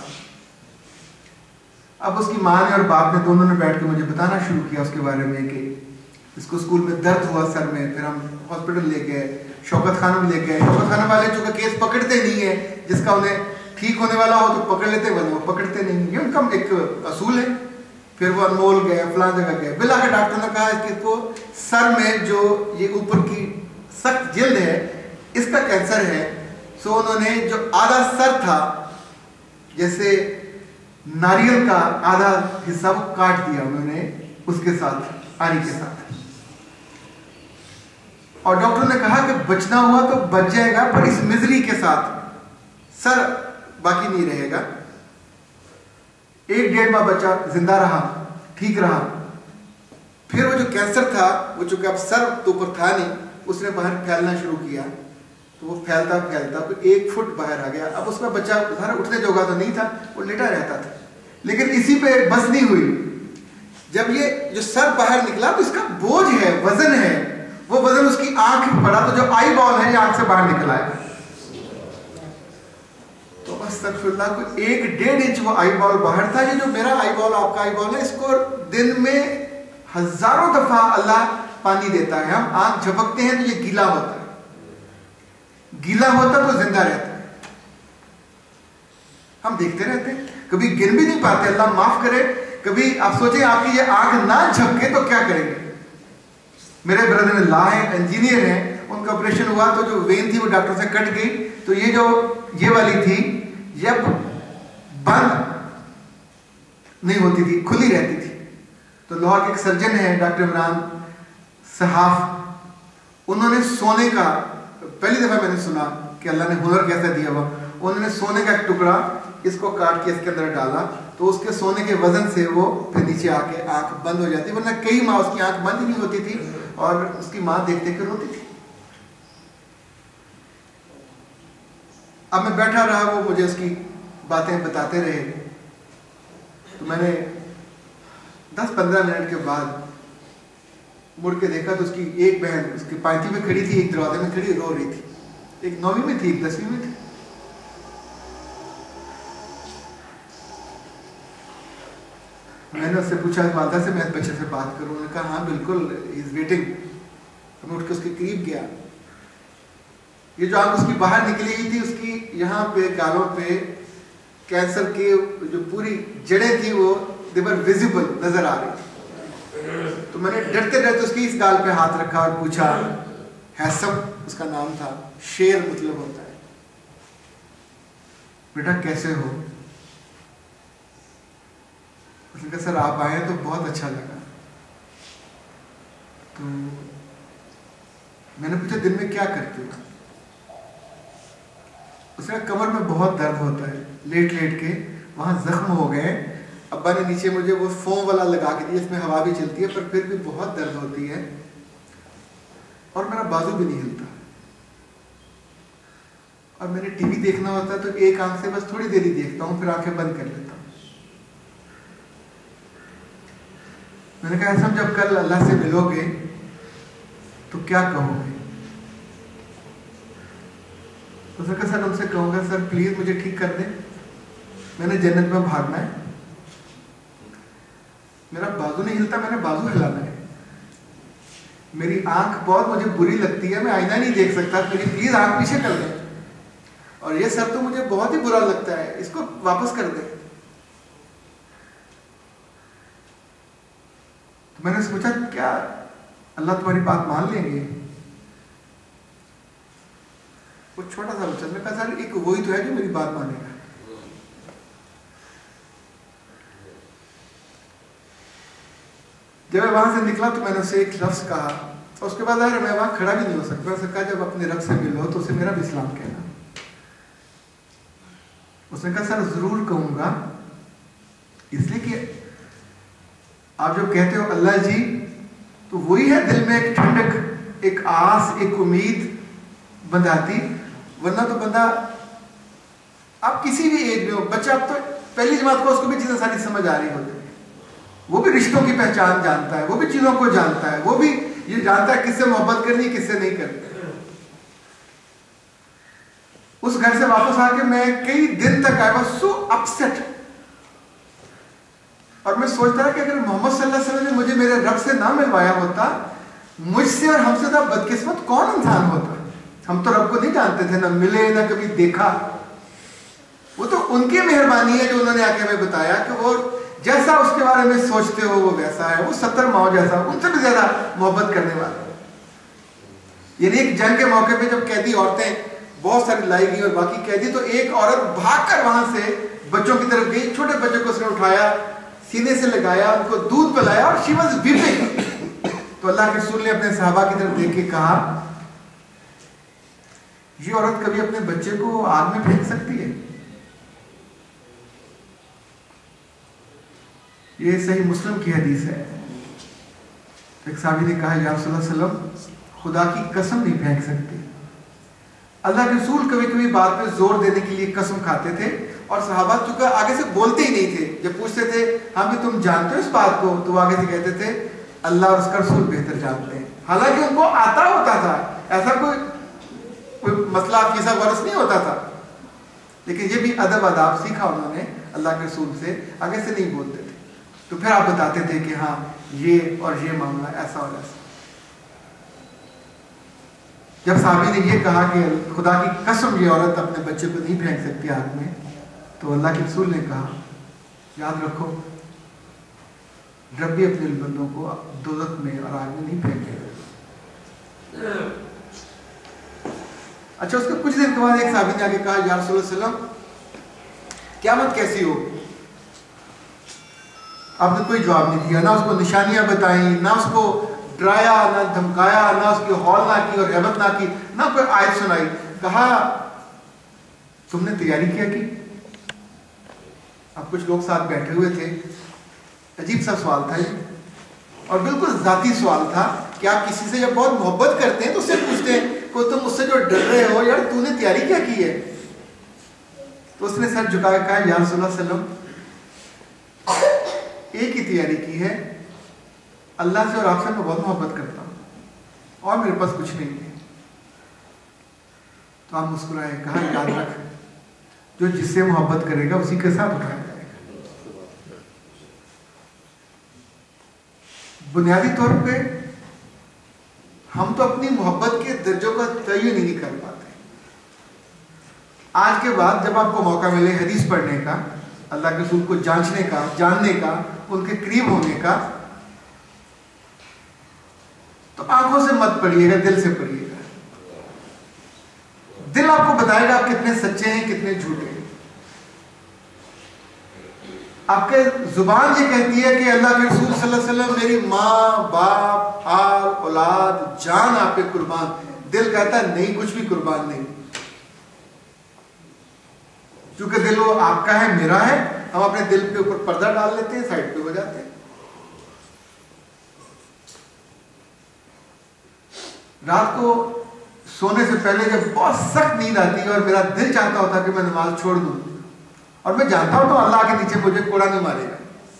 अब उसकी माँ ने और बाप ने दोनों ने बैठ के मुझे बताना शुरू किया उसके बारे में कि इसको स्कूल में दर्द हुआ सर में, फिर हम हॉस्पिटल ले गए, शौकत खानम ले गए। शौकत खानम वाले चूंकि केस पकड़ते नहीं है, जिसका उन्हें ठीक होने वाला हो तो पकड़ लेते, वरना वो पकड़ते नहीं, ये उनका एक असूल है। फिर वो अनमोल गए, फलां जगह गए, बिला के डॉक्टर ने कहा कि इसको सर में जो ये ऊपर की सख्त जिल्द है इसका कैंसर है। सो उन्होंने जो आधा सर था, जैसे नारियल का आधा हिस्सा, वो काट दिया उन्होंने उसके साथ, आरी के साथ। और डॉक्टर ने कहा कि बचना हुआ तो बच जाएगा, पर इस मिजरी के साथ सर बाकी नहीं रहेगा। एक डेढ़ माह बच्चा जिंदा रहा, ठीक रहा। फिर वो जो कैंसर था, वो चूंकि अब सर तो ऊपर था नहीं, उसने बाहर फैलना शुरू किया, तो वो फैलता फैलता कोई एक फुट बाहर आ गया। अब उसका बच्चा बाहर उठने जोगा तो नहीं था, वो लेटा रहता था। लेकिन इसी पे बस नहीं हुई, जब ये जो सर बाहर निकला तो इसका बोझ है, वजन है, वो वजन उसकी आंख में पड़ा, तो जो आई बॉल है ये आंख से बाहर निकला है। तो अस्तगफिरुल्लाह, कोई एक डेढ़ इंच वो आई बॉल बाहर था। ये जो मेरा आई बॉल आपका आई बॉल है, इसको दिन में हजारों दफा अल्लाह पानी देता है। हम आंख झपकते हैं तो ये गीला होता है, गीला होता तो जिंदा रहता है। हम देखते रहते हैं, कभी गिन भी नहीं पाते, अल्लाह माफ करे। कभी आप सोचें आपकी ये आंख ना झपके तो क्या करेंगे। मेरे ब्रदर ला है, इंजीनियर हैं, उनका ऑपरेशन हुआ तो जो वेन थी वो डॉक्टर से कट गई, तो ये जो ये वाली थी जब बंद नहीं होती थी, खुली रहती थी। तो लाहौर के एक सर्जन है डॉक्टर इमरान सहाफ, उन्होंने सोने का, पहली दफा मैंने सुना कि अल्लाह ने हुनर कैसा दिया हुआ। उन्होंने सोने का एक टुकड़ा इसको काट के इसके अंदर डाला, तो उसके सोने के वजन से वो फिर नीचे आके आंख बंद हो जाती, वरना कई माह उसकी आंख बंद ही नहीं होती थी और उसकी माँ देख देख कर रोती थी। अब मैं बैठा रहा, वो मुझे उसकी बातें बताते रहे, तो मैंने दस पंद्रह मिनट के बाद मुड़ के देखा तो उसकी एक बहन उसकी पायती में खड़ी थी, एक दरवाजे में खड़ी रो रही थी। एक नौवीं में थी, एक दसवीं में थी। मैंने उससे पूछा वालदा से मैं बच्चे से बात करूं, उन्होंने कहा हाँ बिल्कुल, इज वेटिंग। तो मैं उठ के उसके करीब गया। ये जो आंख उसकी बाहर निकली हुई थी, उसकी यहाँ पे गालों पे कैंसर की जो पूरी जड़ें थी वो दे वर विजिबल, नजर आ रही थी। तो मैंने डरते डरते उसकी इस गाल पे हाथ रखा और पूछा, हैसम उसका नाम था, शेर मतलब होता है, बेटा कैसे हो? उसने कहा सर आप आए तो बहुत अच्छा लगा। तो मैंने पूछा दिन में क्या करते हो? उसने कमर में बहुत दर्द होता है, लेट लेट के वहां जख्म हो गए। अब्बा ने नीचे मुझे वो फोम वाला लगा के दिया, इसमें हवा भी चलती है पर फिर भी बहुत दर्द होती है, और मेरा बाजू भी नहीं हिलता, और मैंने टीवी देखना होता है तो एक आंख से बस थोड़ी देर ही देखता हूँ, फिर आंखें बंद कर लेता हूँ। मैंने कहा ऐसा जब कल अल्लाह से मिलोगे तो क्या कहोगे? तो उसने कहा सर उनसे कहूंगा सर प्लीज मुझे ठीक कर दें, मैंने जन्नत में भागना है, मेरा बाजू नहीं हिलता, मैंने बाजू हिलाना है, मेरी आंख बहुत मुझे बुरी लगती है, मैं आईना नहीं देख सकता, मेरी प्लीज आंख पीछे कर दें, और ये सर तो मुझे बहुत ही बुरा लगता है, इसको वापस कर दें। तो मैंने सोचा क्या अल्लाह तुम्हारी बात मान लेंगे? वो छोटा सा बच्चा, मैंने कहा सर एक वही तो है जो मेरी बात मानेगा। जब मैं वहां से निकला तो मैंने उसे एक लफ्ज कहा, और उसके बाद यार मैं वहां खड़ा भी नहीं हो सकता। मैंने कहा जब अपने रब से मिलो तो उसे मेरा भी इस्लाम कहना। उसने कहा सर जरूर कहूंगा, इसलिए कि आप जो कहते हो अल्लाह जी, तो वही है दिल में एक ठंडक, एक आस, एक उम्मीद बंधाती। वरना तो बंदा आप किसी भी एज में हो, बच्चा अब तो पहली जमात को उसको भी चीजें सारी समझ आ रही होती है, वो भी रिश्तों की पहचान जानता है, वो भी चीजों को जानता है, वो भी ये जानता है किससे मोहब्बत करनी किससे नहीं करनी। उस घर से वापस आके मैं कई दिन तक आई वाज सो अपसेट, और मैं सोचता रहा कि अगर मोहम्मद सल्लल्लाहु अलैहि वसल्लम ने मुझे मेरे रब से ना मिलवाया होता, मुझसे और हमसे तो बदकिस्मत कौन इंसान होता। हम तो रब को नहीं जानते थे, ना मिले ना कभी देखा। वो तो उनकी मेहरबानी है जो उन्होंने आके हमें बताया कि वो जैसा उसके बारे में सोचते हो वो वैसा है, वो सत्तर माओ जैसा, उनसे भी ज्यादा मोहब्बत करने वाला। यानी एक जंग के मौके पे जब कैदी औरतें बहुत सारी लाई गई और बाकी कैदी, तो एक औरत भागकर वहां से बच्चों की तरफ गई, छोटे बच्चों को उसने उठाया, सीने से लगाया, उनको दूध पिलाया, और शी वाज वीपिंग। तो अल्लाह के रसूल ने अपने सहाबा की तरफ देख के कहा, ये औरत कभी अपने बच्चे को आग में फेंक सकती है? ये सही मुस्लिम की हदीस है। एक साहबी ने कहा, या रसूलल्लाह सल्लल्लाहु अलैहि वसल्लम, खुदा की कसम नहीं फेंक सकती। अल्लाह के रसूल कभी कभी बात पे जोर देने के लिए कसम खाते थे, और सहाबा चूंकि आगे से बोलते ही नहीं थे, जब पूछते थे हाँ भी तुम जानते हो इस बात को, तो आगे से कहते थे अल्लाह और उसका रसूल बेहतर जानते हैं। हालांकि उनको आता होता था, ऐसा कोई कोई मसला आपकी सा वर्ष नहीं होता था, लेकिन ये भी अदब आदाब सीखा उन्होंने अल्लाह के रसूल से, आगे से नहीं बोलते थे। तो फिर आप बताते थे कि हाँ ये और ये मामला ऐसा और ऐसा। जब साहबी ने ये कहा कि खुदा की कसम ये औरत अपने बच्चे को नहीं फेंक सकती आग में, तो अल्लाह के रसूल ने कहा, याद रखो रब भी अपने बंदों को दोज़ख में और आग में नहीं फेंकेगा। अच्छा, उसके कुछ दिन के बाद एक साहबी ने आके कहा, या रसूल सल्लम क़यामत कैसी हो? आपने कोई जवाब नहीं दिया, ना उसको निशानियां बताई, ना उसको डराया, ना धमकाया, ना उसकी हौल ना की और रहमत ना की, ना कोई आयत सुनाई। कहा तुमने तैयारी क्या की? अब कुछ लोग साथ बैठे हुए थे, अजीब सा सवाल था ये, और बिल्कुल जाती सवाल था कि आप किसी से जब बहुत मोहब्बत करते हैं तो उससे पूछते हैं को तुम उससे जो डर रहे हो, यार तूने तैयारी क्या की है? तो उसने सर झुकाया, कहा या रसूलल्लाह सल्लम एक ही तैयारी की है, अल्लाह से और आपसे मैं बहुत मोहब्बत करता हूं और मेरे पास कुछ नहीं है। तो आप मुस्कुराए, कहा याद रख जो जिससे मोहब्बत करेगा उसी के साथ उठाया जाएगा। बुनियादी तौर पे हम तो अपनी मोहब्बत के दर्जों का तयन ही नहीं कर पाते। आज के बाद जब आपको मौका मिले हदीस पढ़ने का, अल्लाह के रसूल को जांचने का, जानने का, उनके करीब होने का, तो आंखों से मत पढ़िएगा, दिल से पढ़िएगा। दिल आपको बताएगा आप कितने सच्चे हैं, कितने झूठे हैं। आपके जुबान ये कहती है कि अल्लाह के रसूल सल्लल्लाहु अलैहि वसल्लम मेरी माँ, बाप, आल, औलाद, जान आप पे कुर्बान। दिल कहता है नहीं, कुछ भी कुर्बान नहीं। क्योंकि दिल वो आपका है, मेरा है, हम अपने दिल के ऊपर पर्दा डाल लेते हैं, साइड पे हो जाते हैं। रात को सोने से पहले जब बहुत सख्त नींद आती है और मेरा दिल चाहता होता है कि मैं नमाज छोड़ दूं, और मैं जानता हूं तो अल्लाह के नीचे मुझे कोड़ा नहीं मारेगा,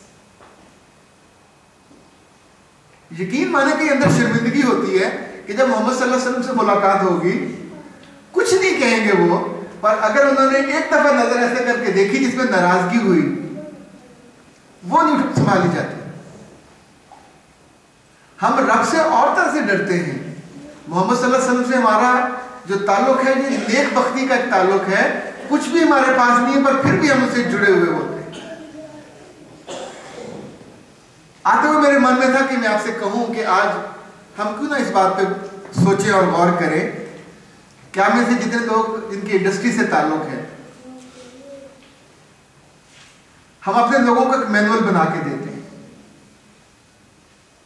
यकीन माने कि अंदर शर्मिंदगी होती है कि जब मोहम्मद सल्लल्लाहु अलैहि वसल्लम से मुलाकात होगी, कुछ नहीं कहेंगे वो, पर अगर उन्होंने एक दफा नजर ऐसे करके देखी जिसमें नाराजगी हुई, वो नहीं संभाली जाती। हम रब से और तरह से डरते हैं। मोहम्मद सल्लल्लाहु अलैहि वसल्लम से हमारा जो ताल्लुक है ये नेक बख्ती का एक ताल्लुक है, कुछ भी हमारे पास नहीं है पर फिर भी हम उससे जुड़े हुए होते हैं। आते हुए मेरे मन में था कि मैं आपसे कहूं कि आज हम क्यों ना इस बात पे सोचें और गौर करें, क्या में से जितने लोग जिनकी इंडस्ट्री से ताल्लुक है, हम अपने लोगों को एक मैनुअल बना के देते हैं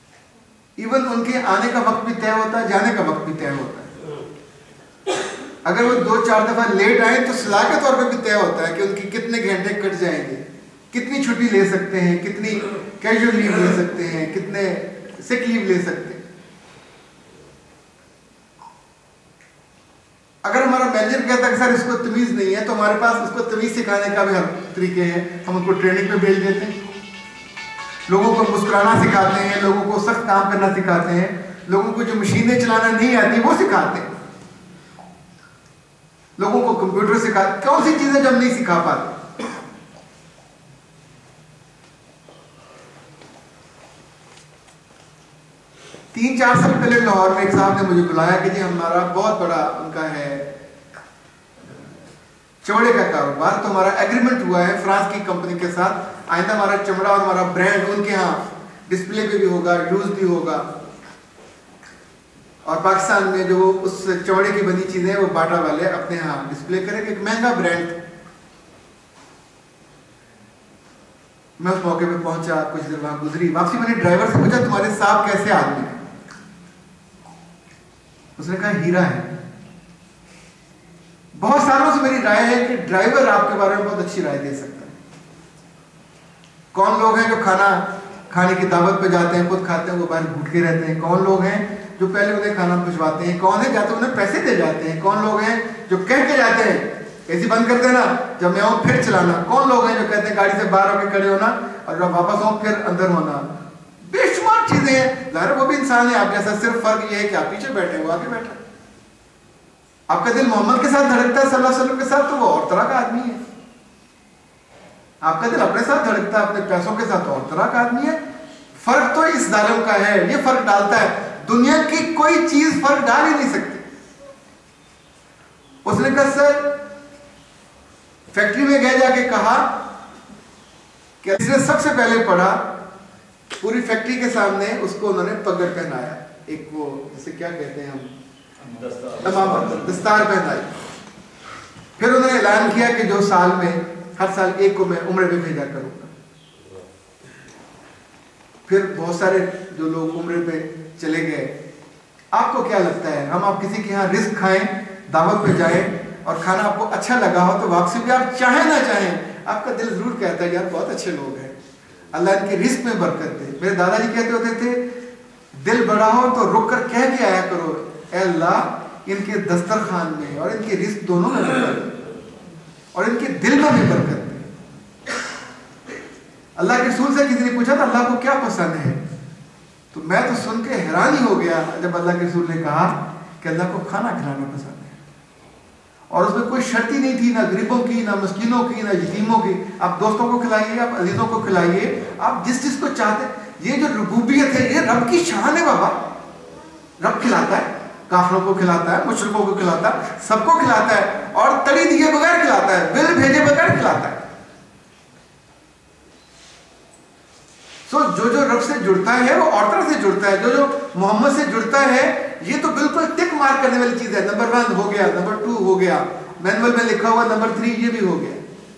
इवन उनके आने का वक्त भी तय होता है, जाने का वक्त भी तय होता है। अगर वो दो चार दफा लेट आए तो सलाह के तौर पे भी तय होता है कि उनकी कितने घंटे कट जाएंगे, कितनी छुट्टी ले सकते हैं, कितनी कैजुअल लीव ले सकते हैं, कितने सिक लीव ले सकते हैं। अगर हमारा मैनेजर कहता है कि सर इसको तमीज नहीं है, तो हमारे पास उसको तमीज सिखाने का भी हर तरीके हैं। हम उनको ट्रेनिंग पे भेज देते हैं, लोगों को मुस्कुराना सिखाते हैं, लोगों को सख्त काम करना सिखाते हैं, लोगों को जो मशीनें चलाना नहीं आती वो सिखाते हैं, लोगों को कंप्यूटर सिखाते। कौन सी चीजें जब नहीं सिखा पाते। तीन चार साल पहले लाहौर में एक साहब ने मुझे बुलाया कि जी हमारा बहुत बड़ा उनका है चमड़े का कारोबार, तो हमारा एग्रीमेंट हुआ है फ्रांस की कंपनी के साथ, आइंदा हमारा चमड़ा और हमारा ब्रांड उनके यहाँ डिस्प्ले पे भी होगा, यूज भी होगा, और पाकिस्तान में जो उस चमड़े की बनी चीजें वो बाटा वाले अपने यहाँ डिस्प्ले करेंगे, एक महंगा ब्रांड। मैं उस मौके पे पहुंचा, कुछ देर वहां गुजरी, वापसी मैंने ड्राइवर से पूछा तुम्हारे साहब कैसे आदमी है? उसने कहा हीरा है। बहुत सालों से मेरी राय है कि ड्राइवर आपके बारे में बहुत अच्छी राय दे सकता है। कौन लोग हैं जो खाना खाने की दावत पे जाते हैं, खुद खाते हैं, वो बाहर भूखे रहते हैं? कौन लोग हैं जो पहले उन्हें खाना भिजवाते हैं? कौन है जाते उन्हें पैसे दे जाते हैं? कौन लोग हैं जो कह के जाते हैं एसी बंद कर देना, जब मैं आऊं फिर चलाना? कौन लोग हैं जो कहते हैं गाड़ी से बाहर होकर खड़े होना और जब वापस आऊं फिर अंदर होना? बेशुमार चीजें हैं। ज़ाहिर वो भी इंसान है आप जैसा, सिर्फ फर्क ये है कि आप पीछे बैठे हैं, वो आगे बैठा है। आपका दिल मोहम्मद के साथ धड़कता है सल्लल्लाहु अलैहि वसल्लम के साथ, तो वो और तरह का आदमी है। आपका दिल अपने साथ धड़कता है अपने पैसों के साथ, और तरह का आदमी है। फर्क तो इस जालिम का है, ये फर्क डालता है। दुनिया की कोई चीज फर्क डाल ही नहीं सकती। उसने कहा सर फैक्ट्री में गए, जाके कहा कि इसने सबसे पहले पढ़ा, पूरी फैक्ट्री के सामने उसको उन्होंने पगड़ पहनाया, एक वो जैसे क्या कहते हैं हम दस्तार पहनाई। फिर उन्होंने ऐलान किया कि जो साल में हर साल एक को मैं उम्र पे भेजा करूंगा। फिर बहुत सारे जो लोग उम्र पे चले गए। आपको क्या लगता है, हम आप किसी के यहाँ रिस्क खाएं, दावत पे जाएं और खाना आपको अच्छा लगा हो तो वापसी भी आप चाहें ना चाहें आपका दिल जरूर कहता है यार बहुत अच्छे लोग हैं, अल्लाह इनके रिस्क में बरकत दे। मेरे दादाजी कहते होते थे दिल बड़ा हो तो रुक कर कह के आया करो, ऐ अल्लाह इनके दस्तरखान में और इनके रिस्क दोनों में बरकत दे और इनके दिल में भी बरकत दे। अल्लाह के रसूल से किसी ने पूछा था अल्लाह को क्या पसंद है, तो मैं तो सुन के हैरान ही हो गया जब अल्लाह के रसूल ने कहा कि अल्लाह को खाना खिलाना पसंद है। और उसमें कोई शर्त ही नहीं थी, ना गरीबों की, ना मस्कीनों की, ना यतीमों की। आप दोस्तों को खिलाइए, आप अजीजों को खिलाइए, आप जिस चीज को चाहते। ये जो रुबूबियत है ये रब की शान है बाबा। रब खिलाता है, काफिरों को खिलाता है, मुशरिकों को खिलाता है, सबको खिलाता है और तड़ी दिए बगैर खिलाता है, बिल भेजे बगैर खिलाता है। सो so, जो जो रब से जुड़ता है वो और तरह से जुड़ता है। जो जो मोहम्मद से जुड़ता है ये तो बिल्कुल टिक मार करने वाली चीज है। नंबर वन हो गया, नंबर टू हो गया, मैनुअल में लिखा हुआ नंबर थ्री ये भी हो गया।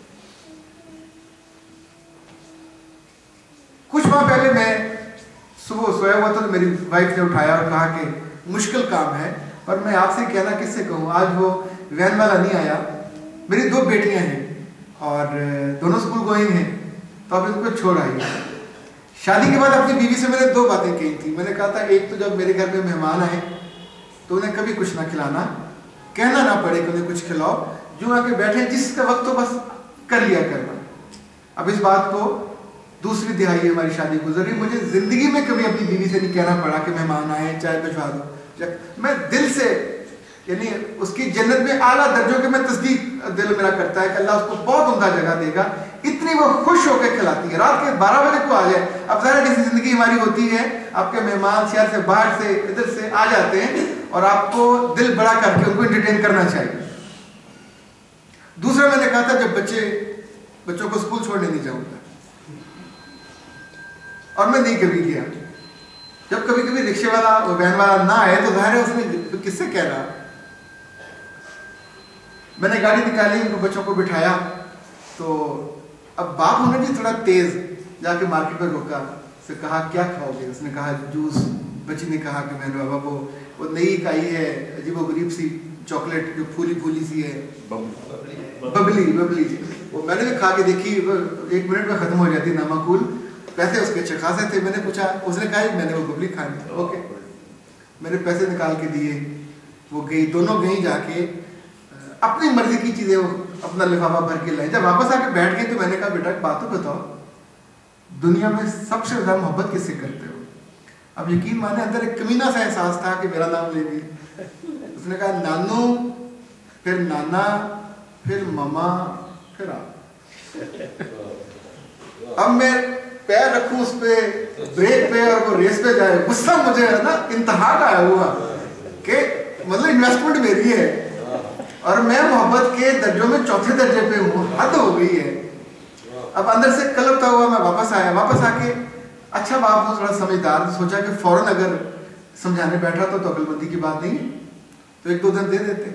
कुछ माह पहले मैं सुबह सोया हुआ था तो मेरी वाइफ ने उठाया और कहा कि मुश्किल काम है, पर मैं आपसे कहना किससे कहूँ। आज वो वैन वाला नहीं आया। मेरी दो बेटियां हैं और दोनों स्कूल गोइंग हैं, तो अब इनको छोड़ आइए। शादी के बाद अपनी बीवी से मैंने दो बातें कही थी। मैंने कहा था एक तो जब मेरे घर में मेहमान आए तो उन्हें कभी कुछ ना खिलाना, कहना ना पड़े कि उन्हें कुछ खिलाओ, जो आके बैठे जिसका वक्त तो बस कर लिया करना। अब इस बात को दूसरी दिहाई हमारी शादी गुजरी, मुझे जिंदगी में कभी अपनी बीवी से नहीं कहना पड़ा कि मेहमान आए चाय भिजवा दो। मैं दिल से यानी उसकी जन्नत में आला दर्जों के मैं तस्दीक दिल मेरा करता है कि अल्लाह उसको बहुत उम्दा जगह देगा। इतनी वो खुश होकर खिलाती है, रात के बारह बजे को आ जाए। अब ज़रा जैसी जिंदगी हमारी होती है, आपके मेहमान शहर से बाहर से इधर से आ जाते हैं और आपको दिल बड़ा करके उनको एंटरटेन करना चाहिए। दूसरा मैंने कहा था जब बच्चे बच्चों को स्कूल छोड़ने नहीं जाऊंगा, और मैं नहीं कभी गया। जब कभी कभी रिक्शे वाला वो वैन वाला ना आए तो जाहिर है उसने किससे कहना। मैंने गाड़ी निकाली, उनको बच्चों को बिठाया, तो अब बाप होने भी थोड़ा तेज, जाके मार्केट में रोका, से कहा क्या खाओगे? उसने कहा जूस। बच्ची ने कहा कि मैंने बाबा वो वो नई एक आई है अजीबो गरीब सी चॉकलेट जो फूली फूली सी है, बबली बबली जी, वो मैंने भी खा के देखी, एक मिनट में खत्म हो जाती, नामाकूल, पैसे उसके अच्छे खासे थे। मैंने पूछा, उसने कहा मैंने वो बबली खानी, ओके। मैंने पैसे निकाल के दिए, वो गई, दोनों गई जाके अपनी मर्जी की चीजें अपना लिफाफा भर के लाए। जब वापस आके बैठ गए तो मैंने कहा बेटा बात तो बताओ, दुनिया में सबसे ज्यादा मोहब्बत किससे करते हो? अब यकीन माने अंदर एक कमीना सा एहसास था कि मेरा नाम ले ली। उसने कहा नानू, फिर नाना, फिर मामा, फिर आप। अब मैं पैर रखूं उस पे, ब्रेक पे, और वो रेस पे जाए, गुस्सा मुझे है ना इंतहा का आया हुआ कि मतलब इन्वेस्टमेंट मेरी है और मैं मोहब्बत के दर्जों में चौथे दर्जे पे हूँ, हद हो गई है। अब अंदर से कलपता हुआ मैं वापस आया। वापस आके अच्छा बाप हूँ, थोड़ा समझदार, सोचा कि फौरन अगर समझाने बैठा तो, तो अकलमंदी की बात नहीं है, तो एक दो दिन दे देते।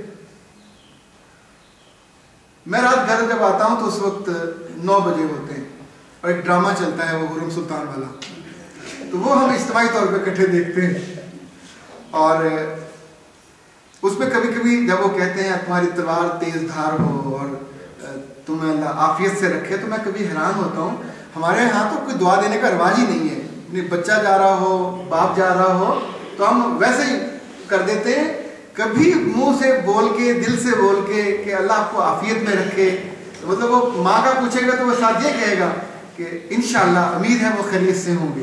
मैं रात घर जब आता हूँ तो उस वक्त नौ बजे होते हैं और एक ड्रामा चलता है वो हुर्रम सुल्तान वाला, तो वो हम इज्तिमाई तौर पे इकट्ठे देखते हैं। और उसमें कभी कभी जब वो कहते हैं तुम्हारी तलवार तेज धार हो और तुम्हें अल्लाह आफियत से रखे, तो मैं कभी हैरान होता हूँ, हमारे यहाँ तो कोई दुआ देने का रिवाज ही नहीं है। बच्चा जा रहा हो, बाप जा रहा हो, तो हम वैसे ही कर देते हैं, कभी मुंह से बोल के, दिल से बोल के कि अल्लाह आपको आफियत में रखे। तो मतलब वो माँ का पूछेगा तो वो साथ ये कहेगा कि इंशाअल्लाह उम्मीद है वो खैरियत से होंगे।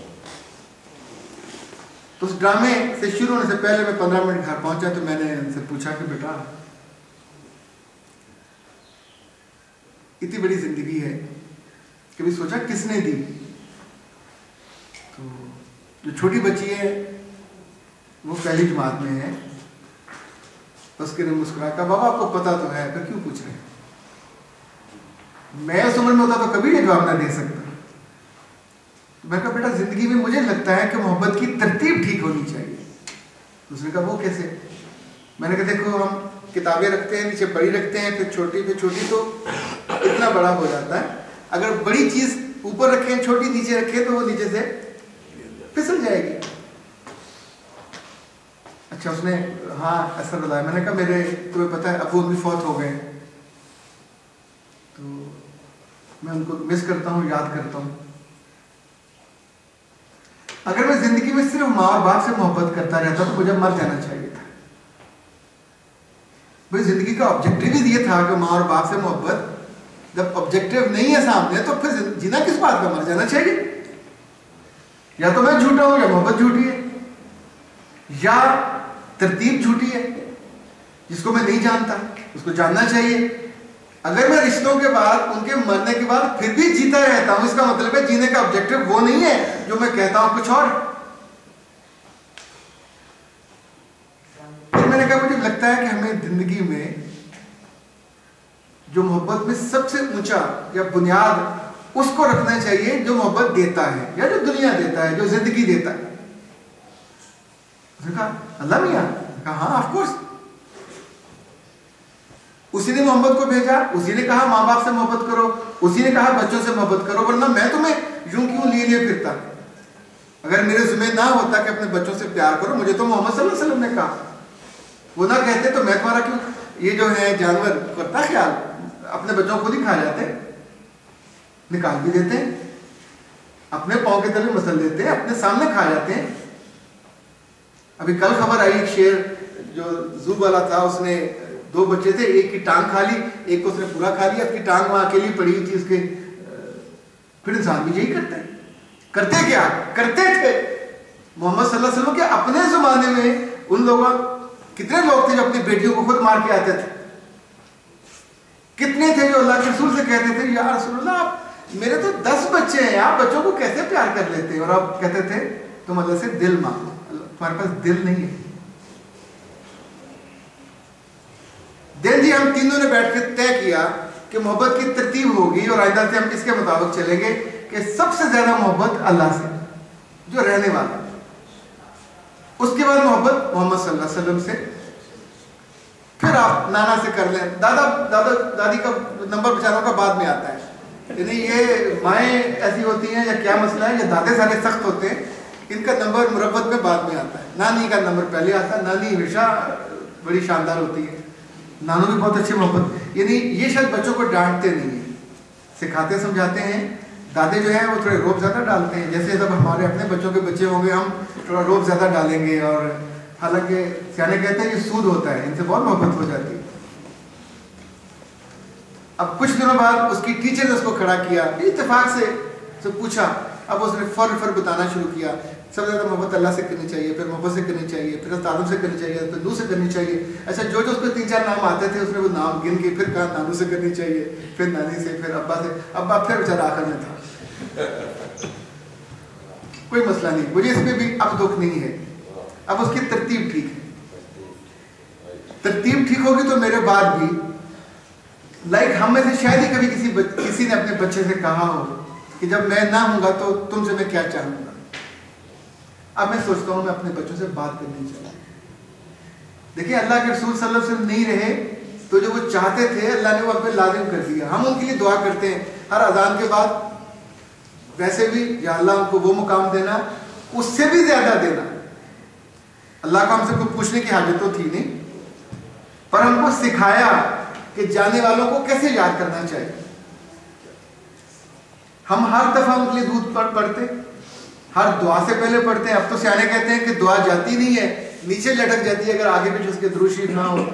तो उस ड्रामे से शुरू होने से पहले मैं पंद्रह मिनट घर पहुंचा तो मैंने उनसे पूछा कि बेटा इतनी बड़ी जिंदगी है, कभी सोचा किसने दी? तो जो छोटी बच्ची है वो पहली जमात में है, तो उसके ने मुस्कुरा कहा बाबा आपको पता तो है, फिर क्यों पूछ रहे हैं? मैं उस उम्र में होता तो कभी ये जवाब ना दे सकता। मैं कहा बेटा जिंदगी में मुझे लगता है कि मोहब्बत की तरतीब ठीक होनी चाहिए। तो उसने कहा वो कैसे? मैंने कहा देखो हम किताबें रखते हैं, नीचे बड़ी रखते हैं, फिर छोटी, फिर छोटी, तो इतना बड़ा हो जाता है। अगर बड़ी चीज ऊपर रखें, छोटी नीचे रखें, तो वो नीचे से फिसल जाएगी। अच्छा उसने हाँ ऐसा बताया। मैंने कहा मेरे तुम्हें पता है अबू भी फौत हो गए, तो मैं उनको मिस करता हूँ, याद करता हूँ। अगर मैं जिंदगी में सिर्फ माँ और बाप से मोहब्बत करता रहता तो मुझे मर जाना चाहिए था। भाई जिंदगी का ऑब्जेक्टिव ही ये था कि माँ और बाप से मोहब्बत। जब ऑब्जेक्टिव नहीं है सामने तो फिर जीना किस बात का? मर जाना चाहिए। या तो मैं झूठा हूं या मोहब्बत झूठी है, या तरतीब झूठी है। जिसको मैं नहीं जानता उसको जानना चाहिए। अगर मैं रिश्तों के बाद, उनके मरने के बाद फिर भी जीता रहता हूं, इसका मतलब है जीने का ऑब्जेक्टिव वो नहीं है जो मैं कहता हूं, कुछ और। फिर मैंने कहा मुझे लगता है कि हमें जिंदगी में जो मोहब्बत में सबसे ऊंचा या बुनियाद उसको रखना चाहिए जो मोहब्बत देता है, या जो दुनिया देता है, जो जिंदगी देता है। उसने कहा अल्लाह मियां? कहा हाँ ऑफ कोर्स। उसी ने मोहब्बत को भेजा, उसी ने कहा माँ बाप से मोहब्बत करो, उसी ने कहा बच्चों से मोहब्बत करो, वरना मैं तुम्हें यूं क्यों लिए लिए फिरता? अगर मेरे जिम्मे ना होता कि अपने बच्चों से प्यार करो, मुझे तो मोहम्मद सल्लल्लाहु अलैहि वसल्लम ने कहा, वो ना कहते तो मैं तुम्हारा क्यों? ये जो है जानवर करता ख्याल, अपने बच्चों को खुद ही खा जाते, निकाल भी देते हैं, अपने पाँव के तले मसल देते हैं, अपने सामने खा जाते हैं। अभी कल खबर आई, एक शेर जो जू वाला था, उसने दो बच्चे थे, एक की टांग खा ली, एक को उसने पूरा खा लिया, उसकी टांग वहां अकेली पड़ी हुई थी उसके। फिर इंसान भी यही करते हैं। करते क्या करते थे मोहम्मद सल्लल्लाहु अलैहि वसल्लम के अपने जमाने में उन लोगों, कितने लोग थे जो अपनी बेटियों को खुद मार के आते थे? कितने थे जो अल्लाह के रसूल से कहते थे या रसूलल्लाह आप मेरे तो दस बच्चे हैं, आप बच्चों को कैसे प्यार कर लेते हैं? और आप कहते थे तुम अल्लाह से दिल मांगो, तुम्हारे पास दिल नहीं है। दिन जी हम तीनों ने बैठ के तय किया कि मोहब्बत की तरतीब होगी और आइंदा से हम इसके मुताबिक चलेंगे कि सबसे ज्यादा मोहब्बत अल्लाह से जो रहने वाला, उसके बाद मोहब्बत मोहम्मद सल्लल्लाहु अलैहि वसल्लम से, फिर आप नाना से कर लें, दादा दादा दादी का नंबर बेचारों का बाद में आता है। यानी ये माएँ ऐसी होती हैं या क्या मसला है, या दादे सारे सख्त होते हैं इनका नंबर मुरब्बत में बाद में आता है, नानी का नंबर पहले आता है। नानी हमेशा बड़ी शानदार होती है, नानू भी बहुत अच्छी मोहब्बत। यानी ये शायद बच्चों को डांटते नहीं है, सिखाते समझाते हैं। दादे जो हैं वो थोड़े रोब ज़्यादा डालते हैं, जैसे जब हमारे अपने बच्चों के बच्चे होंगे हम थोड़ा रोब ज़्यादा डालेंगे। और हालांकि सियाने कहते हैं ये सूद होता है, इनसे बहुत मोहब्बत हो जाती है। अब कुछ दिनों बाद उसकी टीचर ने उसको खड़ा किया, इत्तेफाक से तो पूछा। अब उसने फर फर बताना शुरू किया, सबसे ज़्यादा मोहब्बत अल्लाह से करनी चाहिए, फिर मोहब्बत से करनी चाहिए, फिर उस्तादों से करनी चाहिए, फिर नू से करनी चाहिए। अच्छा, जो जो उसको तीन चार नाम आते थे उसने वो नाम गिन के फिर कहा नानू से करनी चाहिए, फिर नानी से, फिर अब्बा से। अब्बा फिर बेचारा आखिर में था। कोई मसला नहीं, मुझे इस पर भी अब दुख नहीं है। अब उसकी तरतीब ठीक है, तरतीब ठीक होगी तो मेरे बाद भी लाइक हम में से शायद ही कभी किसी बच, किसी ने अपने बच्चे से कहा हो कि जब मैं ना हूंगा तो तुमसे मैं क्या चाहूंगा। अब मैं सोचता हूं मैं अपने बच्चों से बात करनी चाहिए। देखिए, अल्लाह के रसूल सल्लल्लाहु अलैहि वसल्लम नहीं रहे तो जो वो चाहते थे अल्लाह ने वो अपने लाजिम कर दिया। हम उनके लिए दुआ करते हैं हर अजान के बाद, वैसे भी या अल्लाह उनको वो मुकाम देना, उससे भी ज्यादा देना। अल्लाह को हमसे कुछ पूछने की हाजत तो थी नहीं, पर हमको सिखाया कि जाने वालों को कैसे याद करना चाहिए। हम हर दफा उनके लिए दूध पढ़ पढ़ते, हर दुआ से पहले पढ़ते हैं। अब तो सियाने कहते हैं कि दुआ जाती नहीं है, नीचे लटक जाती है अगर आगे पीछे उसके दुरूद शरीफ ना हो।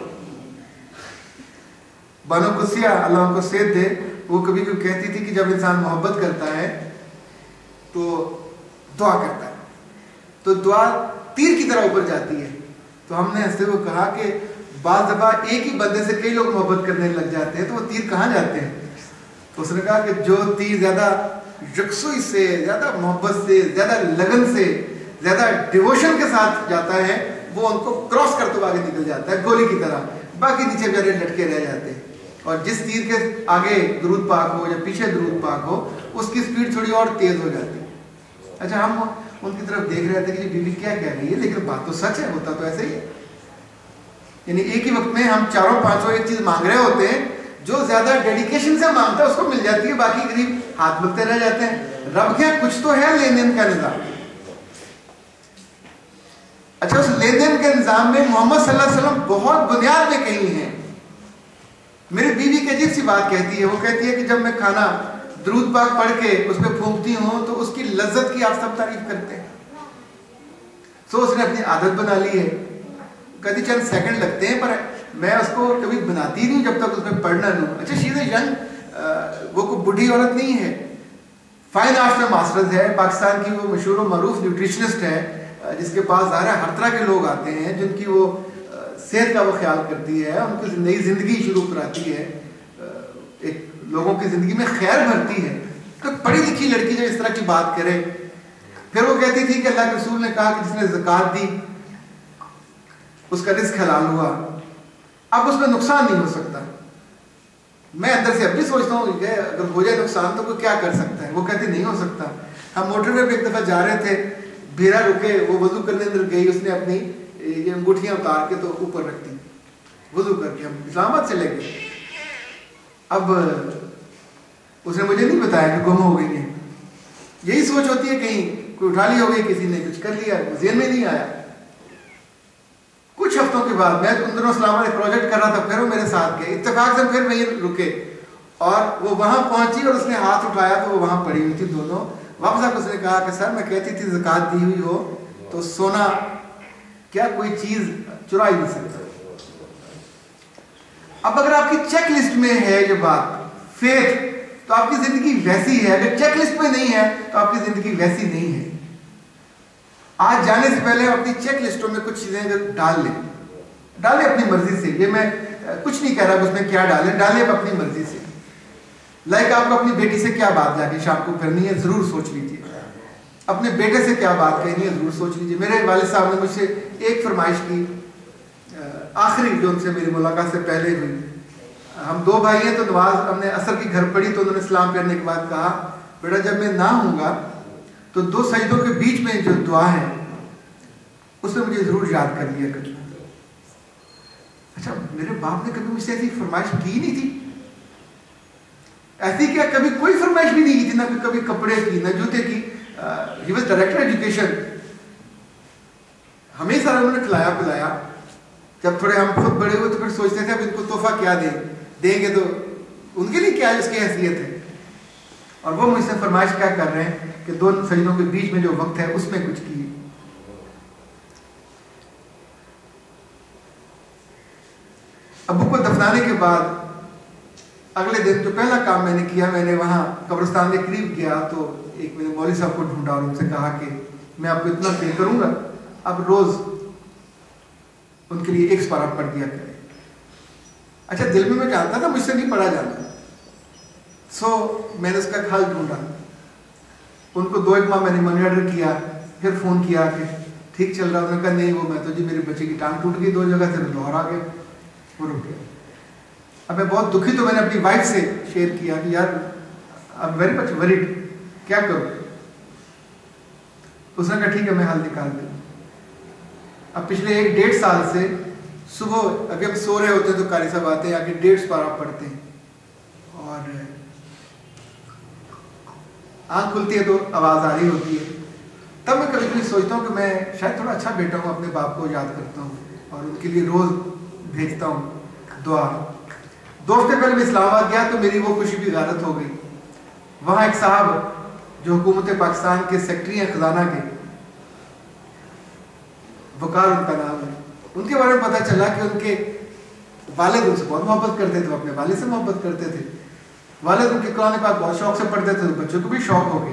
बनो कुसिया अल्लाह उनको सेध दे, वो कभी कभी कहती थी कि जब इंसान मोहब्बत करता है तो दुआ करता है तो दुआ तीर की तरह ऊपर जाती है। तो हमने हंसते हुए कहा कि बाज़ दफा एक ही बंदे से कई लोग मोहब्बत करने लग जाते हैं तो वो तीर कहाँ जाते हैं। तो उसने कहा कि जो तीर ज्यादा यकसुई से, ज्यादा मोहब्बत से, ज्यादा लगन से, ज्यादा डिवोशन के साथ जाता है वो उनको क्रॉस करते हुए आगे निकल जाता है गोली की तरह, बाकी नीचे बेचारे लटके रह जाते हैं। और जिस तीर के आगे दुरूद पाक हो या पीछे दुरूद पाक हो उसकी स्पीड थोड़ी और तेज हो जाती है। अच्छा, हम उनकी तरफ देख रहे थे कि बीवी क्या कह रही है, लेकिन बात तो सच है, होता तो ऐसे ही है। यानी एक ही वक्त में हम चारों पांचों एक चीज मांग रहे होते हैं, जो ज्यादा डेडिकेशन से मांगता है उसको मिल जाती है, बाकी गरीब हाथ मलते रह जाते हैं। रब क्या कुछ तो है लेन देन का निजाम। अच्छा, उस लेन देन के निजाम में मोहम्मद सल्लल्लाहु अलैहि वसल्लम बहुत बुनियाद में कहीं हैं। मेरी बीवी की अजीब सी बात कहती है, वो कहती है कि जब मैं खाना दुरूद पाक पढ़ के उस पर फूंकती हूँ तो उसकी लज्जत की आप सब तारीफ करते हैं। तो उसने अपनी आदत बना ली है, कहती चंद सेकंड लगते हैं पर मैं उसको कभी बनाती नहीं जब तक उसमें पढ़ना लूँ। अच्छा, शी इज यंग, वो कोई बूढ़ी औरत नहीं है, फाइन आर्ट्स में मास्टर्स है, पाकिस्तान की वो मशहूर मरूफ न्यूट्रिशनिस्ट है, जिसके पास ज़ाहिर हर तरह के लोग आते हैं जिनकी वो सेहत का वो ख्याल करती है, उनकी नई जिंदगी शुरू कराती है, एक लोगों की जिंदगी में खैर भरती है। तो पढ़ी लिखी लड़की जब इस तरह की बात करे, फिर वो कहती थी कि अल्लाह के रसूल ने कहा कि जिसने ज़कात दी उसका रिस्क हलाल हुआ, अब उसमें नुकसान नहीं हो सकता। मैं अंदर से अब भी सोचता हूँ अगर हो जाए नुकसान तो कोई क्या कर सकता है। वो कहती नहीं हो सकता। हम मोटरवे पे एक दफा जा रहे थे, भीड़ा रुके, वो वजू करने अंदर गई, उसने अपनी ये अंगूठियां उतार के तो ऊपर रख दी, वजू करके हम इस्लामाबाद चले गए। अब उसने मुझे नहीं बताया कि गुम हो गई है। यही सोच होती है कहीं कोई उठा ली हो गई, किसी ने कुछ कर लिया, जेल में नहीं आया। कुछ हफ्तों के बाद मैं उन दिनों इस्लामाबाद एक प्रोजेक्ट कर रहा था, फिर वो मेरे साथ गए, इत्तेफाक से फिर वहीं रुके और वो वहां पहुंची और उसने हाथ उठाया तो वो वहां पड़ी हुई थी दोनों। वापस आकर उसने कहा कि सर मैं कहती थी ज़कात दी हुई हो तो सोना क्या कोई चीज चुरा ही नहीं सकता। अब अगर आपकी चेक लिस्ट में है ये बात फेथ तो आपकी जिंदगी वैसी है, अगर चेक लिस्ट में नहीं है तो आपकी जिंदगी वैसी नहीं है। आज जाने से पहले आप अपनी चेक लिस्टों में कुछ चीजें अगर डाल लें, डालें अपनी मर्जी से, ये मैं कुछ नहीं कह रहा उसमें क्या डालें, डालें अपनी मर्जी से। लाइक आपको अपनी बेटी से क्या बात जाके शाम को करनी है जरूर सोच लीजिए, अपने बेटे से क्या बात कहनी है जरूर सोच लीजिए। मेरे वालिद साहब ने मुझसे एक फरमाइश की, आखिरी जो उनसे मेरी मुलाकात से पहले हुई, हम दो भाई हैं तो नमाज हमने असर की घर पढ़ी तो उन्होंने सलाम करने के बाद कहा बेटा जब मैं ना हूँगा तो दो सजदों के बीच में जो दुआ है उसने मुझे जरूर याद कर लिया करना। अच्छा, मेरे बाप ने कभी मुझसे ऐसी फरमाइश की नहीं थी, ऐसी क्या कभी कोई फरमाइश भी नहीं की थी, ना कभी कपड़े की ना जूते की। ही वाज डायरेक्टर एजुकेशन, हमें सारा उन्होंने खिलाया पिलाया। जब थोड़े हम खुद बड़े हुए तो फिर सोचते थे अब इनको तोहफा क्या दें, देंगे तो उनके लिए क्या उसकी हैसियत है। और वो मुझसे फरमाइश क्या कर रहे हैं कि दो सजनों के बीच में जो वक्त है उसमें कुछ कीजिए। अब्बू को दफनाने के बाद अगले दिन जो पहला काम मैंने किया, मैंने वहाँ कब्रिस्तान के करीब गया तो एक मैंने मौलवी साहब को ढूंढा और उनसे कहा कि मैं आपको इतना पे करूँगा, अब रोज़ उनके लिए एक पारा पढ़ दिया करें। अच्छा, दिल में मैं जानता था मुझसे नहीं पढ़ा जाता, सो मैंने उसका हल ढूंढा। उनको दो एक माह मैंने मनी ऑर्डर किया, फिर फ़ोन किया कि ठीक चल रहा। उन्होंने कहा नहीं, वो मैं तो जी मेरे बच्चे की टांग टूट गई दो जगह से, लाहौर आ गया, वो रुक गया। अब मैं बहुत दुखी, तो मैंने अपनी वाइफ से शेयर किया कि यार अब वेरी मच वरीड, क्या करूं। उसने कहा ठीक है मैं हल निकाल दूं। अब पिछले एक डेढ़ साल से सुबह अभी हम सो रहे होते हैं तो कारी साहब आते हैं, आके डेढ़ पारा पढ़ते हैं और आंख खुलती है तो आवाज़ आ रही होती है। तब मैं कभी कभी सोचता हूँ कि मैं शायद थोड़ा अच्छा बेटा हूँ, अपने बाप को याद करता हूँ और उनके लिए रोज़ भेजता हूँ दुआ। दो हफ्ते पहले मैं इस्लामाबाद गया तो मेरी वो खुशी भी गारत हो गई। वहाँ एक साहब जो हुकूमत पाकिस्तान के सेक्रेटरी हैं खजाना के, वकार उनका नाम है, उनके बारे में पता चला कि उनके वालिद उनसे बहुत मोहब्बत करते थे, वो अपने वालिद से मोहब्बत करते थे। वालिद उनके कुरान पाक बहुत शौक से पढ़ते थे, तो बच्चों को भी शौक हो गया।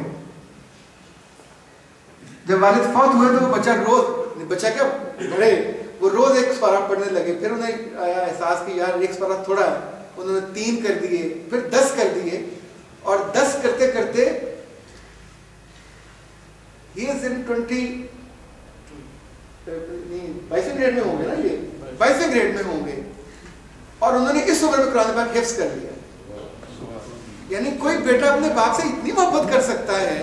जब वालिद फौत हुए तो वो बच्चा रोज बच्चा क्या बड़े वो रोज एक पारा पढ़ने लगे। फिर उन्हें आया एहसास कि यार एक पारा थोड़ा है, उन्होंने तीन कर दिए, फिर दस कर दिए और दस करते करते he is in ट्वेंटी बाईसवें ग्रेड में होंगे ना, ये बाईसवें ग्रेड में होंगे और उन्होंने इस उम्र में कुरान पाक हिफ्ज कर लिया। यानी कोई बेटा अपने बाप से इतनी मोहब्बत कर सकता है,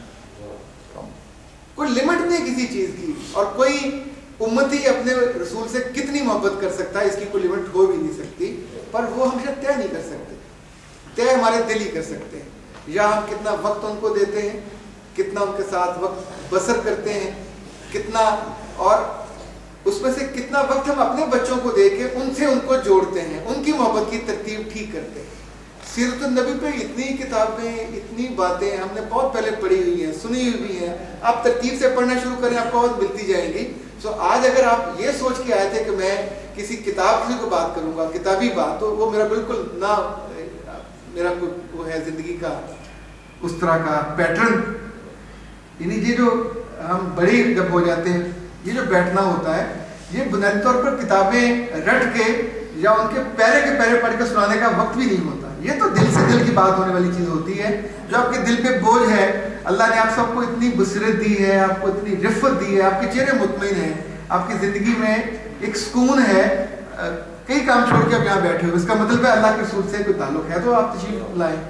कोई लिमिट नहीं किसी चीज की। और कोई उम्मती अपने रसूल से कितनी मोहब्बत कर सकता है, इसकी कोई लिमिट हो भी नहीं सकती। पर वो हमेशा तय नहीं कर सकते, तय हमारे दिल ही कर सकते हैं। या हम कितना वक्त उनको देते हैं, कितना उनके साथ वक्त बसर करते हैं, कितना और उसमें से कितना वक्त हम अपने बच्चों को देके उनसे उनको जोड़ते हैं, उनकी मोहब्बत की तरतीब ठीक करते हैं। सीरत नबी पे इतनी किताबें, इतनी बातें हमने बहुत पहले पढ़ी हुई हैं, सुनी हुई हैं। आप तरतीब से पढ़ना शुरू करें, आपको बहुत मिलती जाएंगी। सो आज अगर आप ये सोच के आए थे कि मैं किसी किताब किसी को बात करूंगा, किताबी बात, तो वो मेरा बिल्कुल ना, मेरा वो है जिंदगी का उस तरह का पैटर्न। यानी ये जो हम बड़े जब हो जाते हैं, ये जो बैठना होता है, ये बुनियादी तौर पर किताबें रट के या उनके पैरे के पैरे पढ़ के सुनाने का वक्त भी नहीं होता। ये तो दिल से दिल की बात होने वाली चीज़ होती है। जो आपके दिल पे बोझ है, अल्लाह ने आप सबको इतनी बसरत दी है, आपको इतनी रिफ़त दी है, आपके चेहरे मुतमईन हैं, आपकी ज़िंदगी में एक सुकून है, कई काम छोड़ के आप यहाँ बैठे हो, इसका मतलब है अल्लाह के रसूल से कोई ताल्लुक है तो आप तशरीफ लाएं।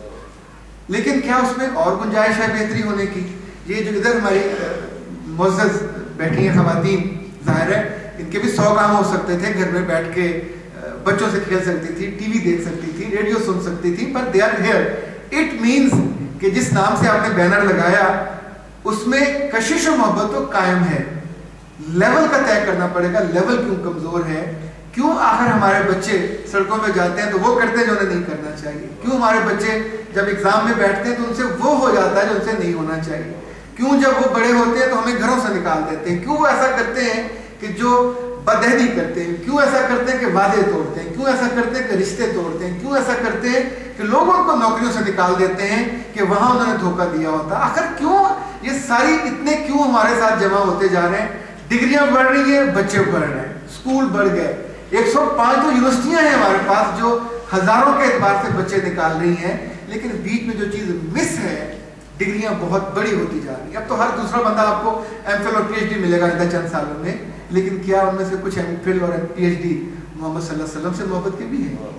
लेकिन क्या उसमें और गुंजाइश है बेहतरी होने की? ये जो इधर हमारी मुअज़्ज़ज़ बैठी हैं ख़वातीन, ज़ाहिर है इनके भी सौ काम हो सकते थे। घर में बैठ के बच्चों से खेल सकती थी, टीवी देख सकती थी, रेडियो सुन सकती थी, पर they are here. It means कि जिस नाम से आपने बैनर लगाया उसमें कशिश और मोहब्बत तो कायम है। लेवल का तय करना पड़ेगा, लेवल क्यों कमजोर है, क्यों आखिर हमारे बच्चे सड़कों पे जाते हैं तो वो करते हैं जो उन्हें नहीं करना चाहिए, क्यों हमारे बच्चे जब एग्जाम में बैठते हैं तो उनसे वो हो जाता है जो उनसे नहीं होना चाहिए, क्यों जब वो बड़े होते हैं तो हमें घरों से निकाल देते हैं, क्यों वो ऐसा करते हैं कि जो बदहदी करते हैं, क्यों ऐसा करते हैं कि वादे तोड़ते हैं, क्यों ऐसा करते हैं कि रिश्ते तोड़ते हैं, क्यों ऐसा करते हैं कि लोगों को नौकरियों से निकाल देते हैं कि वहां उन्होंने धोखा दिया होता। आखिर क्यों ये सारी इतने क्यों हमारे साथ जमा होते जा रहे हैं? डिग्रियां बढ़ रही है, बच्चे बढ़ रहे हैं, स्कूल बढ़ गए, एक सौ पाँच तो यूनिवर्सिटियां हैं हमारे पास जो हजारों के एतबार से बच्चे निकाल रही हैं, लेकिन बीच में जो चीज मिस है, डिग्रियां बहुत बड़ी होती जा रही है। अब तो हर दूसरा बंदा आपको एमफिल और पीएचडी मिलेगा इन चंद सालों में, लेकिन क्या उनमें से कुछ एमफिल और पीएचडी मोहम्मद सल्लल्लाहु अलैहि वसल्लम से मोहब्बत के भी हैं?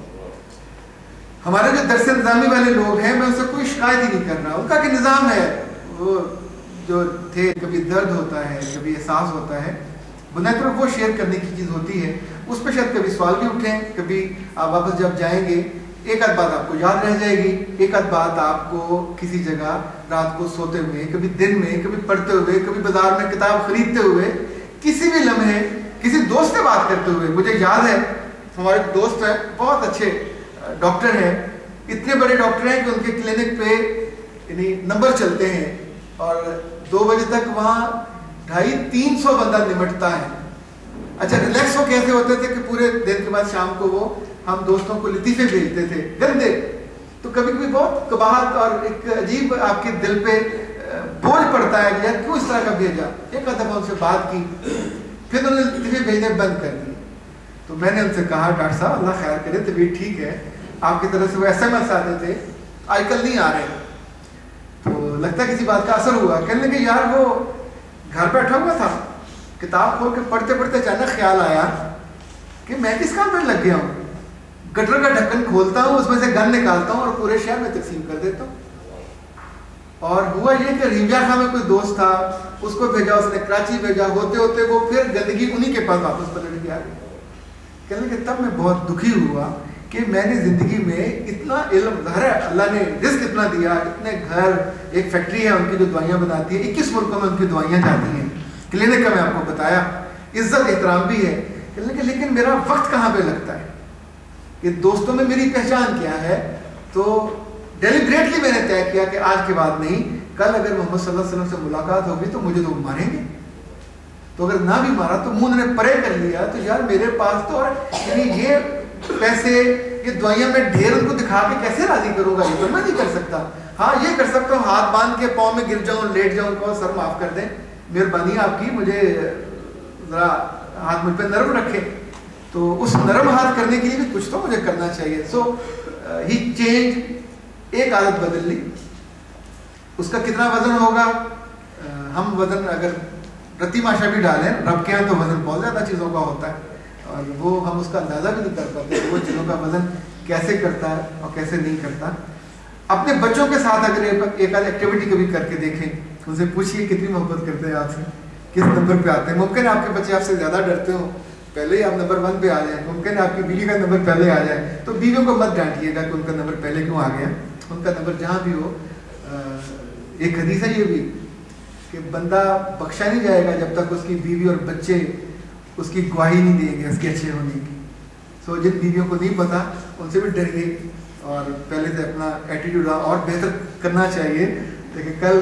हमारे जो दरस निज़ामी वाले लोग हैं, मैं उनसे कोई शिकायत ही नहीं कर रहा, उनका कि निज़ाम है, वो जो थे कभी दर्द होता है, कभी एहसास होता है, बुनियादी तौर पर वो शेयर करने की चीज़ होती है। उस पर शायद कभी सवाल भी उठें, कभी आप वापस जब जाएंगे एक आध बात आपको याद रह जाएगी, एक आध बात आपको किसी जगह रात को सोते हुए, कभी दिन में, कभी पढ़ते हुए, कभी बाजार में किताब खरीदते हुए किसी भी लम्हे किसी दोस्त से बात करते हुए, मुझे याद है हमारे दोस्त है बहुत अच्छे डॉक्टर हैं, इतने बड़े डॉक्टर हैं कि उनके क्लिनिक पे यानी नंबर चलते हैं और दो बजे तक वहाँ ढाई तीन सौ बंदा निमटता है। अच्छा रिलैक्स हो कैसे होते थे कि पूरे दिन के बाद शाम को वो हम दोस्तों को लतीफे भेजते थे गंदे, तो कभी कभी बहुत कबाहत और एक अजीब आपके दिल पे बोझ पड़ता है कि यार क्यों इस तरह का भेजा। एक दफा उनसे बात की, फिर उन्होंने लतीफे भेजने बंद कर दिए। तो मैंने उनसे कहा डॉक्टर साहब अल्लाह खैर करे, तबीयत ठीक है, आपकी तरफ से वो एस एम एस आते थे आजकल नहीं आ रहे, तो लगता है किसी बात का असर हुआ। कहने लगे यार वो घर बैठा हुआ था, किताब खोल के पढ़ते पढ़ते अचानक ख्याल आया कि मैं किस काम पर लग गया हूँ, गटर का ढक्कन खोलता हूँ, उसमें से गन निकालता हूँ और पूरे शहर में तकसीम कर देता हूँ। और हुआ ये कि रिविया खां में कोई दोस्त था, उसको भेजा, उसने कराची भेजा, होते होते वो फिर गंदगी उन्हीं के पास वापस पलट गया। कहने लगे तब मैं बहुत दुखी हुआ कि मैंने जिंदगी में इतना इल्म, ज़ाहिर है अल्लाह ने रिस्क इतना दिया, इतने घर, एक फैक्ट्री है उनकी जो दवाइयाँ बनाती है, इक्कीस मुल्कों में उनकी दवाइयाँ जाती हैं, क्लिनिक का मैं आपको बताया, इज्जत एहतराम भी है। कहने लगे लेकिन मेरा वक्त कहाँ पे लगता है, ये दोस्तों में मेरी पहचान क्या है। तो डेलिब्रेटली मैंने तय किया कि आज के बाद नहीं, कल अगर मोहम्मद सल्लल्लाहु अलैहि वसल्लम से मुलाकात होगी तो मुझे तो मारेंगे, तो अगर ना भी मारा तो मुंह ने परे कर लिया तो यार मेरे पास तो यानी ये पैसे, ये दवाइयां मैं ढेर उनको दिखा के कैसे राजी करूंगा, ये तो मैं नहीं कर सकता। हाँ ये कर सकता हूँ, हाथ बांध के पाँव में गिर जाऊँ, लेट जाऊँ, कहो सर माफ कर दें, मेहरबानी आपकी, मुझे जरा हाथ मुझ पर नरम रखे। तो उस नरम हाथ करने के लिए भी कुछ तो मुझे करना चाहिए। सो ही चेंज, एक आदत बदल ली, उसका कितना वजन होगा, uh, हम वजन अगर प्रतिमाशा भी डालें, रब के यहाँ तो वजन बहुत ज़्यादा चीज़ों का होता है और वो हम उसका अंदाज़ा भी नहीं कर पाते वो चीज़ों का वजन कैसे करता है और कैसे नहीं करता। अपने बच्चों के साथ अगर एक आध एक्टिविटी कभी करके देखें, उनसे पूछिए कितनी मोहब्बत करते हैं आपसे, किस नंबर पे आते हैं। मुमकिन है आपके बच्चे आपसे ज़्यादा डरते हो, पहले ही आप नंबर वन पे आ जाए, मुमकिन है आपकी बीवी का नंबर पहले आ जाए, तो बीवियों को मत डांटिएगा कि उनका नंबर पहले क्यों आ गया, उनका नंबर जहाँ भी हो। एक हदीस है ये भी कि बंदा बख्शा नहीं जाएगा जब तक उसकी बीवी और बच्चे उसकी गवाही नहीं देंगे उसके अच्छे होने की। सो जिन बीवियों को नहीं पता उनसे भी डरिए और पहले से अपना एटीट्यूड और बेहतर करना चाहिए, लेकिन कल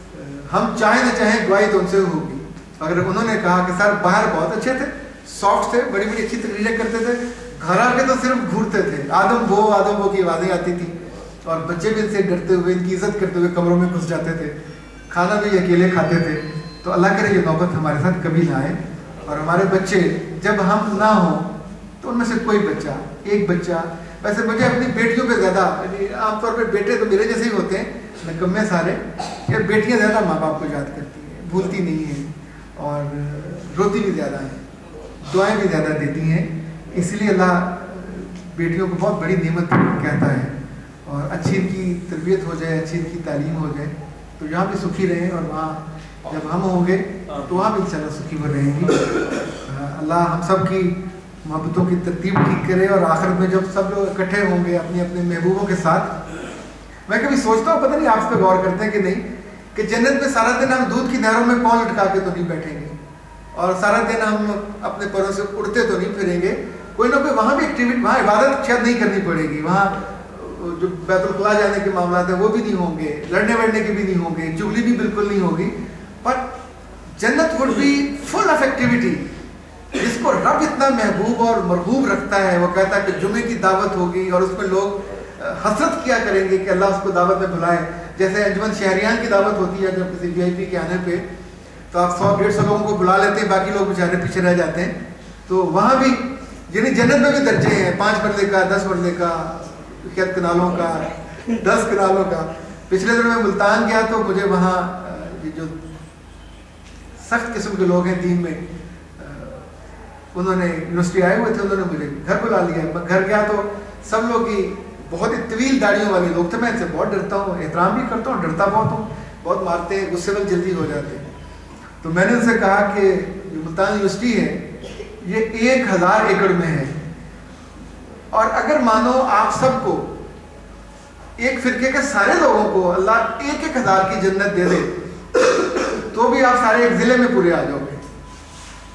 हम चाहे ना चाहें गवाही तो उनसे होगी। अगर उन्होंने कहा कि सर बाहर बहुत अच्छे थे, सॉफ्ट थे, बड़ी बड़ी अच्छी तकरीरें करते थे, घर आके तो सिर्फ घूरते थे, आदम वो आदम वो की आवाज़ें आती थी और बच्चे भी इनसे डरते हुए, इनकी इज्जत करते हुए कमरों में घुस जाते थे, खाना भी अकेले खाते थे। तो अल्लाह करे ये नौबत हमारे साथ कभी ना आए और हमारे बच्चे जब हम ना हो तो उनमें से कोई बच्चा, एक बच्चा, वैसे मुझे अपनी बेटियों पे ज़्यादा, आमतौर पे बेटे तो मेरे जैसे ही होते हैं नकम्मे सारे, या बेटियाँ ज़्यादा माँ बाप को याद करती हैं, भूलती नहीं हैं और रोती भी ज़्यादा हैं, दुआएं भी ज़्यादा देती हैं। इसलिए अल्लाह बेटियों को बहुत बड़ी नेमत कहता है और अच्छी इनकी तरबियत हो जाए, अच्छी इनकी तालीम हो जाए तो यहाँ भी सुखी रहें और वहाँ जब हम होंगे तो वहाँ भी इंशाल्लाह सुखी हो रहेंगी। अल्लाह हम सब की मोहब्बतों की तरतीब ठीक करे और आखिरत में जब सब लोग इकट्ठे होंगे अपने अपने महबूबों के साथ, मैं कभी सोचता हूँ, पता नहीं आप इस पर गौर करते हैं कि नहीं, कि जन्नत में सारा दिन हम दूध की नहरों में पाँव लटका के तो नहीं बैठेंगे और सारा दिन हम अपने पैरों से उड़ते तो नहीं फिरेंगे, कोई ना कोई वहाँ भी एक्टिविटी, वहाँ इबादत शायद नहीं करनी पड़ेगी, वहाँ जो बैतुल खुला जाने के मामला है वो भी नहीं होंगे, लड़ने वड़ने के भी नहीं होंगे, चुगली भी बिल्कुल नहीं होगी, पर जन्नत would be full of activity. जिसको रब इतना महबूब और मरहूब रखता है, वो कहता है कि जुमे की दावत होगी और उसमें लोग हसरत किया करेंगे कि अल्लाह उसको दावत में बुलाए। जैसे अंजुमन शहरियान की दावत होती है जब किसी वी आई पी के आने पे, तो आप सौ डेढ़ सौ लोगों को बुला लेते हैं, बाकी लोग बेचारे पीछे रह जाते हैं। तो वहाँ भी यानी जन्नत में भी दर्जे हैं, पाँच मरले का, दस मरले का, खेत कनालों का, दस कनालों का। पिछले दिनों में मुल्तान गया तो मुझे वहाँ ये जो सख्त किस्म के लोग हैं दीन में, उन्होंने यूनिवर्सिटी आए हुए थे, उन्होंने मुझे घर बुला लिया। मैं घर गया तो सब लोग ही बहुत ही तवील दाढ़ियों वाले लोग थे, मैं इनसे बहुत डरता हूँ, एहतराम भी करता हूँ, डरता बहुत हूँ, बहुत मारते हैं, गुस्से में जल्दी हो जाते हैं। तो मैंने उनसे कहा कि जो मुल्तान यूनिवर्सिटी है ये एक हज़ार एकड़ में है और अगर मानो आप सबको, एक फिरके के सारे लोगों को अल्लाह एक एक हज़ार की जन्नत दे दे तो भी आप सारे एक ज़िले में पूरे आ जाओगे।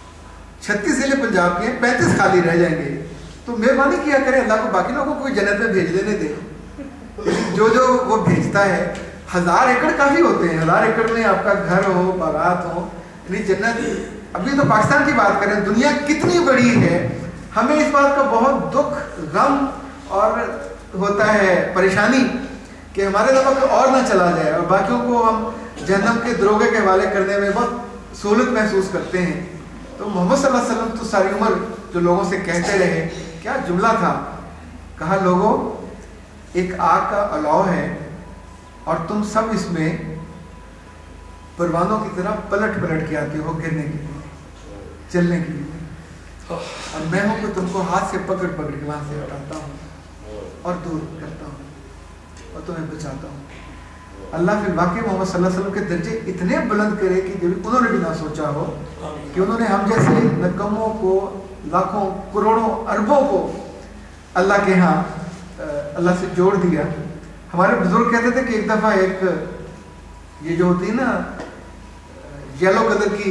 छत्तीस जिले पंजाब के हैं, पैंतीस खाली रह जाएंगे। तो मेहरबानी किया करें, अल्लाह को बाकी लोगों को कोई जन्नत में भेज देने दे। जो जो वो भेजता है, हजार एकड़ काफी होते हैं, हजार एकड़ में आपका घर हो, बागात हो, यानी जन्नत। अभी तो पाकिस्तान की बात करें, दुनिया कितनी बड़ी है, हमें इस बात का बहुत दुख, गम और होता है परेशानी कि हमारे नमक और ना चला जाए और बाकियों को हम जहन्नम के दरोगे के हवाले करने में बहुत सहूलत महसूस करते हैं। तो मोहम्मद सल्लल्लाहु अलैहि वसल्लम तो सारी उम्र जो लोगों से कहते रहे, क्या जुमला था, कहा लोगों एक आग का अलाव है और तुम सब इसमें परवानों की तरह पलट पलट के आते हो गिरने के लिए, चलने के लिए, और मैं हूं कि तुमको हाथ से पकड़ पकड़ के वहां से हटाता हूं और दूर करता हूं और तुम्हें बचाता हूं। अल्लाह फिर वाकई मोहम्मद सल्लल्लाहु अलैहि वसल्लम के दर्जे इतने बुलंद करे कि जब उन्होंने भी ना सोचा हो कि उन्होंने हम जैसे नकमों को, लाखों करोड़ों अरबों को अल्लाह के यहाँ अल्लाह से जोड़ दिया। हमारे बुजुर्ग कहते थे कि एक दफ़ा एक ये जो होती है ना येलो कलर की,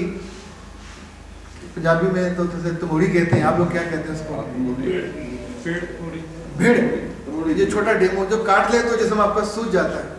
पंजाबी में तो तमोड़ी कहते हैं, आप लोग क्या कहते हैं उसको? भेड़। ये छोटा डेमो जो काट ले तो जिसमें आपका सूझ जाता है।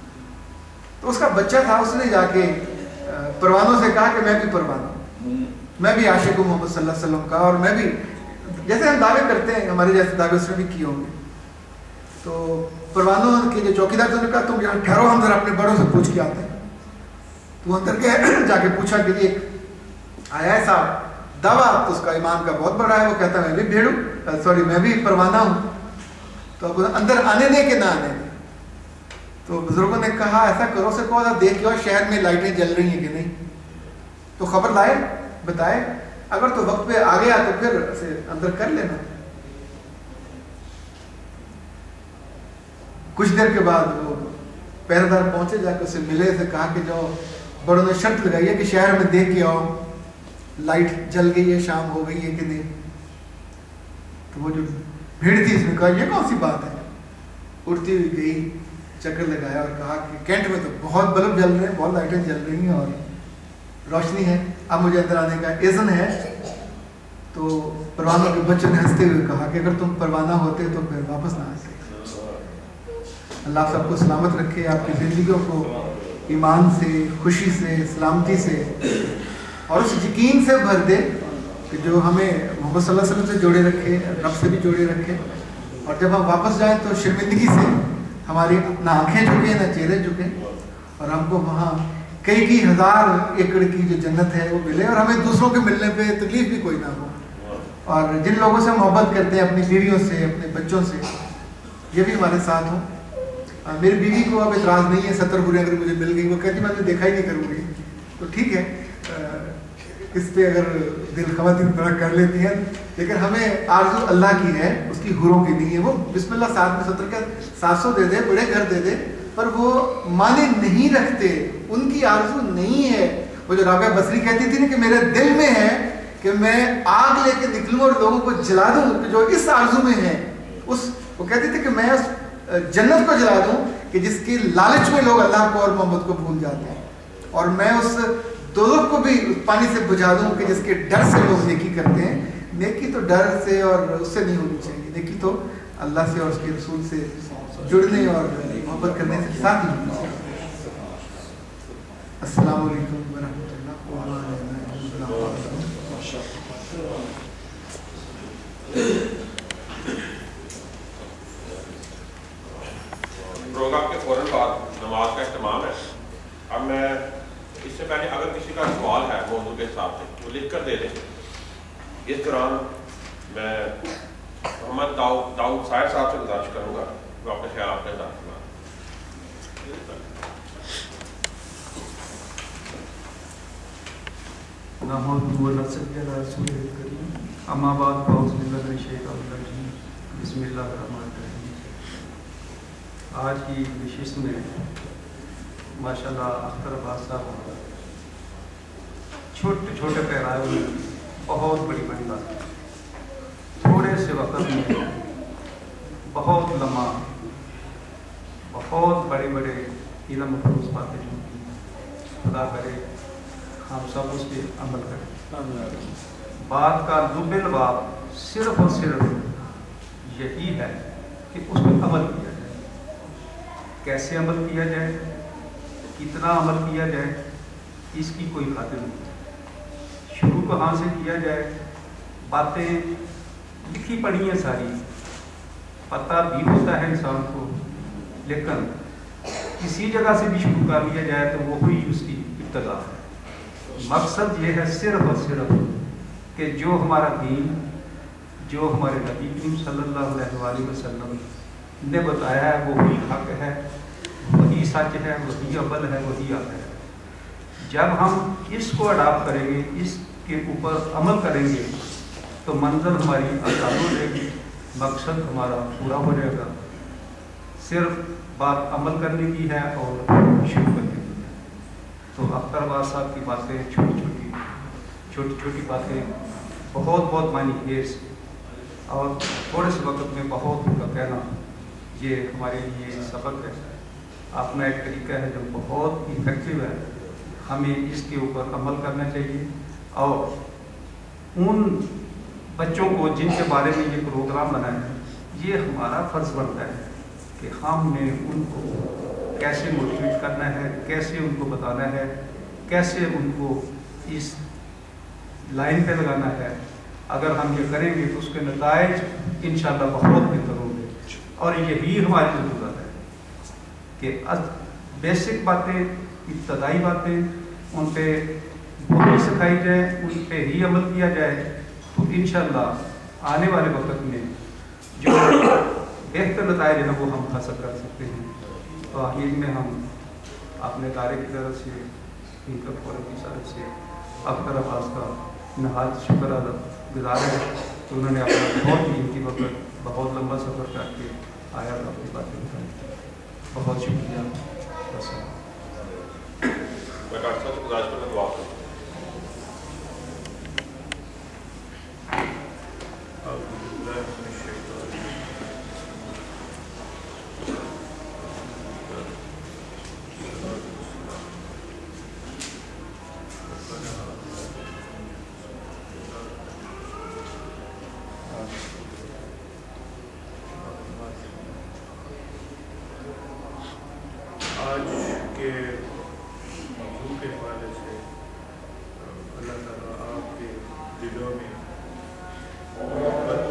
तो उसका बच्चा था, उसने जाके परवानों से कहा कि मैं भी परवाना, मैं भी आशिक हूँ मोहम्मद सल्लल्लाहु अलैहि वसल्लम का, और मैं भी जैसे हम दावे करते हैं, हमारे जैसे दावे उसने भी किए होंगे। तो परवानों के जो चौकीदार थे, कहा तुम यहाँ ठहरो, हम जरा अपने बड़ों से पूछ के आते हैं। तो अंदर के जाके पूछा कि एक आया है साहब दावा, तो उसका ईमान का बहुत बड़ा है, वो कहता है मैं भी भेड़ू, सॉरी मैं भी परवाना हूँ। तो अब अंदर आने दे कि ना आने दे। तो बुजुर्गों ने कहा ऐसा करो से कहो देख के शहर में लाइटें जल रही हैं कि नहीं। तो खबर लाए, बताए, अगर तो वक्त पे आ गया तो फिर से अंदर कर लेना। कुछ देर के बाद वो पहरेदार पहुंचे, जाकर उसे मिले, से कहा कि जो बड़ों ने शर्त लगाई है कि शहर में देख के आओ लाइट जल गई है, शाम हो गई है कि नहीं। तो वो जो भीड़ थी इसने कहा ये कौन सी बात है, उड़ती हुई गई, चक्कर लगाया और कहा कि कैंट में तो बहुत बल्ब जल रहे हैं, बहुत लाइटें जल रही हैं और रोशनी है, अब मुझे अंदर आने का इज़्न है। तो परवानों के बच्चों ने हंसते हुए कहा कि अगर तुम परवाना होते तो फिर वापस ना आते। अल्लाह सबको सलामत रखे, आपकी ज़िंदगियों को ईमान से, खुशी से, सलामती से और उस यकीन से भर दे कि जो हमें मोहम्मद सल्लल्लाहु अलैहि वसल्लम से जोड़े रखे, रब से भी जोड़े रखे। और जब हम वापस जाएं तो शर्मिंदगी से हमारी ना आंखें झुके ना चेहरे झुके, और हमको वहाँ कई कई हजार एकड़ की जो जन्नत है वो मिले, और हमें दूसरों के मिलने पे तकलीफ भी कोई ना हो। और जिन लोगों से मोहब्बत करते हैं, अपनी बीवियों से, अपने बच्चों से, ये भी हमारे साथ हो। मेरी बीवी को अब इतराज़ नहीं है, सत्तर बुरे अगर मुझे मिल गई, वो कहती मैं तो देखा ही नहीं करूँगी, तो ठीक है, इस पे अगर दिल ख़वातीन बड़ा कर लेती हैं, लेकिन हमें आरज़ू अल्लाह की है, उसकी हुरों की नहीं है। वो बिस्मिल्लाह साथ में सत्तर का सात सौ दे दे, बड़े घर दे दे, पर वो माने नहीं रखते, उनकी आरज़ू नहीं है। वो जो राबिया बसरी कहती थी ना कि मेरे दिल में है कि मैं आग लेके निकलूँ और लोगों को जला दूँ, जो इस आरज़ू में है, उस वो कहती थी कि मैं उस जन्नत को जला दूँ कि जिसकी लालच में लोग अल्लाह को और मोहम्मद को भूल जाते हैं, और मैं उस दोज़ख को भी पानी से बुझा दूँ कि जिसके डर से लोग नेकी करते हैं। नेकी तो डर से और उससे नहीं होनी चाहिए, नेकी तो अल्लाह से और उसके रसूल से जुड़ने और मोहब्बत करने से साथ ही होनी चाहिए। अस्सलामु अलैकुम व रहमतुल्लाह। प्रोग्राम के फौरन बाद नमाज का इस्तेमाल है। अब मैं इससे पहले अगर किसी का सवाल है मौजूद के हिसाब से वो लिख कर दे दें। इस दौरान मैं मोहम्मद दाऊद दाऊद साहिब साहब से गुजारिश करूँगा वो अपने ख्याल आपके साथ आज की विशेष में माशाल्लाह अख्तर अब्बास साहब छोटे छोटे पैराए में बहुत बड़ी बड़ी बात, थोड़े से वक्त में बहुत लम्हा बहुत बड़े बड़े इल्म फरोज बातें जो खुदा करे हम सब उस पर अमल करें। بات کا لب لباب صرف اور صرف یہی ہے کہ اس پر عمل کیا جائے. کیسے عمل کیا جائے, کتنا عمل کیا جائے, اس کی کوئی خاطر نہیں. شروع کہاں سے کیا جائے, باتیں لکھی پڑھی ہیں ساری, پتہ بھی ہوتا ہے انسان کو, لیکن کسی جگہ سے بھی شروع کر لیا جائے تو وہی اس کی ابتدا ہے. مقصد یہ ہے صرف اور صرف کہ جو ہمارا دین, جو ہمارے نبی کریم صلی اللہ علیہ وآلہ وسلم نے بتایا ہے وہی حق ہے, وہی سچ ہے, وہی عمل ہے, وہی حق ہے. جب ہم اس کو اڈاپٹ کریں گے, اس کے اوپر عمل کریں گے تو منزل ہماری آسان ہو جائے گی, مقصد ہمارا پورا ہو جائے گا. صرف بات عمل کرنے کی ہے اور شروع کرنے کی ہے. تو اختر آباد صاحب کی باتیں چھوٹی چھوٹی چھوٹی چھوٹی باتیں بہت بہت معنی خیز اور تھوڑے سے وقت میں بہت ان کا کہنا یہ ہمارے لیے سبق ہے. اپنا ایک طریقہ ہے جو بہت افیکٹو ہے, ہمیں اس کے اوپر عمل کرنا چاہیے. اور ان بچوں کو جن کے بارے میں یہ پروگرام بنایا ہے, یہ ہمارا فرض بنتا ہے کہ ہم نے ان کو کیسے موٹیویٹ کرنا ہے, کیسے ان کو بتانا ہے, کیسے ان کو اس لائن پہ لگانا ہے. اگر ہم یہ کریں گے تو اس کے نتائج انشاءاللہ بہت بہتر ہوں گے. اور یہی ہماری ضرورت ہے کہ بیسک باتیں, ابتدائی باتیں, ان پہ وہی سکھائی جائے, ان پہ ہی عمل کیا جائے, تو انشاءاللہ آنے والے وقت میں جو بہتر نتائج ہیں وہ ہم حاصل کر سکتے ہیں. تو آخر میں ہم اپنے ادارے کی طرف سے, انکم فورم کی طرف سے اختر عباس کا نہایت شکر ادا گزار ہے کہ انہوں نے اپنا بہت قیمتی وقت, بہت لمبا سفر کر کے آیا اور اپنی باتیں بتائیں. بہت شکریہ. میں ڈاکٹر صاحب سے گزارش کرتا ہوں دعا کروں. آج کے موضوع کے حوالے سے اللہ تعالیٰ آپ کے دلوں میں محبت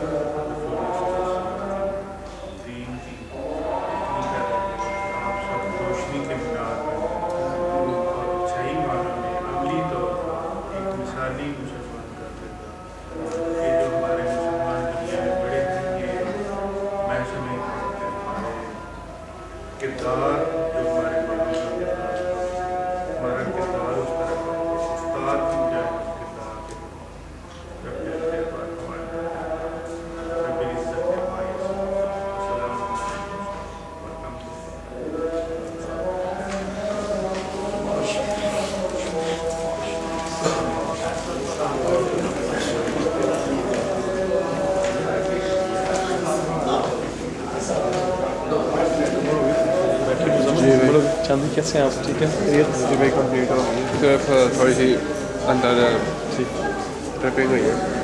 دین کی اتنی پیدا کرے کہ آپ سب روشنی کے مینار میں اور صحیح معنوں میں عملی طور پر ایک مثالی مسلمان کا کردار. یہ جو ہمارے مسلمان دنیا میں بڑے ہیں, یہ میں سمجھتا ہوں کہ ہمارے کردار جو ہمارے بڑوں کا کردار ہے, ہمارا کردار اس طرح کا استاد بن جائے اس کردار کے رب جلتے پر ہمارے رب العزت کے باعث. السلام علیکم ورحمۃ چاندی کیسے ہیں آپ؟ ٹھیک ہے, جی میں کمپلیٹ ہو گئی, صرف تھوڑی سی اندر ٹرپنگ ہوئی ہے.